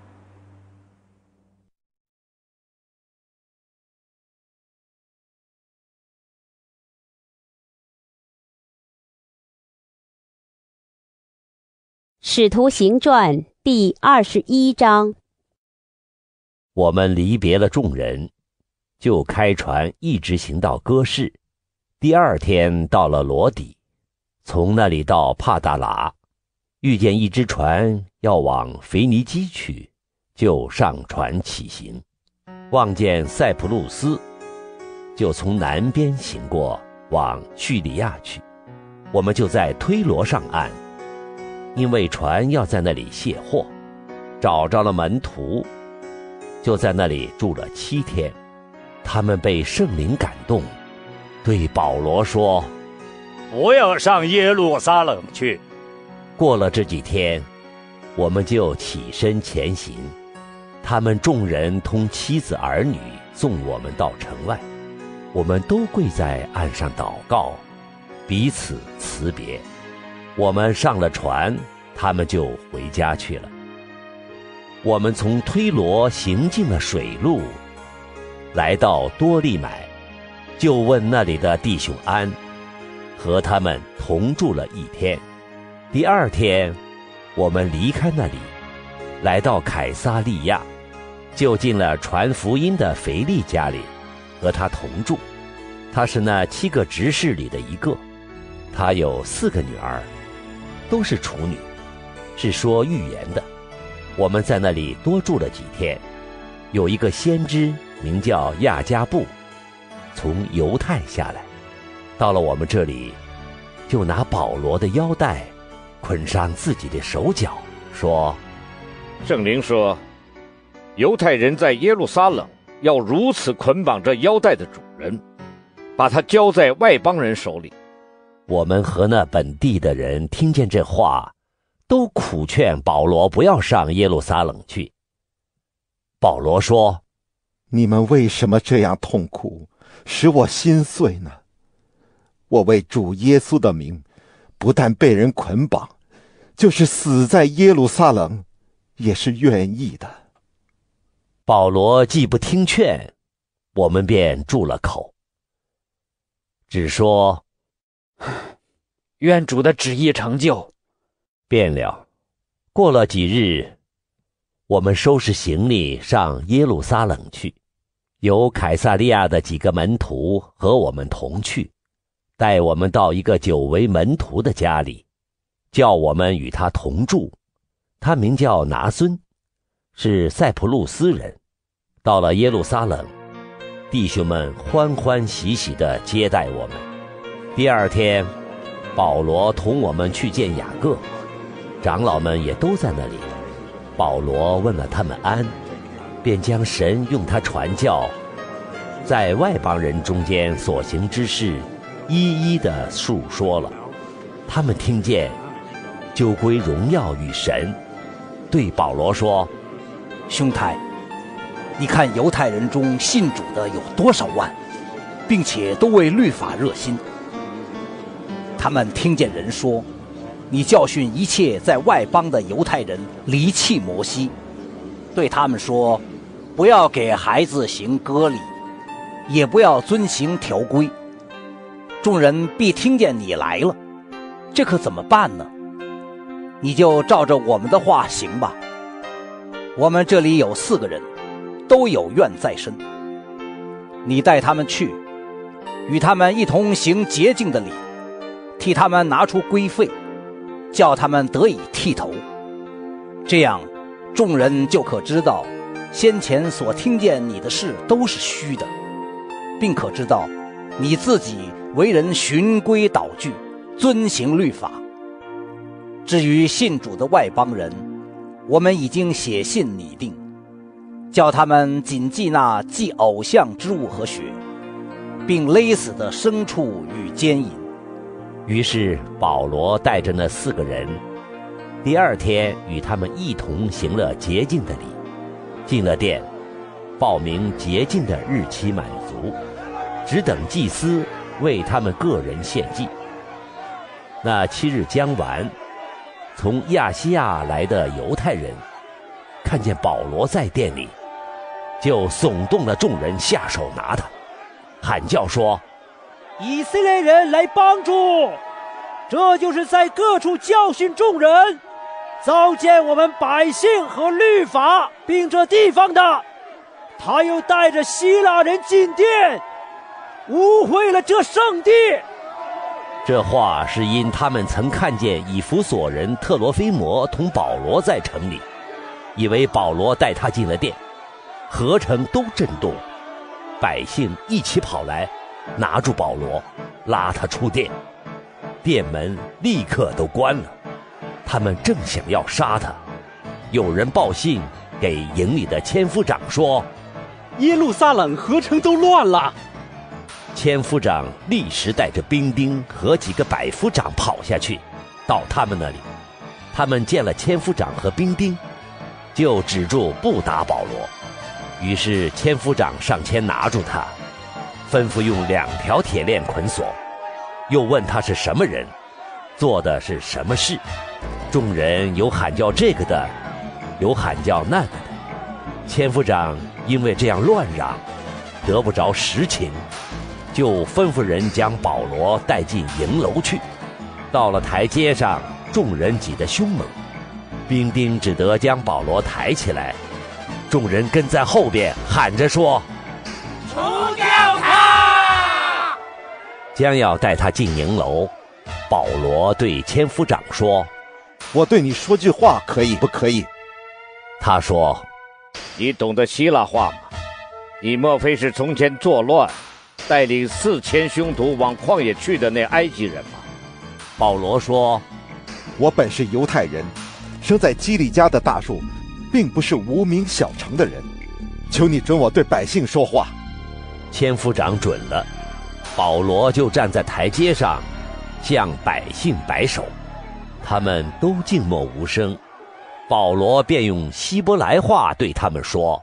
使徒行传第二十一章。 我们离别了众人，就开船一直行到哥士。第二天到了罗底，从那里到帕大拉，遇见一只船要往腓尼基去，就上船起行。望见塞浦路斯，就从南边行过，往叙利亚去。我们就在推罗上岸，因为船要在那里卸货，找着了门徒，就在那里住了七天。他们被圣灵感动，对保罗说： 不要上耶路撒冷去。 过了这几天，我们就起身前行。他们众人同妻子儿女送我们到城外，我们都跪在岸上祷告，彼此辞别。我们上了船，他们就回家去了。我们从推罗行进了水路，来到多利买，就问那里的弟兄安，和他们同住了一天。第二天，我们离开那里，来到凯撒利亚，就进了传福音的腓力家里，和他同住。他是那七个执事里的一个，他有四个女儿，都是处女，是说预言的。我们在那里多住了几天。有一个先知名叫亚加布，从犹太下来，到了我们这里，就拿保罗的腰带捆上自己的手脚，说： 圣灵说，犹太人在耶路撒冷要如此捆绑这腰带的主人，把他交在外邦人手里。 我们和那本地的人听见这话，都苦劝保罗不要上耶路撒冷去。保罗说： 你们为什么这样痛苦，使我心碎呢？我为主耶稣的名，不但被人捆绑，就是死在耶路撒冷，也是愿意的。 保罗既不听劝，我们便住了口，只说： 愿主的旨意成就。 便了。过了几日，我们收拾行李上耶路撒冷去，有凯撒利亚的几个门徒和我们同去，带我们到一个久为门徒的家里，叫我们与他同住。他名叫拿孙，是塞浦路斯人。到了耶路撒冷，弟兄们欢欢喜喜地接待我们。第二天，保罗同我们去见雅各，长老们也都在那里。保罗问了他们安，便将神用他传教在外邦人中间所行之事一一地述说了。他们听见，就归荣耀与神，对保罗说： 兄台，你看犹太人中信主的有多少万，并且都为律法热心。他们听见人说，你教训一切在外邦的犹太人离弃摩西，对他们说，不要给孩子行割礼，也不要遵行条规。众人必听见你来了， 这可怎么办呢？你就照着我们的话行吧。我们这里有四个人，都有愿在身。你带他们去，与他们一同行洁净的礼，替他们拿出规费，叫他们得以剃头。这样，众人就可知道，先前所听见你的事都是虚的，并可知道你自己为人循规蹈矩，遵行律法。至于信主的外邦人，我们已经写信拟定，叫他们谨记那祭偶像之物和血，并勒死的牲畜与奸淫。 于是保罗带着那四个人，第二天与他们一同行了洁净的礼，进了殿，报明洁净的日期满足，只等祭司为他们个人献祭。那七日将完，从亚细亚来的犹太人看见保罗在殿里，就耸动了众人下手拿他，喊叫说： 以色列人来帮助！这就是在各处教训众人，糟践我们百姓和律法，并这地方的。他又带着希腊人进殿，污秽了这圣地。 这话是因他们曾看见以弗所人特罗菲摩同保罗在城里，以为保罗带他进了殿，合城都震动，百姓一起跑来，拿住保罗，拉他出殿，殿门立刻都关了。他们正想要杀他，有人报信给营里的千夫长说： 耶路撒冷合城都乱了。 千夫长立时带着兵丁和几个百夫长跑下去，到他们那里。他们见了千夫长和兵丁，就止住不打保罗。于是千夫长上前拿住他，吩咐用两条铁链捆锁，又问他是什么人，做的是什么事。众人有喊叫这个的，有喊叫那个的。千夫长因为这样乱嚷，得不着实情，就吩咐人将保罗带进营楼去。到了台阶上，众人挤得凶猛，兵丁只得将保罗抬起来，众人跟在后边喊着说： 除掉他！ 将要带他进营楼。保罗对千夫长说： 我对你说句话可以不可以？ 他说： 你懂得希腊话吗？你莫非是从前作乱，带领四千凶徒往旷野去的那埃及人吗？ 保罗说： 我本是犹太人，生在基利家的大树，并不是无名小城的人，求你准我对百姓说话。 千夫长准了，保罗就站在台阶上，向百姓摆手，他们都静默无声。保罗便用希伯来话对他们说：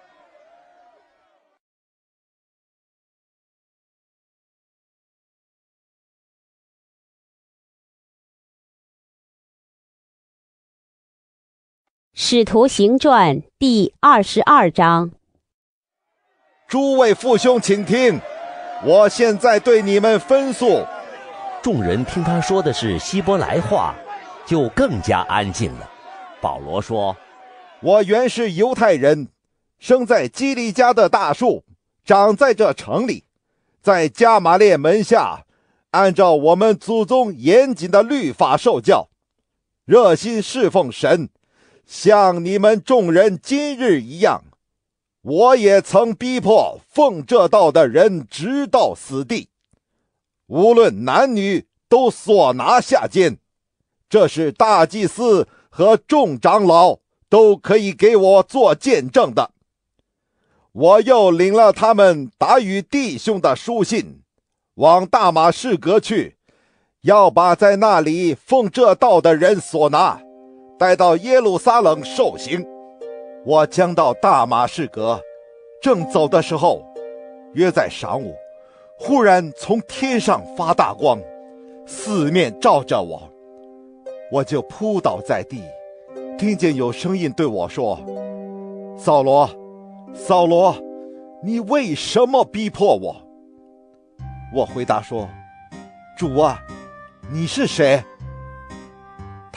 使徒行传第二十二章。 诸位父兄请听，我现在对你们分诉。 众人听他说的是希伯来话，就更加安静了。保罗说： 我原是犹太人，生在基利家的大树，长在这城里，在加马列门下，按照我们祖宗严谨的律法受教，热心侍奉神，像你们众人今日一样。我也曾逼迫奉这道的人直到死地，无论男女都所拿下监。这是大祭司和众长老都可以给我做见证的。我又领了他们打与弟兄的书信，往大马士革去，要把在那里奉这道的人所拿，带到耶路撒冷受刑。我将到大马士革，正走的时候，约在晌午，忽然从天上发大光，四面照着我，我就扑倒在地，听见有声音对我说：扫罗，扫罗，你为什么逼迫我？我回答说：主啊，你是谁？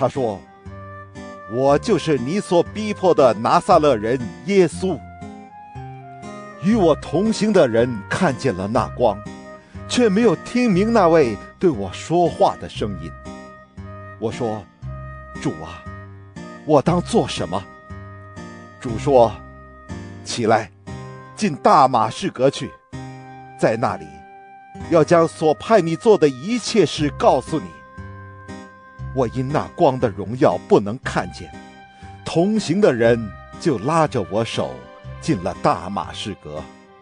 他说：“我就是你所逼迫的拿撒勒人耶稣。”与我同行的人看见了那光，却没有听明那位对我说话的声音。我说：“主啊，我当做什么？”主说：“起来，进大马士革去，在那里，要将所派你做的一切事告诉你。”我因那光的荣耀不能看见，同行的人就拉着我手进了大马士革。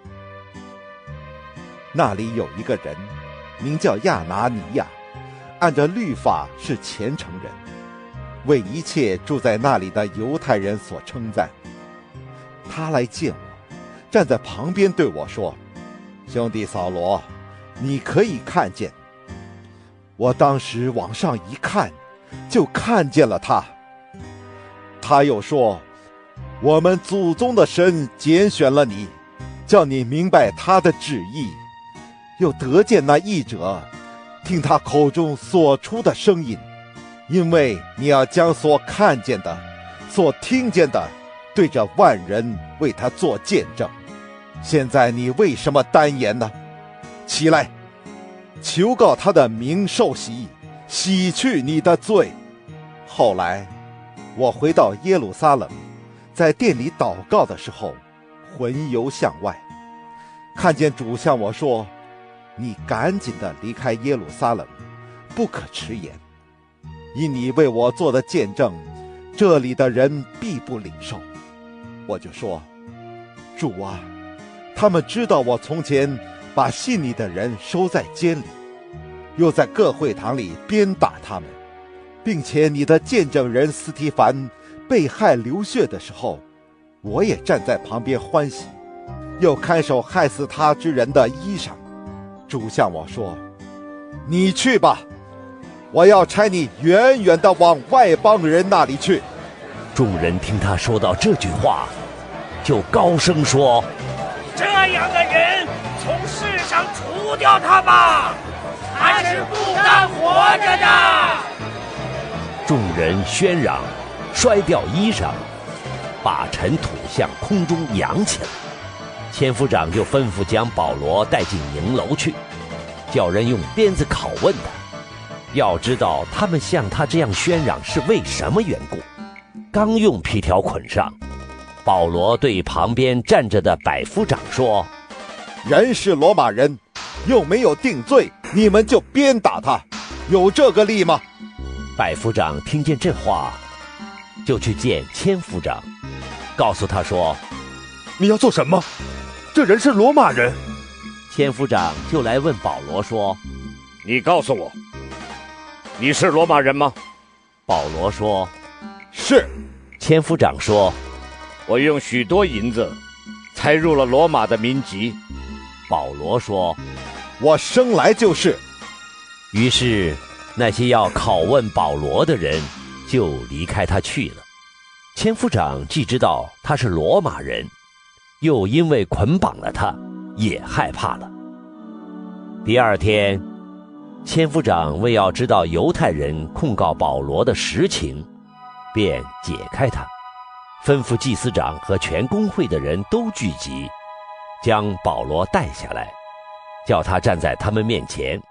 那里有一个人，名叫亚拿尼亚，按着律法是虔诚人，为一切住在那里的犹太人所称赞。他来见我，站在旁边对我说：“兄弟扫罗，你可以看见。”我当时往上一看，就看见了他。他又说：“我们祖宗的神拣选了你，叫你明白他的旨意，又得见那译者，听他口中所出的声音，因为你要将所看见的、所听见的，对着万人为他做见证。现在你为什么单言呢？起来，求告他的名受洗，洗去你的罪。”后来我回到耶路撒冷，在殿里祷告的时候，魂游向外，看见主向我说：“你赶紧地离开耶路撒冷，不可迟延，因你为我做的见证，这里的人必不领受。”我就说：“主啊，他们知道我从前把信你的人收在监里，又在各会堂里鞭打他们，并且你的见证人司提反被害流血的时候，我也站在旁边欢喜，又看守害死他之人的衣裳。主向我说：你去吧，我要差你远远地往外邦人那里去。” 众人听他说到这句话，就高声说：“ 这样的人，从世上除掉他吧，他是不当活着的。” 众人喧嚷，摔掉衣裳，把尘土向空中扬起来。千夫长就吩咐将保罗带进营楼去，叫人用鞭子拷问他，要知道他们像他这样喧嚷是为什么缘故。刚用皮条捆上，保罗对旁边站着的百夫长说：“ 人是罗马人，又没有定罪，你们就鞭打他，有这个理吗？” 百夫长听见这话，就去见千夫长，告诉他说：“ 你要做什么？这人是罗马人。” 千夫长就来问保罗说：“ 你告诉我，你是罗马人吗？” 保罗说：“ 是。” 千夫长说：“ 我用许多银子才入了罗马的民籍。” 保罗说：“ 我生来就是。” 于是那些要拷问保罗的人就离开他去了。千夫长既知道他是罗马人，又因为捆绑了他，也害怕了。第二天，千夫长为要知道犹太人控告保罗的实情，便解开他，吩咐祭司长和全公会的人都聚集，将保罗带下来，叫他站在他们面前。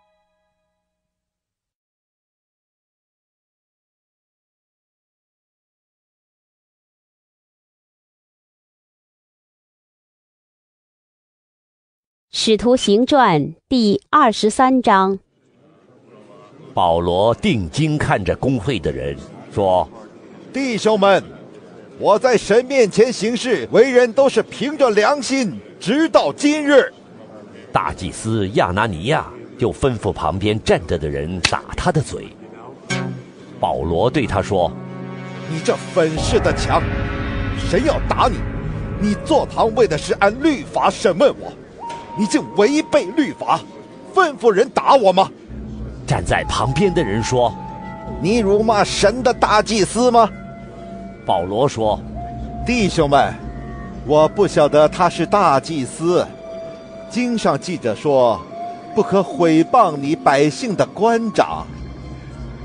使徒行传第二十三章。 保罗定睛看着公会的人说：“ 弟兄们，我在神面前行事为人都是凭着良心，直到今日。” 大祭司亚拿尼亚就吩咐旁边站着的人打他的嘴。保罗对他说：“ 你这粉饰的墙，谁要打你？你坐堂为的是按律法审问我，你竟违背律法，吩咐人打我吗？” 站在旁边的人说：“ 你辱骂神的大祭司吗？” 保罗说：“ 弟兄们，我不晓得他是大祭司。经上记着说，不可毁谤你百姓的官长。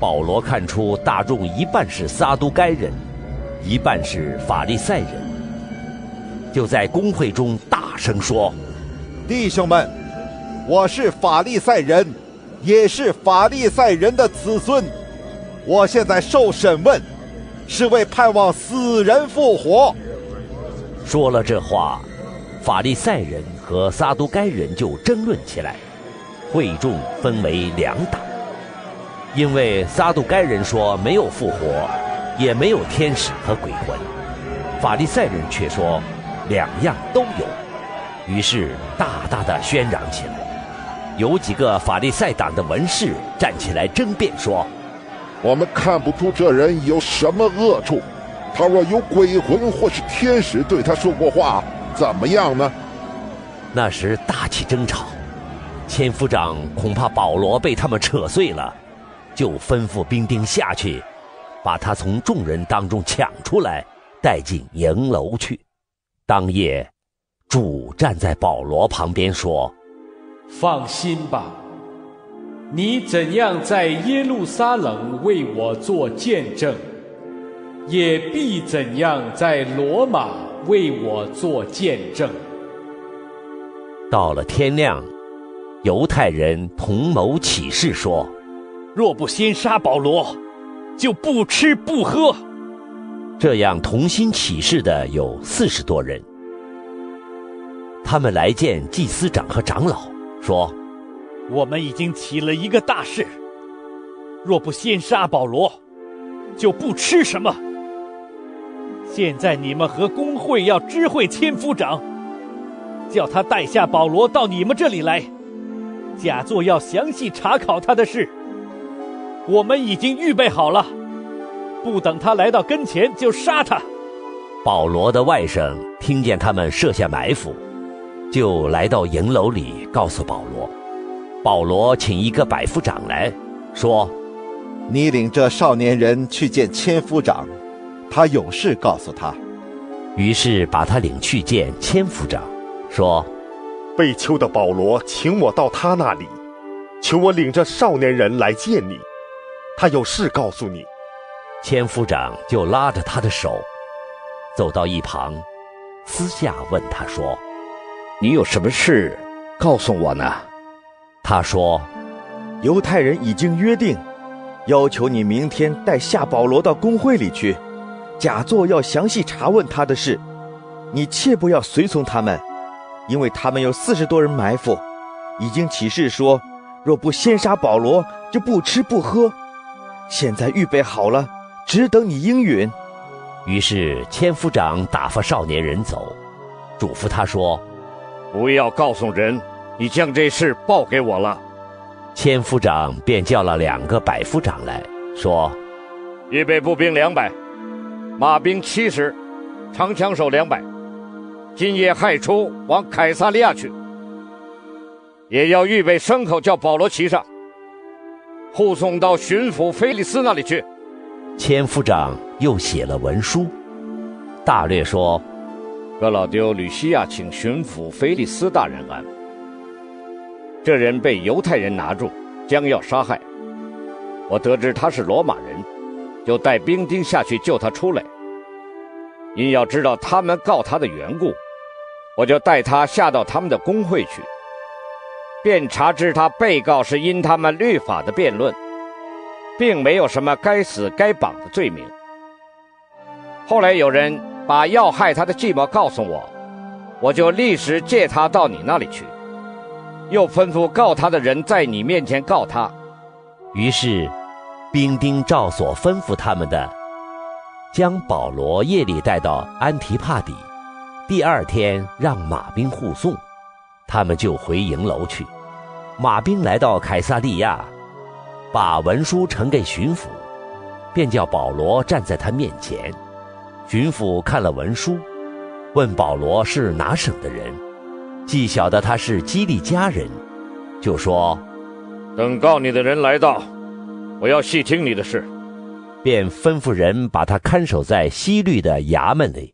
保罗看出大众一半是撒都该人，一半是法利赛人，就在公会中大声说： 弟兄们，我是法利赛人，也是法利赛人的子孙。我现在受审问，是为盼望死人复活。 说了这话，法利赛人和撒都该人就争论起来，会众分为两党。因为撒都该人说没有复活，也没有天使和鬼魂，法利赛人却说两样都有，于是大大的喧嚷起来。有几个法利赛党的文士站起来争辩说： 我们看不出这人有什么恶处，他若有鬼魂或是天使对他说过话，怎么样呢？ 那时大起争吵，千夫长恐怕保罗被他们扯碎了，就吩咐兵丁下去，把他从众人当中抢出来，带进营楼去。当夜，主站在保罗旁边说： 放心吧，你怎样在耶路撒冷为我做见证，也必怎样在罗马为我做见证。 到了天亮，犹太人同谋起誓说： 若不先杀保罗，就不吃不喝。 这样同心起誓的有四十多人。他们来见祭司长和长老，说： 我们已经起了一个大事，若不先杀保罗，就不吃什么。现在你们和公会要知会千夫长，叫他带下保罗到你们这里来，假作要详细查考他的事。我们已经预备好了，不等他来到跟前就杀他。 保罗的外甥听见他们设下埋伏，就来到营楼里告诉保罗。保罗请一个百夫长来，说： 你领这少年人去见千夫长，他有事告诉他。 于是把他领去见千夫长，说： 被囚的保罗请我到他那里，求我领着少年人来见你，他有事告诉你。 千夫长就拉着他的手走到一旁，私下问他说： 你有什么事告诉我呢？ 他说： 犹太人已经约定，要求你明天带下保罗到公会里去，假作要详细查问他的事。你切不要随从他们，因为他们有四十多人埋伏，已经起誓说，若不先杀保罗，就不吃不喝。现在预备好了，只等你应允。 于是千夫长打发少年人走，嘱咐他说： 不要告诉人，你将这事报给我了。 千夫长便叫了两个百夫长来，说： 预备步兵两百，马兵七十，长枪手两百，今夜亥初往凯撒利亚去，也要预备牲口，叫保罗骑上，护送到巡抚菲利斯那里去。 千夫长又写了文书，大略说： 格老丢吕西亚请巡抚菲利斯大人安。这人被犹太人拿住，将要杀害。我得知他是罗马人，就带兵丁下去救他出来。因要知道他们告他的缘故，我就带他下到他们的公会去，便查知他被告是因他们律法的辩论，并没有什么该死该绑的罪名。后来有人把要害他的计谋告诉我，我就立时借他到你那里去，又吩咐告他的人在你面前告他。 于是兵丁照所吩咐他们的，将保罗夜里带到安提帕底，第二天让马兵护送，他们就回营楼去。马兵来到凯撒利亚，把文书呈给巡抚，便叫保罗站在他面前。巡抚看了文书，问保罗是哪省的人，既晓得他是基利家人，就说： 等告你的人来到，我要细听你的事。 便吩咐人把他看守在西律的衙门里。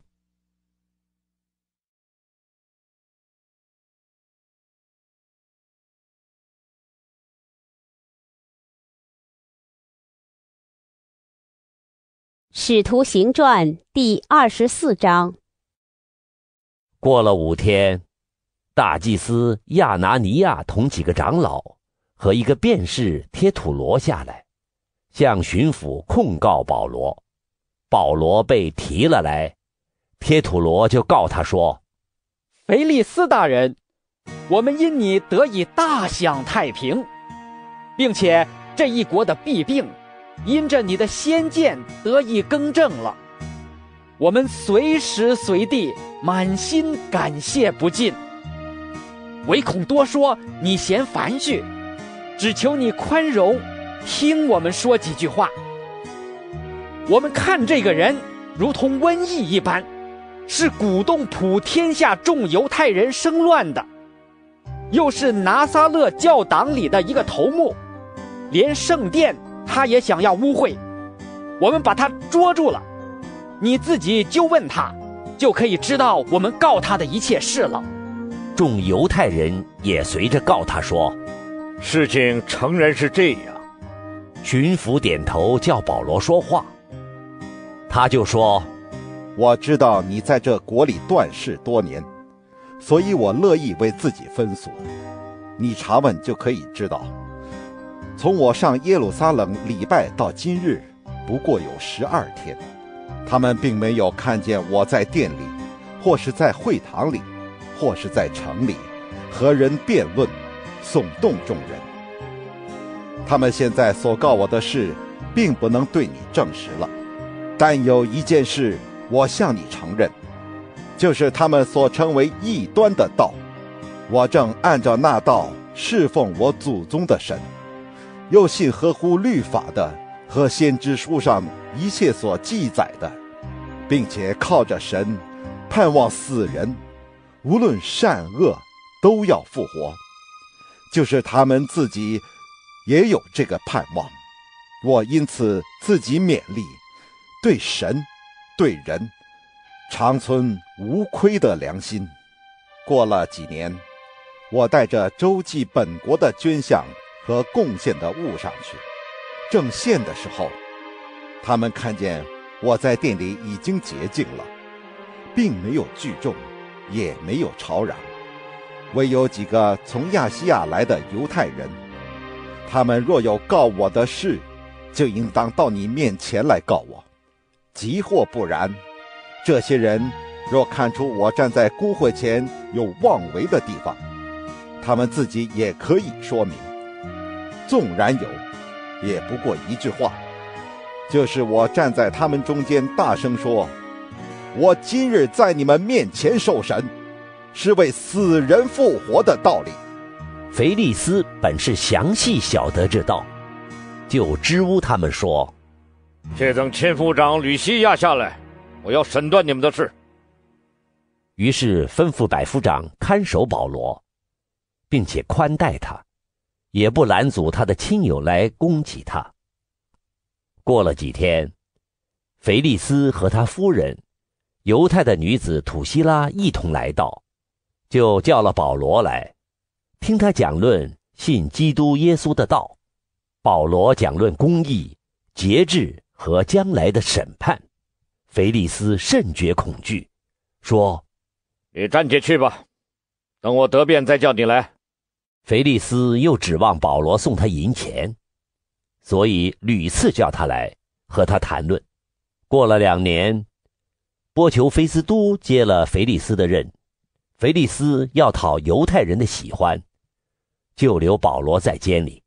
使徒行传第二十四章。 过了五天，大祭司亚拿尼亚同几个长老和一个辩士贴土罗下来，向巡抚控告保罗。保罗被提了来，贴土罗就告他说： 腓力斯大人，我们因你得以大享太平，并且这一国的弊病因着你的先见得以更正了，我们随时随地满心感谢不尽。唯恐多说你嫌繁絮，只求你宽容，听我们说几句话。我们看这个人如同瘟疫一般，是鼓动普天下众犹太人生乱的，又是拿撒勒教党里的一个头目，连圣殿他也想要污秽，我们把他捉住了。你自己就问他，就可以知道我们告他的一切事了。 众犹太人也随着告他说： 事情诚然是这样。 巡抚点头叫保罗说话，他就说： 我知道你在这国里断事多年，所以我乐意为自己分诉。你查问就可以知道，从我上耶路撒冷礼拜到今日，不过有十二天，他们并没有看见我在殿里，或是在会堂里，或是在城里和人辩论，耸动众人。他们现在所告我的事，并不能对你证实了，但有一件事我向你承认，就是他们所称为异端的道，我正按照那道侍奉我祖宗的神，又信合乎律法的和先知书上一切所记载的，并且靠着神盼望死人无论善恶都要复活，就是他们自己也有这个盼望。我因此自己勉励，对神对人常存无亏的良心。过了几年，我带着周济本国的捐项和贡献的物上去，正献的时候，他们看见我在店里已经洁净了，并没有聚众，也没有吵嚷，唯有几个从亚细亚来的犹太人，他们若有告我的事，就应当到你面前来告我。即或不然，这些人若看出我站在公会前有妄为的地方，他们自己也可以说明。纵然有，也不过一句话，就是我站在他们中间大声说：我今日在你们面前受审，是为死人复活的道理。 腓力斯本是详细晓得这道，就支吾他们说： 且等千夫长吕西亚下来，我要审断你们的事。 于是吩咐百夫长看守保罗，并且宽待他，也不拦阻他的亲友来攻击他。过了几天，腓力斯和他夫人犹太的女子土希拉一同来到，就叫了保罗来，听他讲论信基督耶稣的道。保罗讲论公义、节制和将来的审判。腓力斯甚觉恐惧，说： 你暂且去吧，等我得便再叫你来。 腓力斯又指望保罗送他银钱，所以屡次叫他来和他谈论。过了两年，波求菲斯都接了腓力斯的任，腓力斯要讨犹太人的喜欢，就留保罗在监里。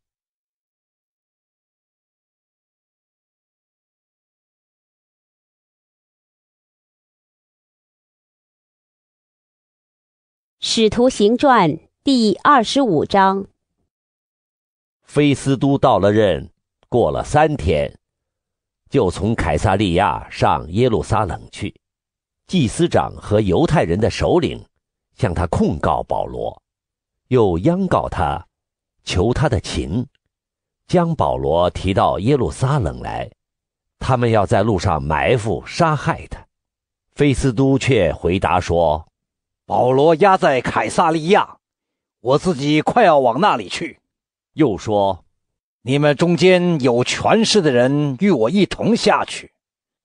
使徒行传第二十五章。 菲斯都到了任，过了三天，就从凯撒利亚上耶路撒冷去。祭司长和犹太人的首领向他控告保罗，又央告他，求他的情，将保罗提到耶路撒冷来，他们要在路上埋伏杀害他。菲斯都却回答说： 保罗押在凯撒利亚，我自己快要往那里去。 又说： 你们中间有权势的人与我一同下去，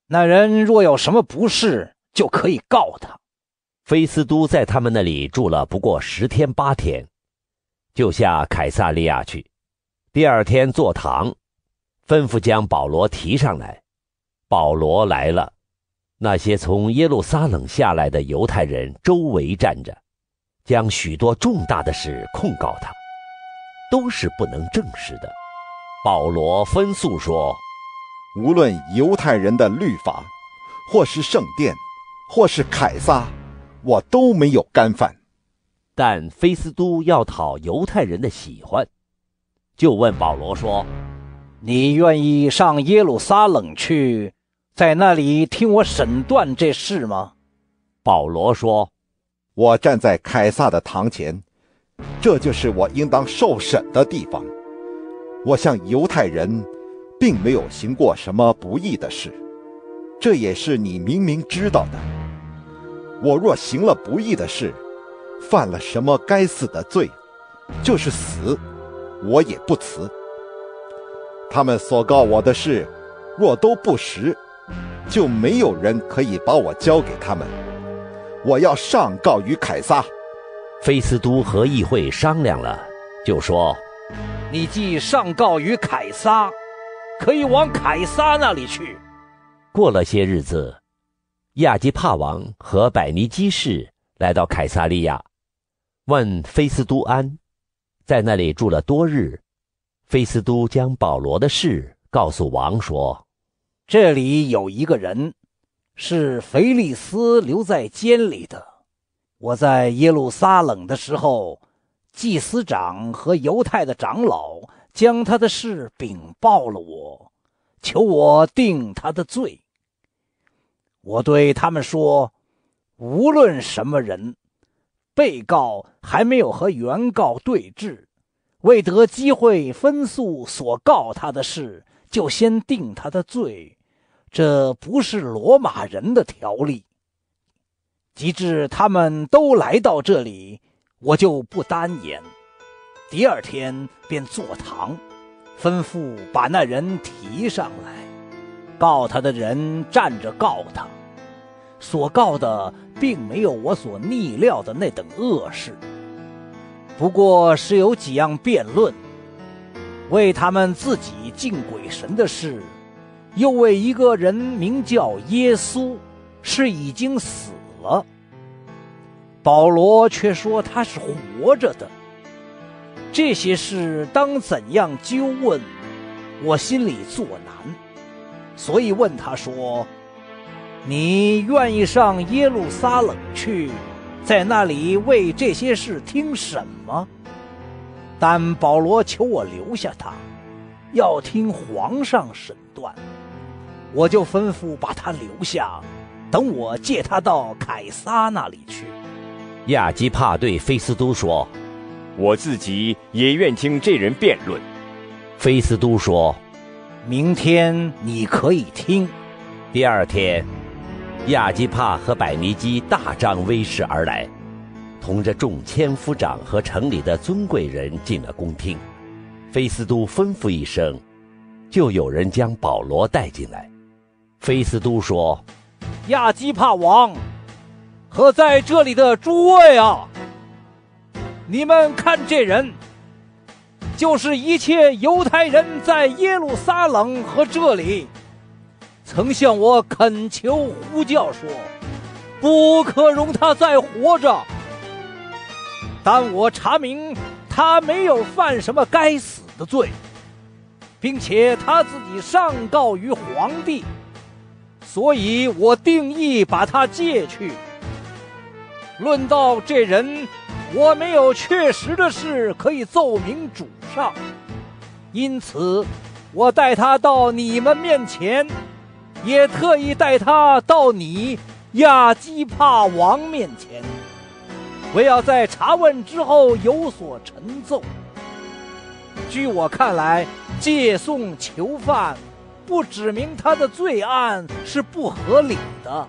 那人若有什么不是，就可以告他。 菲斯都在他们那里住了不过十天八天，就下凯撒利亚去。第二天坐堂，吩咐将保罗提上来。保罗来了，那些从耶路撒冷下来的犹太人周围站着，将许多重大的事控告他，都是不能证实的。保罗分诉说， 无论犹太人的律法，或是圣殿，或是凯撒，我都没有干犯。 但菲斯都要讨犹太人的喜欢，就问保罗说， 你愿意上耶路撒冷去，在那里听我审断这事吗？ 保罗说， 我站在凯撒的堂前，这就是我应当受审的地方。我向犹太人并没有行过什么不义的事，这也是你明明知道的。我若行了不义的事，犯了什么该死的罪，就是死，我也不辞。他们所告我的事，若都不实，就没有人可以把我交给他们。我要上告于凯撒。 菲斯都和议会商量了，就说， 你既上告于凯撒，可以往凯撒那里去。 过了些日子，亚基帕王和百尼基士来到凯撒利亚，问菲斯都安，在那里住了多日。菲斯都将保罗的事告诉王说， 这里有一个人，是腓利斯留在监里的。我在耶路撒冷的时候，祭司长和犹太的长老将他的事禀报了我，求我定他的罪。我对他们说，无论什么人，被告还没有和原告对质，未得机会分诉所告他的事，就先定他的罪，这不是罗马人的条例。及至他们都来到这里，我就不单言。第二天便坐堂，吩咐把那人提上来。告他的人站着告他，所告的并没有我所逆料的那等恶事，不过是有几样辩论，为他们自己敬鬼神的事，又为一个人名叫耶稣，是已经死了。保罗却说他是活着的。这些事当怎样纠问，我心里作难，所以问他说，你愿意上耶路撒冷去，在那里为这些事听审吗？但保罗求我留下他，要听皇上审断。我就吩咐把他留下，等我借他到凯撒那里去。 亚基帕对菲斯都说， 我自己也愿听这人辩论。 菲斯都说， 明天你可以听。 第二天，亚基帕和百尼基大张威势而来，同着众千夫长和城里的尊贵人进了宫厅。菲斯都吩咐一声，就有人将保罗带进来。菲斯都说， 亚基帕王和在这里的诸位啊，你们看这人，就是一切犹太人在耶路撒冷和这里曾向我恳求呼叫说，不可容他再活着。但我查明他没有犯什么该死的罪，并且他自己上告于皇帝，所以我定义把他借去。论到这人，我没有确实的事可以奏明主上，因此我带他到你们面前，也特意带他到你亚基帕王面前，我要在查问之后有所陈奏。据我看来，借送囚犯不指明他的罪案是不合理的。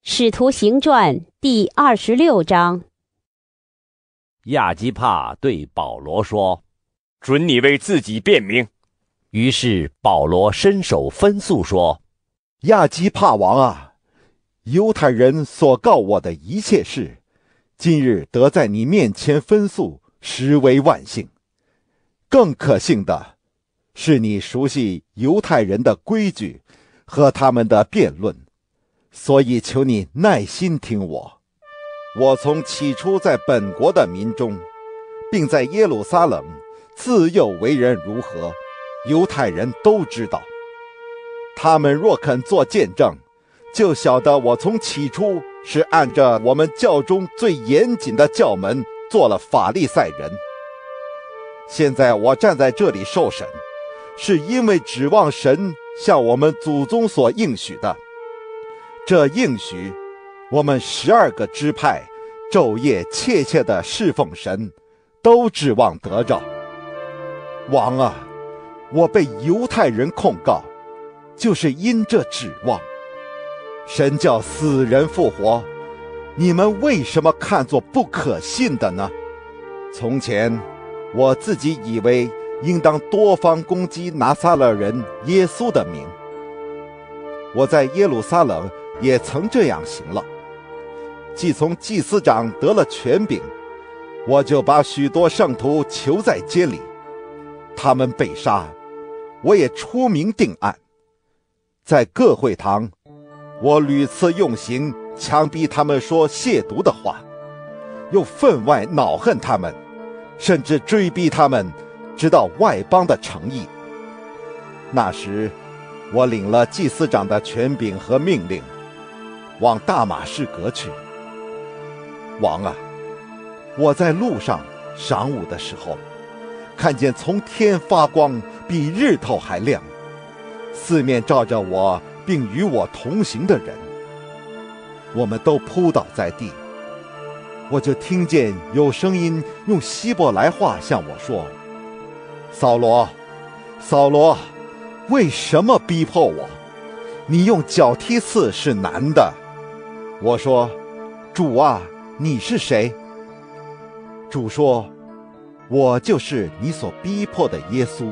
使徒行传第二十六章。 亚基帕对保罗说：“ 准你为自己辩明。” 于是保罗伸手分诉说：“ 亚基帕王啊，犹太人所告我的一切事，今日得在你面前分诉，实为万幸。更可幸的是，你熟悉犹太人的规矩和他们的辩论，所以求你耐心听我。我从起初在本国的民中，并在耶路撒冷自幼为人如何，犹太人都知道。他们若肯做见证，就晓得我从起初是按着我们教中最严谨的教门做了法利赛人。现在我站在这里受审，是因为指望神向我们祖宗所应许的。这应许，我们十二个支派昼夜切切地侍奉神，都指望得着。王啊，我被犹太人控告，就是因这指望。神叫死人复活，你们为什么看作不可信的呢？从前我自己以为应当多方攻击拿撒勒人耶稣的名，我在耶路撒冷也曾这样行了。既从祭司长得了权柄，我就把许多圣徒囚在监里，他们被杀，我也出名定案。在各会堂，我屡次用刑强逼他们说亵渎的话，又分外恼恨他们，甚至追逼他们，直到外邦的城邑。那时我领了祭司长的权柄和命令，往大马士革去。王啊，我在路上晌午的时候，看见从天发光，比日头还亮，四面照着我并与我同行的人，我们都扑倒在地。我就听见有声音用希伯来话向我说：“扫罗，扫罗，为什么逼迫我？你用脚踢刺是难的。”我说：“主啊，你是谁？”主说：“我就是你所逼迫的耶稣。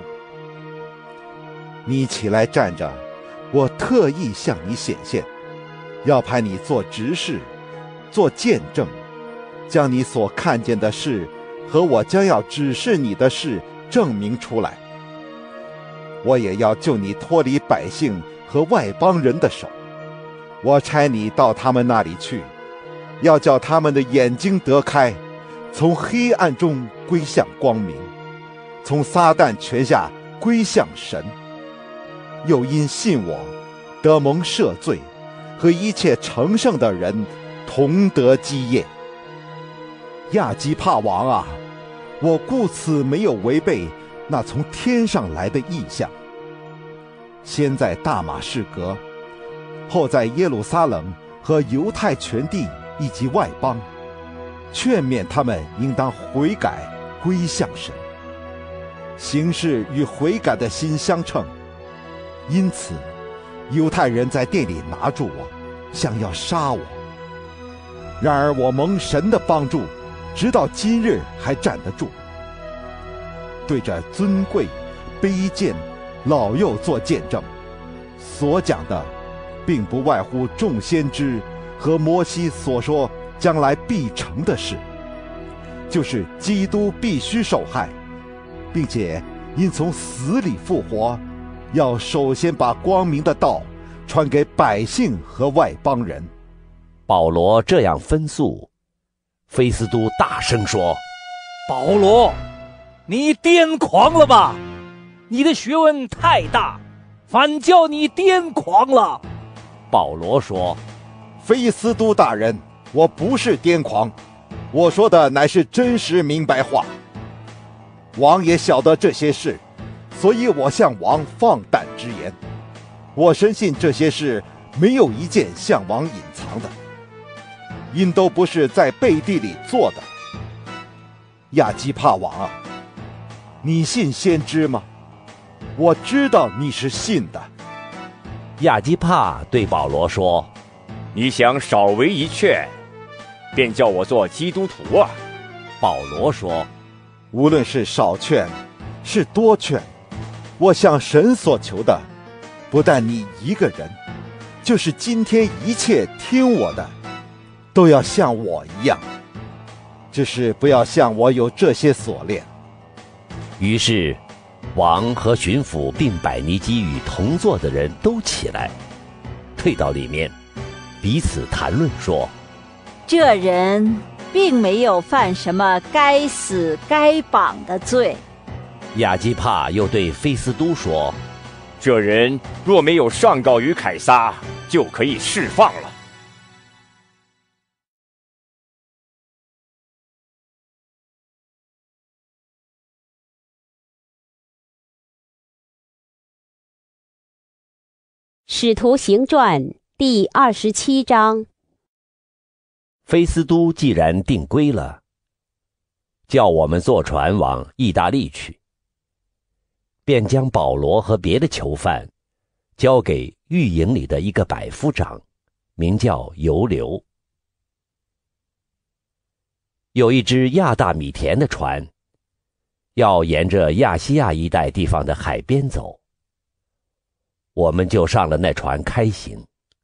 你起来站着，我特意向你显现，要派你做执事，做见证，将你所看见的事和我将要指示你的事证明出来。我也要救你脱离百姓和外邦人的手。我差你到他们那里去，要叫他们的眼睛得开，从黑暗中归向光明，从撒旦权下归向神。又因信我，得蒙赦罪，和一切成圣的人同得基业。亚基帕王啊，我故此没有违背那从天上来的异象。先在大马士革，后在耶路撒冷和犹太全地以及外邦，劝勉他们应当悔改归向神，行事与悔改的心相称。因此犹太人在店里拿住我，想要杀我。然而我蒙神的帮助，直到今日还站得住。对着尊贵、卑贱、老幼做见证，所讲的并不外乎众先知和摩西所说将来必成的事，就是基督必须受害，并且因从死里复活，要首先把光明的道传给百姓和外邦人。 保罗这样分诉，菲斯都大声说：“ 保罗，你癫狂了吧？你的学问太大，反叫你癫狂了。” 保罗说：“ 菲斯都大人，我不是癫狂，我说的乃是真实明白话。王也晓得这些事，所以我向王放胆直言。我深信这些事没有一件向王隐藏的，因都不是在背地里做的。亚基帕王啊，你信先知吗？我知道你是信的。” 亚基帕对保罗说：“ 你想少为一劝，便叫我做基督徒啊？ 保罗说：“ 无论是少劝，是多劝，我向神所求的，不但你一个人，就是今天一切听我的，都要像我一样。只是不要像我有这些锁链。” 于是，王和巡抚并百尼基与同坐的人都起来，退到里面，彼此谈论说：“ 这人并没有犯什么该死该绑的罪。” 亚基帕又对菲斯都说：“ 这人若没有上告于凯撒，就可以释放了。” 使徒行传第二十七章。 菲斯都既然定规了，叫我们坐船往意大利去，便将保罗和别的囚犯交给狱营里的一个百夫长，名叫尤留。有一只亚大米田的船，要沿着亚细亚一带地方的海边走，我们就上了那船开行。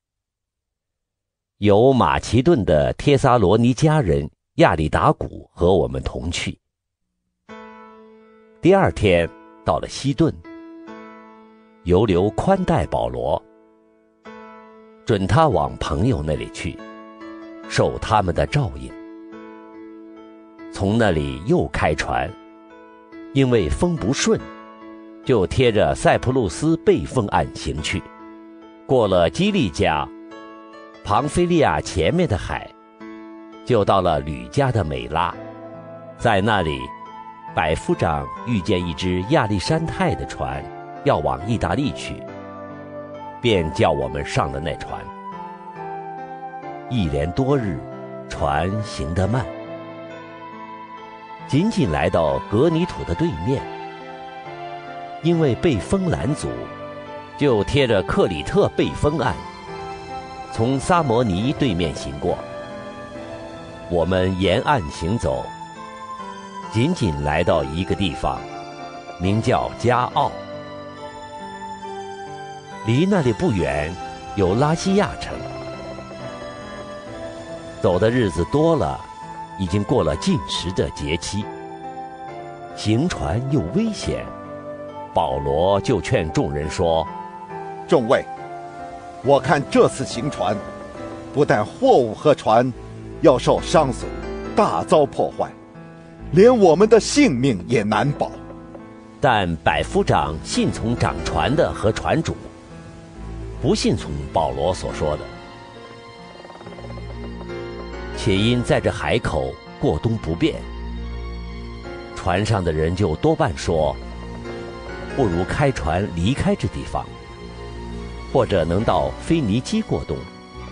有马其顿的帖撒罗尼迦人亚里达古和我们同去。第二天到了西顿，尤留宽待保罗，准他往朋友那里去，受他们的照应。从那里又开船，因为风不顺，就贴着塞浦路斯背风岸行去，过了基利加、庞菲利亚前面的海，就到了吕家的美拉。在那里，百夫长遇见一只亚历山泰的船，要往意大利去，便叫我们上了那船。一连多日，船行得慢，仅仅来到格尼土的对面，因为被风拦阻，就贴着克里特背风岸，从撒摩尼对面行过。我们沿岸行走，仅仅来到一个地方，名叫加奥。离那里不远有拉西亚城。走的日子多了，已经过了禁食的节期，行船又危险，保罗就劝众人说：“ 众位，我看这次行船，不但货物和船要受伤损，大遭破坏，连我们的性命也难保。” 但百夫长信从掌船的和船主，不信从保罗所说的。且因在这海口过冬不便，船上的人就多半说，不如开船离开这地方，或者能到腓尼基过冬。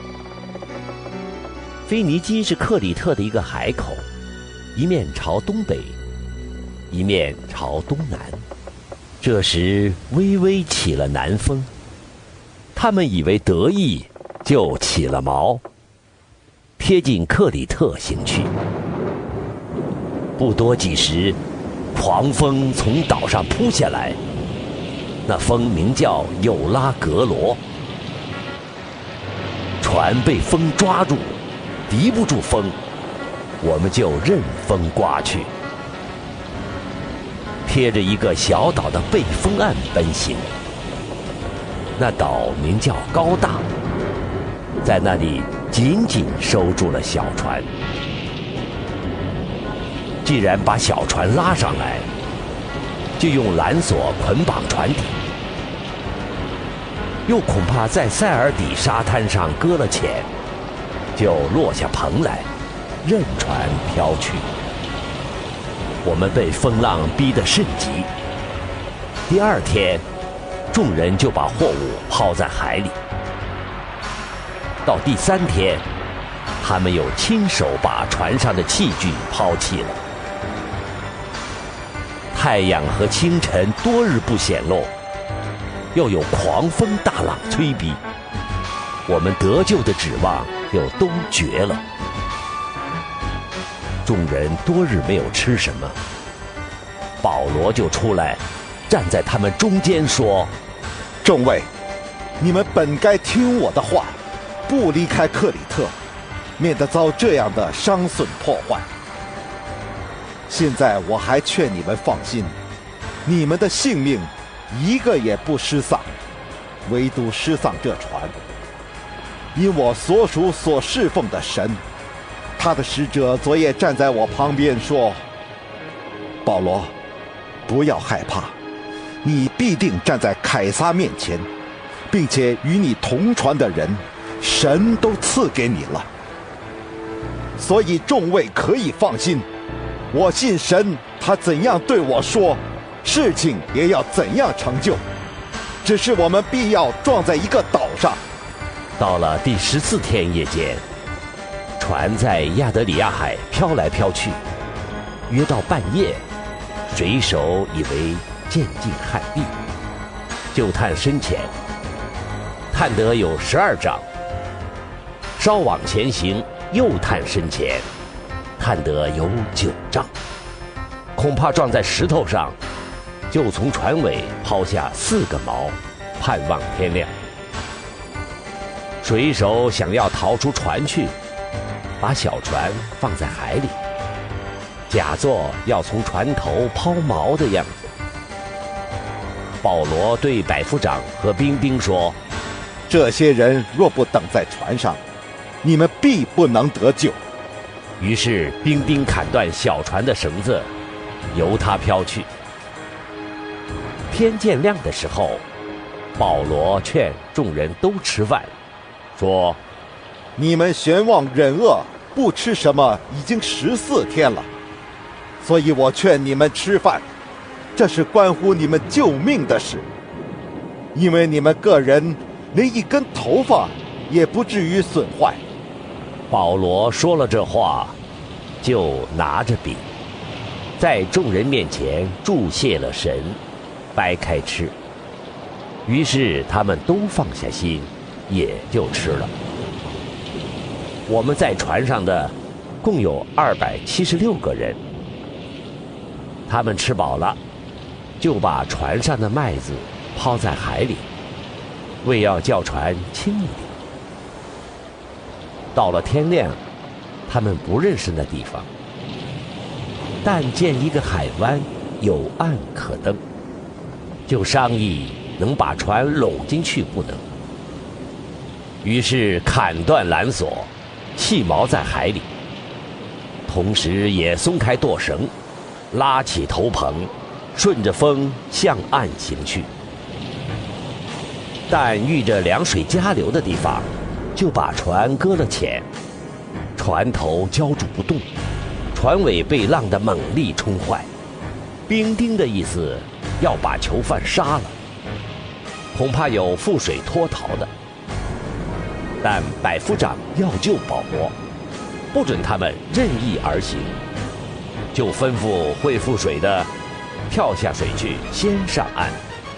腓尼基是克里特的一个海口，一面朝东北，一面朝东南。这时微微起了南风，他们以为得意，就起了锚，贴近克里特行去。不多几时，狂风从岛上扑下来，那风名叫有拉格罗。船被风抓住，敌不住风，我们就任风刮去，贴着一个小岛的背风岸奔行。那岛名叫高大，在那里紧紧收住了小船。既然把小船拉上来，就用缆索捆绑船底，又恐怕在塞尔底沙滩上搁了浅，就落下棚来，任船飘去。我们被风浪逼得甚急。第二天，众人就把货物抛在海里。到第三天，他们又亲手把船上的器具抛弃了。太阳和清晨多日不显露，又有狂风大浪催逼， 我们得救的指望就都绝了。众人多日没有吃什么，保罗就出来，站在他们中间说：“ 众位，你们本该听我的话，不离开克里特，免得遭这样的伤损破坏。现在我还劝你们放心，你们的性命一个也不失丧，唯独失丧这船。因我所属所侍奉的神，他的使者昨夜站在我旁边说：保罗，不要害怕，你必定站在凯撒面前，并且与你同船的人，神都赐给你了。所以众位可以放心，我信神，他怎样对我说，事情也要怎样成就。只是我们必要撞在一个岛上。 到了第十四天夜间，船在亚得里亚海飘来飘去，约到半夜，水手以为渐近旱地，就探深浅，探得有十二丈，稍往前行，又探深浅，探得有九丈，恐怕撞在石头上，就从船尾抛下四个锚，盼望天亮。水手想要逃出船去，把小船放在海里，假作要从船头抛锚的样子。保罗对百夫长和兵丁说： 这些人若不等在船上，你们必不能得救。 于是兵丁砍断小船的绳子，由它飘去。天渐亮的时候，保罗劝众人都吃饭，说： 你们悬望忍饿，不吃什么已经十四天了，所以我劝你们吃饭，这是关乎你们救命的事。因为你们个人连一根头发也不至于损坏。 保罗说了这话，就拿着饼，在众人面前祝谢了神，掰开吃。于是他们都放下心，也就吃了。我们在船上的共有二百七十六个人。他们吃饱了，就把船上的麦子抛在海里，为要叫船轻一点。到了天亮，他们不认识那地方，但见一个海湾有岸可登，就商议能把船拢进去不能。于是砍断缆索，弃锚在海里，同时也松开舵绳，拉起头篷，顺着风向岸行去。但遇着凉水加流的地方，就把船搁了浅，船头浇住不动，船尾被浪的猛力冲坏。兵丁的意思要把囚犯杀了，恐怕有覆水脱逃的。但百夫长要救保罗，不准他们任意而行，就吩咐会覆水的跳下水去，先上岸。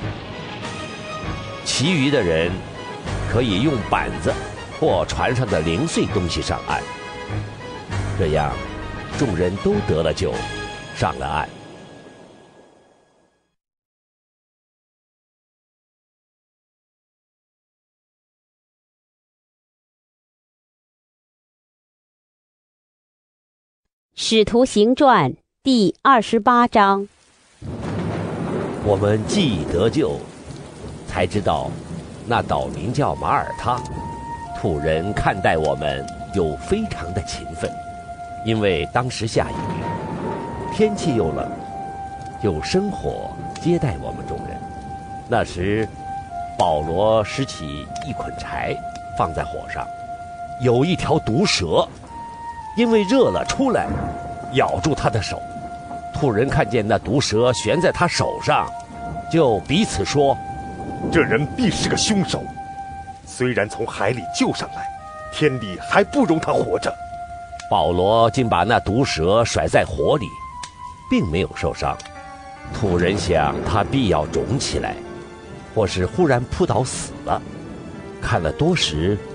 其余的人可以用板子或船上的零碎东西上岸。这样，众人都得了救，上了岸。 使徒行传第二十八章。 我们既得救，才知道那岛名叫马耳他，土人看待我们有非常的勤奋，因为当时下雨，天气又冷，就生火接待我们众人。那时保罗拾起一捆柴放在火上，有一条毒蛇因为热了出来，咬住他的手。土人看见那毒蛇悬在他手上，就彼此说： 这人必是个凶手，虽然从海里救上来，天理还不容他活着。 保罗竟把那毒蛇甩在火里，并没有受伤。土人想他必要肿起来，或是忽然扑倒死了，看了多时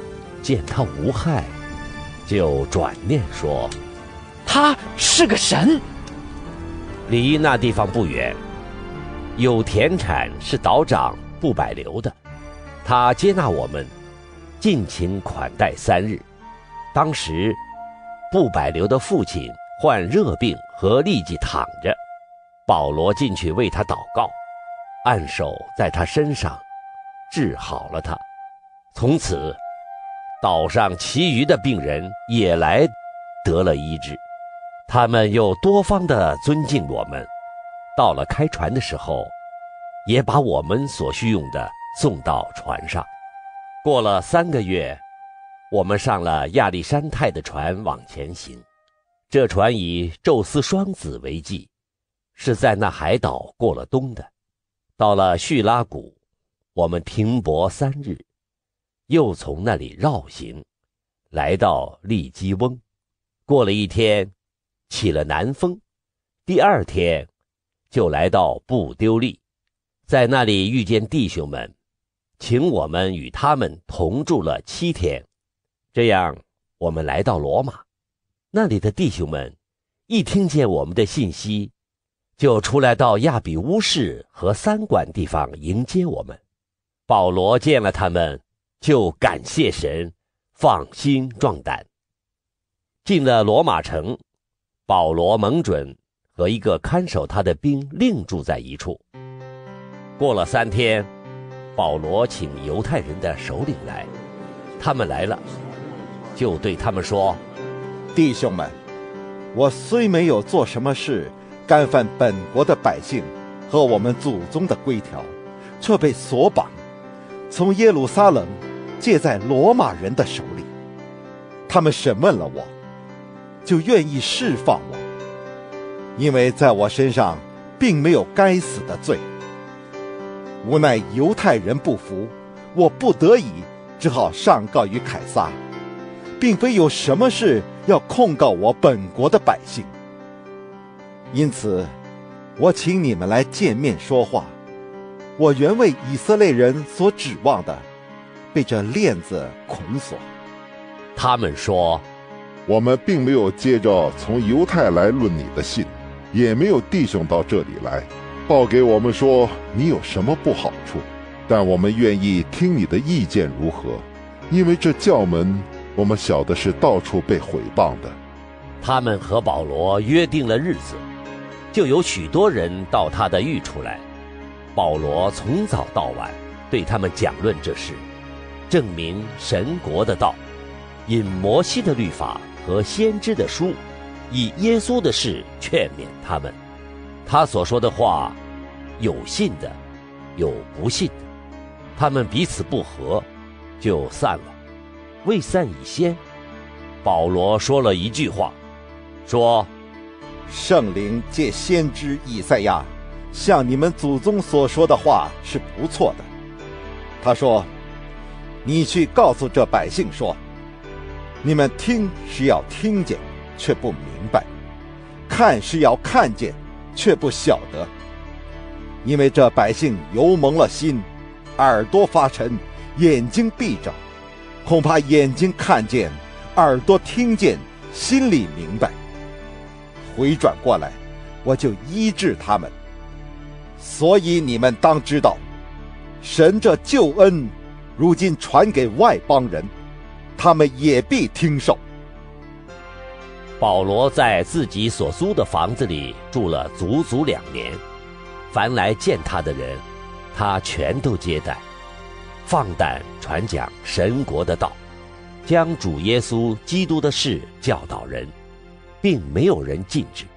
见他无害，就转念说：“ 他是个神。” 离那地方不远，有田产是岛长布百流的，他接纳我们，尽情款待三日。当时布百流的父亲患热病和痢疾躺着，保罗进去为他祷告，按手在他身上，治好了他。从此岛上其余的病人也来得了医治，他们又多方的尊敬我们。到了开船的时候，也把我们所需用的送到船上。过了三个月，我们上了亚历山泰的船往前行。这船以宙斯双子为记，是在那海岛过了冬的。到了叙拉古，我们停泊三日，又从那里绕行，来到利基翁。过了一天，起了南风，第二天就来到布丢利，在那里遇见弟兄们，请我们与他们同住了七天。这样我们来到罗马，那里的弟兄们一听见我们的信息，就出来到亚比乌市和三馆地方迎接我们。保罗见了他们，就感谢神，放心壮胆。进了罗马城，保罗蒙准和一个看守他的兵另住在一处。过了三天，保罗请犹太人的首领来，他们来了，就对他们说： 弟兄们，我虽没有做什么事干犯本国的百姓和我们祖宗的规条，却被锁绑，从耶路撒冷借在罗马人的手里。他们审问了我，就愿意释放我，因为在我身上并没有该死的罪。无奈犹太人不服，我不得已只好上告于凯撒，并非有什么事要控告我本国的百姓。因此我请你们来见面说话。我原为以色列人所指望的，被这链子捆锁。 他们说： 我们并没有接着从犹太来论你的信，也没有弟兄到这里来报给我们说你有什么不好处，但我们愿意听你的意见如何，因为这教门我们晓得是到处被毁谤的。 他们和保罗约定了日子，就有许多人到他的寓处来。保罗从早到晚对他们讲论这事，证明神国的道，引摩西的律法和先知的书，以耶稣的事劝勉他们。他所说的话，有信的，有不信的。他们彼此不和，就散了。未散以先，保罗说了一句话，说： 圣灵借先知以赛亚向你们祖宗所说的话是不错的。他说：你去告诉这百姓说，你们听是要听见，却不明白；看是要看见，却不晓得。因为这百姓油蒙了心，耳朵发沉，眼睛闭着，恐怕眼睛看见，耳朵听见，心里明白，回转过来，我就医治他们。所以你们当知道，神这救恩如今传给外邦人，他们也必听受。 保罗在自己所租的房子里住了足足两年，凡来见他的人，他全都接待，放胆传讲神国的道，将主耶稣基督的事教导人，并没有人禁止。